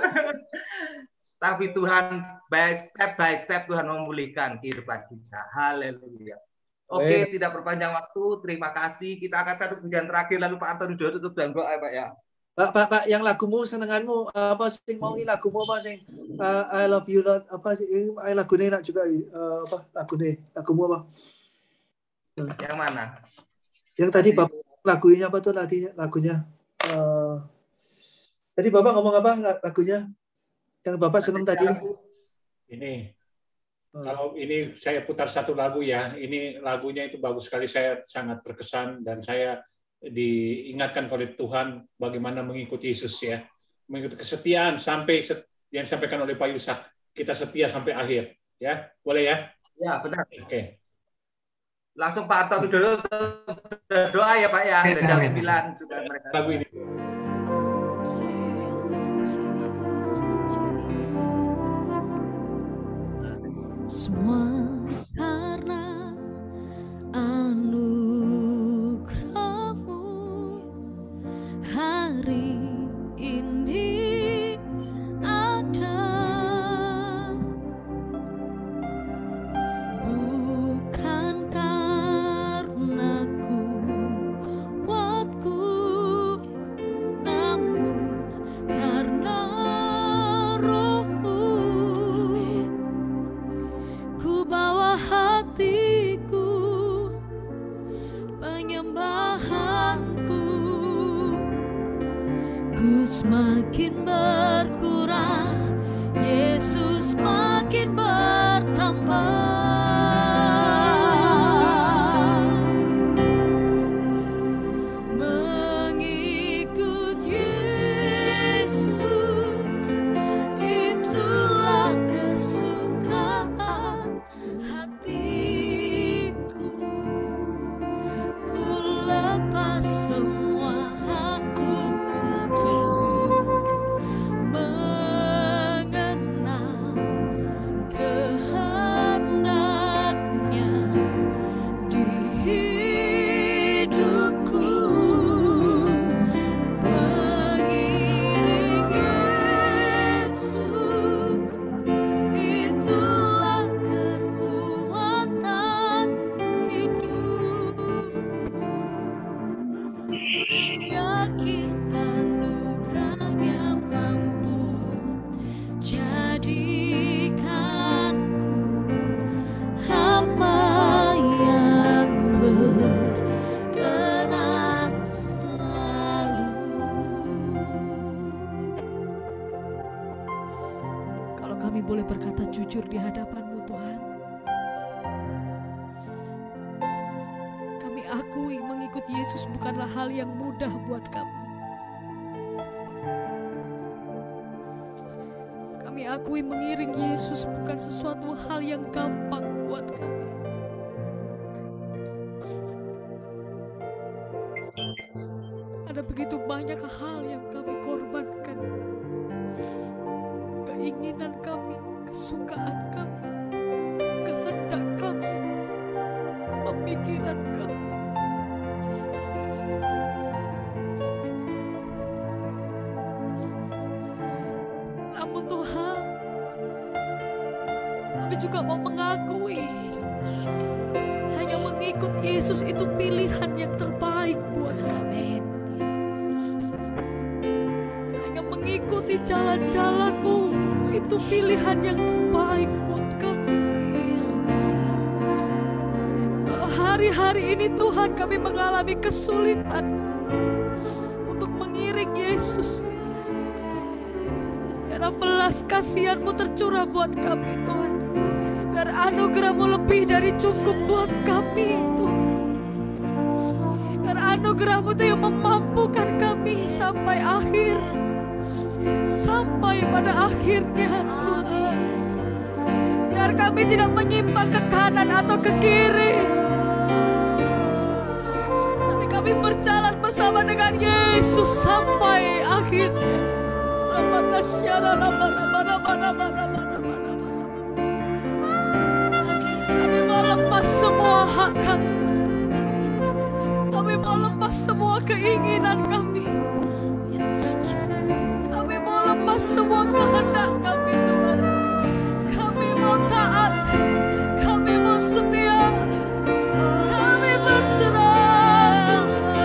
Tapi Tuhan by step by step Tuhan memulihkan kehidupan kita. Haleluya. Oke, okay, tidak berpanjang waktu. Terima kasih. Kita akan satu pujian terakhir lalu Pak Antoni doa tutup dan doa Pak ya. Pak, Pak, Pak, yang lagumu senenganmu apa sing mau lagumu apa sing uh, I love you Lord apa sih I lagu ini nak juga uh, apa lagu ini lagumu apa? Yang mana? Yang tadi Bapak lagunya apa tuh tadi lagunya? Uh, tadi Bapak ngomong apa lagunya? Yang Bapak senang tadi? Ini, kalau ini saya putar satu lagu ya, ini lagunya itu bagus sekali, saya sangat terkesan dan saya diingatkan oleh Tuhan bagaimana mengikuti Yesus ya, mengikuti kesetiaan sampai yang disampaikan oleh Pak Yusak, kita setia sampai akhir, ya, boleh ya? Ya benar. Oke. Okay. Langsung Pak Antoni dulu doa ya Pak ya, dari jam sembilan sudah mereka. Lagu ini. Semua karena anugerah-Mu hari ini ada, bukan karena kuatku, namun karena Roh-Mu. Ku bawa hatiku, penyembahanku, ku semakin berkurang, Yesus makin bertambah. Mengikut Yesus, itulah kesukaan hatiku. Ku lepas semua aku untuk mengenal kehendaknya di hidupku. Mengiring Yesus, itulah kekuatan hidup. Yakin anugerahnya mampu jadikanku hamba yang berkenan selalu. Kalau kami boleh berkata jujur di hadapan-Mu Tuhan, kami akui mengikut Yesus bukanlah hal yang mudah buat kami. Kami akui mengiring Yesus bukan sesuatu hal yang gampang buat kami. Ada begitu banyak hal yang kami korbankan. Keinginan kami, kesukaan kami. kehendak kami, pemikiran kami. Namun Tuhan, kami juga mau mengakui hanya mengikut Yesus itu pilihan yang terbaik buat kami. Hanya mengikuti jalan-jalan-Mu itu pilihan yang terbaik buat kami. Hari-hari ini Tuhan kami mengalami kesulitan untuk mengiring Yesus. Karena belas kasihan-Mu tercurah buat kami Tuhan. Biar anugerah-Mu lebih dari cukup buat kami Tuhan. Biar anugerah-Mu itu yang memampukan kami sampai akhir. Sampai pada akhirnya Tuhan. Biar kami tidak menyimpang ke kanan atau ke kiri. Tapi kami berjalan bersama dengan Yesus sampai akhirnya. Kami mau lepas semua hak kami. Kami mau lepas semua keinginan kami. Kami mau lepas semua kehendak kami Tuhan. Kami mau taat. Kami mau setia. Kami berserah.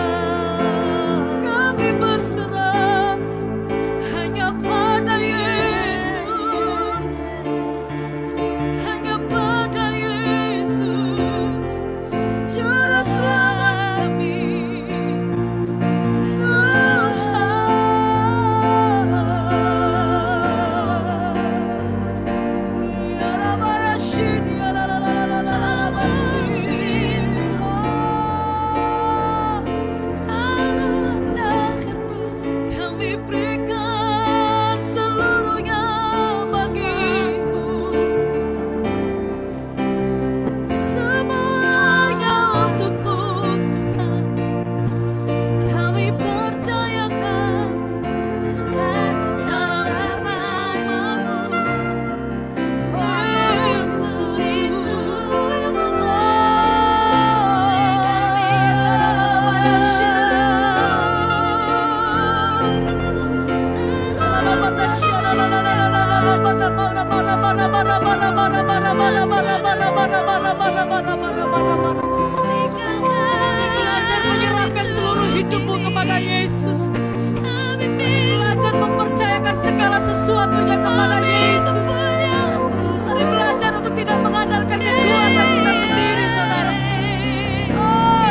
Kami berserah hanya pada Yesus. Hanya pada Yesus, Juru Selamat kami. Kami berikan seluruhnya bagimu. Semuanya untukmu Tuhan. Kami percayakan dalam firman-Mu. Yesus itu yang belajar menyerahkan seluruh hidupmu kepada Yesus. Belajar mempercayakan segala sesuatunya kepada Yesus. Mari belajar untuk tidak mengandalkan kekuatan kita sendiri, saudara. Oh,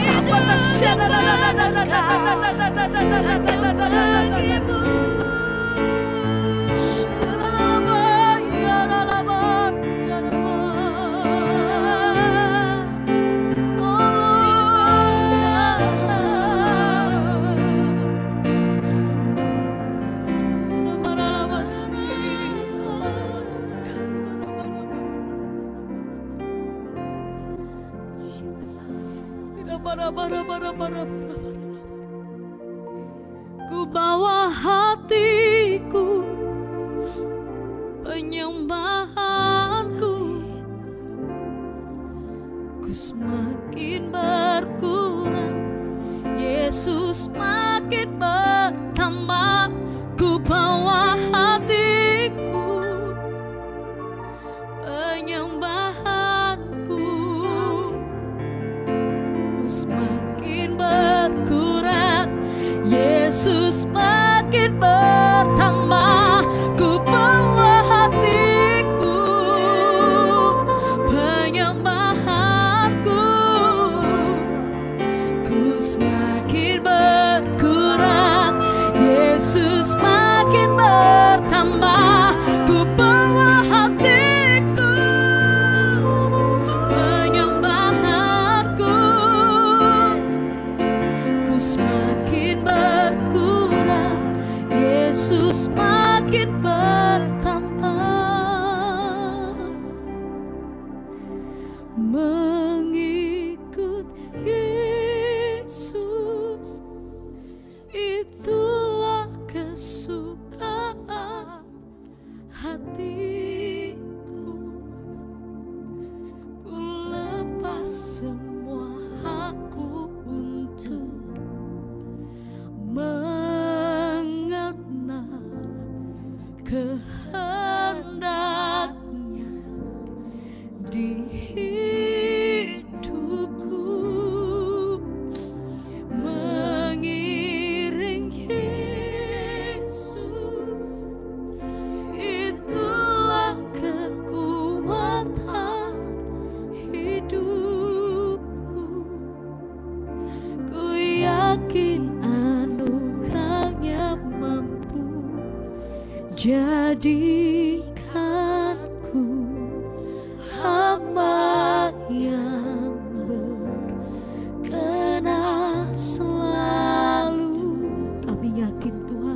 ku bawa hatiku, penyembahanku, ku semakin berkurang, Yesus makin bertambah. Ku bawa hatiku, penyembahanku, ku semakin berkurang, Yesus makin bertambah. Ku bawa hatiku, penyembahanku, ku semakin berkurang, Yesus makin bertambah. Ku bawa hatiku, penyembahanku, ku semakin berkurang, Yesus makin bertambah. Mengikut Yesus itulah kesukaan hatiku. Ku kehendaknya di hidupku, mengiring Yesus, itulah kekuatan hidupku. Ku yakin anugerahnya mampu jadikanku hamba yang berkenan selalu. Kami yakin Tuhan,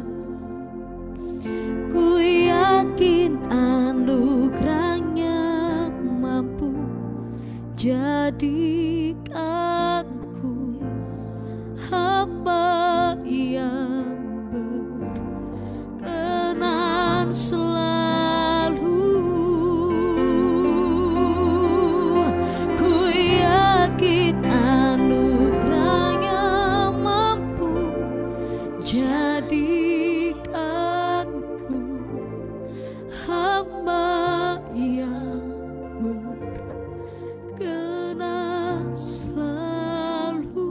ku yakin anugerahnya mampu jadikanku hamba yang berkenan selalu. Ku yakin anugerahnya mampu jadikanku hamba yang berkenan selalu.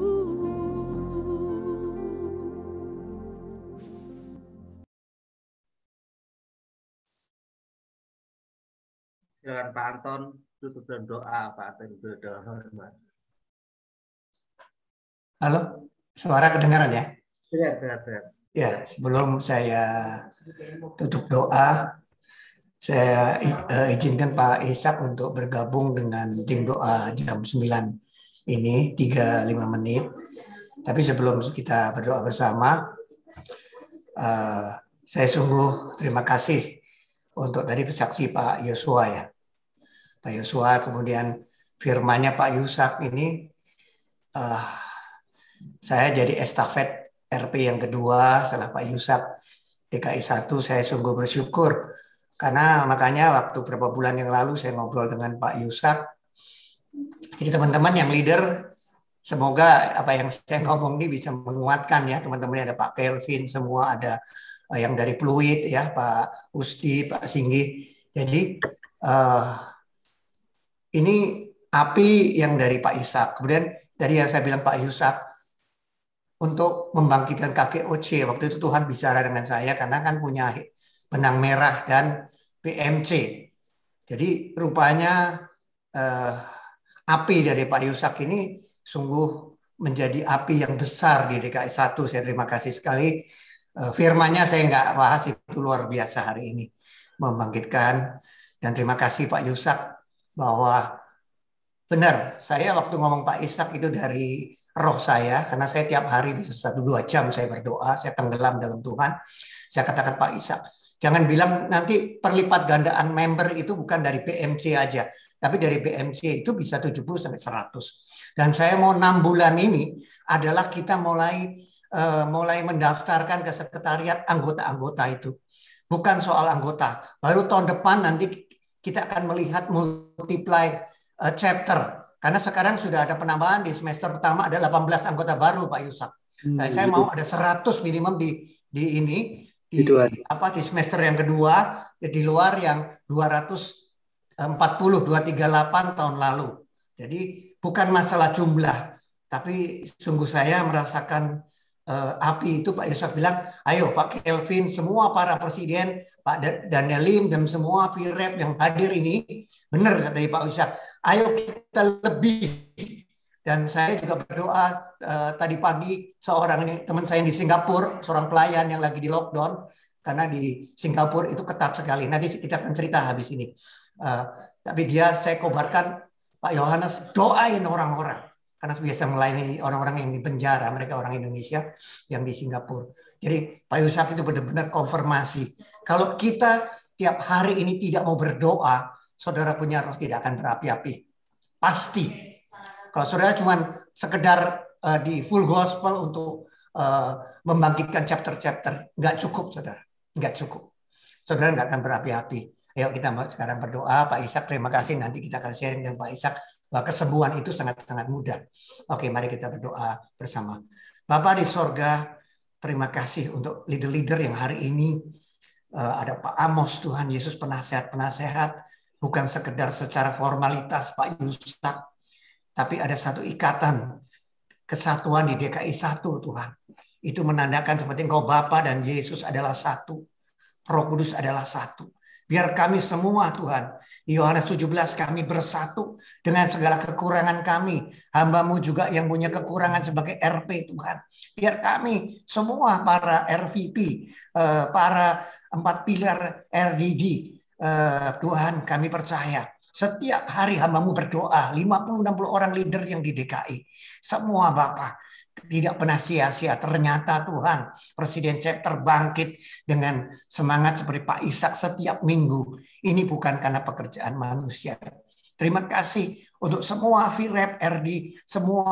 Silakan Pak Anton tutup dengan doa. Pak Anton berdoa. Halo, suara kedengaran ya? Dengar, dengar, dengar. Ya, sebelum saya tutup doa, saya uh, izinkan Pak Ishak untuk bergabung dengan tim doa jam sembilan ini, tiga sampai lima menit. Tapi sebelum kita berdoa bersama, uh, saya sungguh terima kasih untuk tadi saksi Pak Yosua ya. Pak Yosua, kemudian firmannya Pak Yusak ini, uh, saya jadi estafet R P yang kedua setelah Pak Yusak D K I satu. Saya sungguh bersyukur karena makanya waktu beberapa bulan yang lalu saya ngobrol dengan Pak Yusak. Jadi teman-teman yang leader, semoga apa yang saya ngomong ini bisa menguatkan ya teman-teman. Ada Pak Kelvin, semua ada uh, yang dari Pluit ya, Pak Usti, Pak Singgi. Jadi uh, ini api yang dari Pak Ishak. Kemudian dari yang saya bilang Pak Yusak untuk membangkitkan K K O C. Waktu itu Tuhan bicara dengan saya karena kan punya benang merah dan P M C. Jadi rupanya eh, api dari Pak Yusak ini sungguh menjadi api yang besar di D K I satu. Saya terima kasih sekali. Eh, firmannya saya nggak bahas, itu luar biasa hari ini. Membangkitkan. Dan terima kasih Pak Yusak bahwa benar, saya waktu ngomong Pak Ishak itu dari roh saya, karena saya tiap hari bisa satu dua jam saya berdoa, saya tenggelam dalam Tuhan. Saya katakan Pak Ishak, jangan bilang nanti perlipat gandaan member itu bukan dari P M C aja, tapi dari P M C itu bisa tujuh puluh sampai seratus. Dan saya mau enam bulan ini adalah kita mulai uh, mulai mendaftarkan ke sekretariat anggota-anggota itu. Bukan soal anggota. Baru tahun depan nanti kita akan melihat multiply uh, chapter. Karena sekarang sudah ada penambahan di semester pertama ada delapan belas anggota baru Pak Yusak. Hmm, nah, saya gitu. Mau ada seratus minimum di di ini di itu apa di semester yang kedua, di luar yang dua ratus empat puluh, dua ratus tiga puluh delapan tahun lalu. Jadi bukan masalah jumlah, tapi sungguh saya merasakan uh, api itu. Pak Yusak bilang, ayo Pak Kelvin, semua para presiden, Pak Daniel Lim dan semua P R E P yang hadir ini, benar kata Pak Yusak, ayo kita lebih. Dan saya juga berdoa uh, tadi pagi seorang ini teman saya di Singapura, seorang pelayan yang lagi di lockdown karena di Singapura itu ketat sekali. Nanti kita akan cerita habis ini. Uh, tapi dia saya kobarkan Pak Yohanes doain orang-orang karena biasa melayani orang-orang yang di penjara, mereka orang Indonesia yang di Singapura. Jadi Pak Yusak itu benar-benar konfirmasi. Kalau kita tiap hari ini tidak mau berdoa, saudara punya roh tidak akan berapi-api. Pasti. Kalau saudara cuma sekedar uh, di full gospel untuk uh, membangkitkan chapter-chapter, nggak cukup, saudara. Nggak cukup. Saudara nggak akan berapi-api. Ayo kita sekarang berdoa. Pak Ishak, terima kasih. Nanti kita akan sharing dengan Pak Ishak bahwa kesembuhan itu sangat-sangat mudah. Oke, mari kita berdoa bersama. Bapa di sorga, terima kasih untuk leader-leader yang hari ini ada Pak Amos, Tuhan Yesus, penasehat-penasehat, bukan sekedar secara formalitas Pak Yusak, tapi ada satu ikatan kesatuan di D K I satu, Tuhan. Itu menandakan seperti Engkau Bapa dan Yesus adalah satu, Roh Kudus adalah satu. Biar kami semua, Tuhan, di Yohanes tujuh belas kami bersatu dengan segala kekurangan kami. Hamba-Mu juga yang punya kekurangan sebagai R P, Tuhan. Biar kami semua para R V P, para empat pilar R D D, Tuhan, kami percaya setiap hari hamba-Mu berdoa, lima puluh enam puluh orang leader yang di D K I. Semua Bapak, tidak pernah sia-sia. Ternyata Tuhan, Presiden Cep terbangkit dengan semangat seperti Pak Ishak setiap minggu. Ini bukan karena pekerjaan manusia. Terima kasih untuk semua V R E P, R D, semua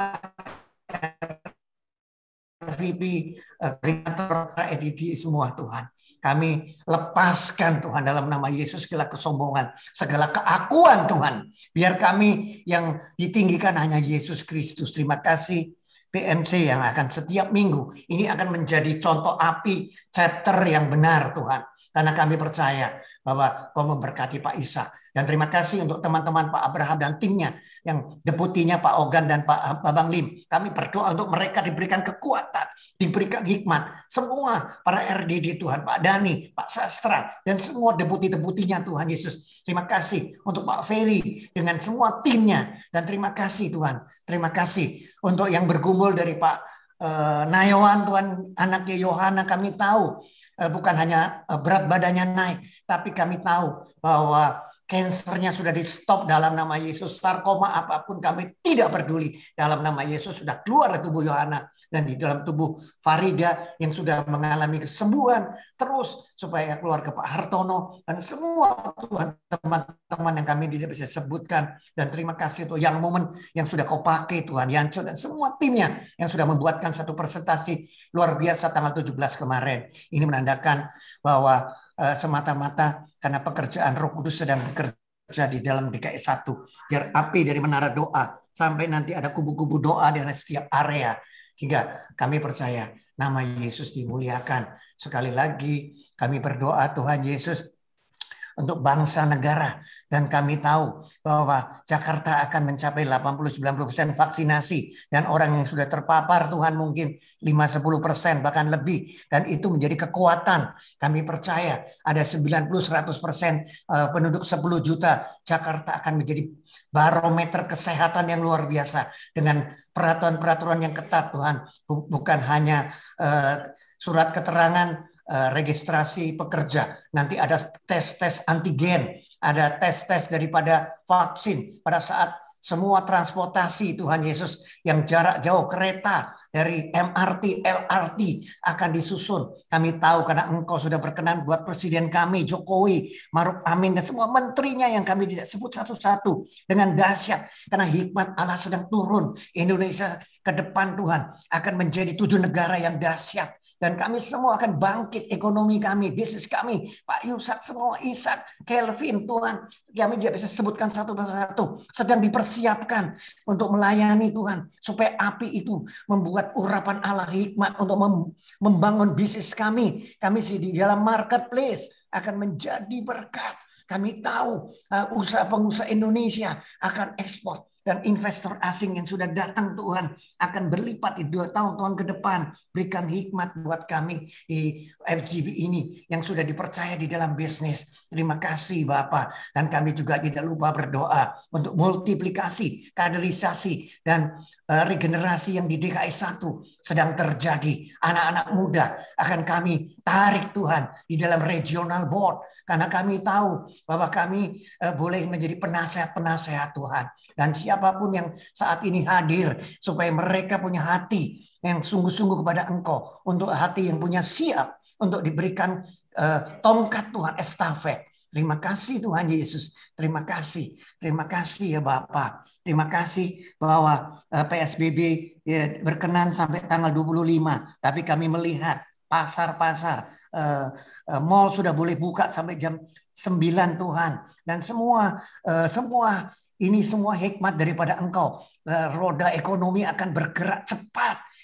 R V P, koordinator E D D, semua Tuhan. Kami lepaskan Tuhan dalam nama Yesus segala kesombongan, segala keakuan Tuhan. Biar kami yang ditinggikan hanya Yesus Kristus. Terima kasih P M C yang akan setiap minggu ini akan menjadi contoh api chapter yang benar Tuhan. Karena kami percaya bahwa Kau memberkati Pak Ishak. Dan terima kasih untuk teman-teman Pak Abraham dan timnya, yang deputinya Pak Ogan dan Pak Babang Lim. Kami berdoa untuk mereka diberikan kekuatan, diberikan hikmat. Semua para R D D Tuhan, Pak Dani, Pak Sastra, dan semua deputi-deputinya Tuhan Yesus. Terima kasih untuk Pak Ferry dengan semua timnya. Dan terima kasih Tuhan. Terima kasih untuk yang bergumul dari Pak uh, Nayawan, Tuhan, anaknya Yohana. Kami tahu bukan hanya berat badannya naik, tapi kami tahu bahwa kansernya sudah di stop dalam nama Yesus. Sarkoma apapun kami tidak peduli. Dalam nama Yesus sudah keluar dari tubuh Yohana dan di dalam tubuh Farida yang sudah mengalami kesembuhan. Terus supaya keluar ke Pak Hartono dan semua Tuhan, teman-teman yang kami tidak bisa sebutkan. Dan terima kasih tuh yang momen yang sudah Kau pakai Tuhan, Yanco dan semua timnya yang sudah membuatkan satu presentasi luar biasa tanggal tujuh belas kemarin. Ini menandakan bahwa uh, semata-mata karena pekerjaan Roh Kudus sedang bekerja di dalam D K I satu. Biar api dari menara doa sampai nanti ada kubu-kubu doa di setiap area. Sehingga kami percaya nama Yesus dimuliakan. Sekali lagi kami berdoa Tuhan Yesus untuk bangsa negara. Dan kami tahu bahwa Jakarta akan mencapai delapan puluh sampai sembilan puluh persen vaksinasi. Dan orang yang sudah terpapar Tuhan mungkin lima sampai sepuluh persen bahkan lebih. Dan itu menjadi kekuatan. Kami percaya ada sembilan puluh sampai seratus persen penduduk sepuluh juta. Jakarta akan menjadi barometer kesehatan yang luar biasa. Dengan peraturan-peraturan yang ketat Tuhan. Bukan hanya uh, surat keterangan registrasi pekerja, nanti ada tes-tes antigen, ada tes-tes daripada vaksin pada saat semua transportasi Tuhan Yesus yang jarak jauh, kereta dari M R T, L R T akan disusun. Kami tahu karena Engkau sudah berkenan buat Presiden kami Jokowi, Maruf Amin dan semua menterinya yang kami tidak sebut satu-satu dengan dahsyat karena hikmat Allah sedang turun. Indonesia ke depan Tuhan akan menjadi tujuh negara yang dahsyat. Dan kami semua akan bangkit, ekonomi kami, bisnis kami, Pak Yusak, semua Ishak, Kelvin, Tuhan. Kami tidak bisa sebutkan satu persatu. Sedang dipersiapkan untuk melayani Tuhan. Supaya api itu membuat urapan Allah hikmat untuk membangun bisnis kami. Kami di dalam marketplace akan menjadi berkat. Kami tahu uh, usaha pengusaha Indonesia akan ekspor. Dan investor asing yang sudah datang Tuhan akan berlipat di dua tahun-tahun ke depan. Berikan hikmat buat kami di F G B ini yang sudah dipercaya di dalam bisnis. Terima kasih Bapak. Dan kami juga tidak lupa berdoa untuk multiplikasi, kaderisasi, dan uh, regenerasi yang di D K I satu sedang terjadi. Anak-anak muda akan kami tarik Tuhan di dalam regional board. Karena kami tahu bahwa kami uh, boleh menjadi penasehat-penasehat Tuhan. Dan siapapun yang saat ini hadir supaya mereka punya hati yang sungguh-sungguh kepada Engkau, untuk hati yang punya siap untuk diberikan uh, tongkat Tuhan, estafet. Terima kasih Tuhan Yesus. Terima kasih. Terima kasih ya Bapak. Terima kasih bahwa uh, P S B B ya, berkenan sampai tanggal dua puluh lima. Tapi kami melihat pasar-pasar, uh, uh, mall sudah boleh buka sampai jam sembilan Tuhan. Dan semua uh, semua ini semua hikmat daripada Engkau. Roda ekonomi akan bergerak cepat.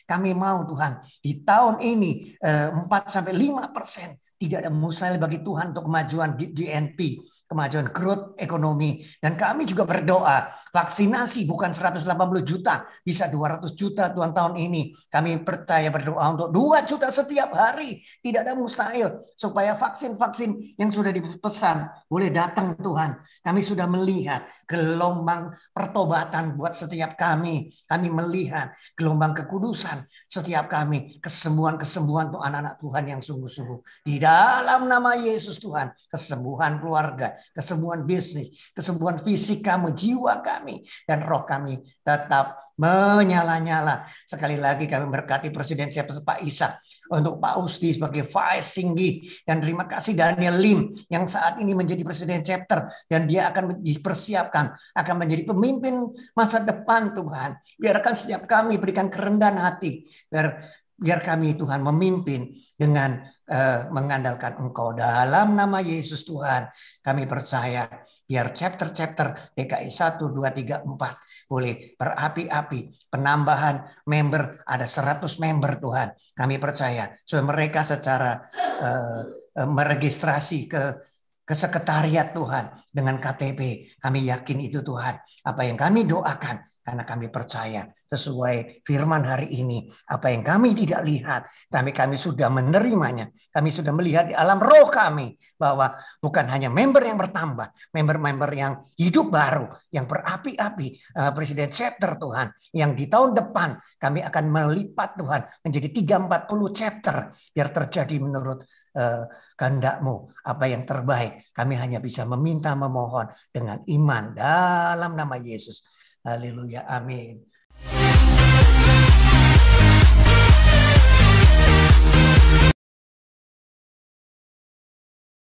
Kami mau Tuhan di tahun ini empat sampai lima persen tidak ada mustahil bagi Tuhan untuk kemajuan G N P, kemajuan growth ekonomi. Dan kami juga berdoa vaksinasi bukan seratus delapan puluh juta, bisa dua ratus juta Tuhan tahun ini. Kami percaya berdoa untuk dua juta setiap hari. Tidak ada mustahil supaya vaksin-vaksin yang sudah dipesan boleh datang Tuhan. Kami sudah melihat gelombang pertobatan buat setiap kami. Kami melihat gelombang kekudusan setiap kami. Kesembuhan-kesembuhan untuk anak-anak Tuhan yang sungguh-sungguh. Di dalam nama Yesus Tuhan, kesembuhan keluarga, kesembuhan bisnis, kesembuhan fisik kamu, jiwa kami, dan roh kami tetap menyala-nyala. Sekali lagi kami berkati Presiden Pak Ishak, untuk Pak Usti sebagai Vice Singgi, dan terima kasih Daniel Lim yang saat ini menjadi Presiden Chapter, dan dia akan dipersiapkan akan menjadi pemimpin masa depan Tuhan. Biarkan setiap kami berikan kerendahan hati, biar biar kami Tuhan memimpin dengan uh, mengandalkan Engkau dalam nama Yesus Tuhan. Kami percaya biar chapter-chapter D K I satu, dua, tiga, empat boleh berapi-api. Penambahan member ada seratus member Tuhan. Kami percaya supaya mereka secara uh, uh, meregistrasi ke ke sekretariat Tuhan dengan K T P. Kami yakin itu Tuhan. Apa yang kami doakan karena kami percaya sesuai firman hari ini. Apa yang kami tidak lihat, kami kami sudah menerimanya. Kami sudah melihat di alam roh kami bahwa bukan hanya member yang bertambah, member-member yang hidup baru, yang berapi-api. Uh, Presiden Chapter Tuhan, yang di tahun depan kami akan melipat Tuhan menjadi tiga ratus empat puluh chapter. Biar terjadi menurut uh, kehendak-Mu apa yang terbaik. Kami hanya bisa meminta, memohon dengan iman dalam nama Yesus. Haleluya, amin.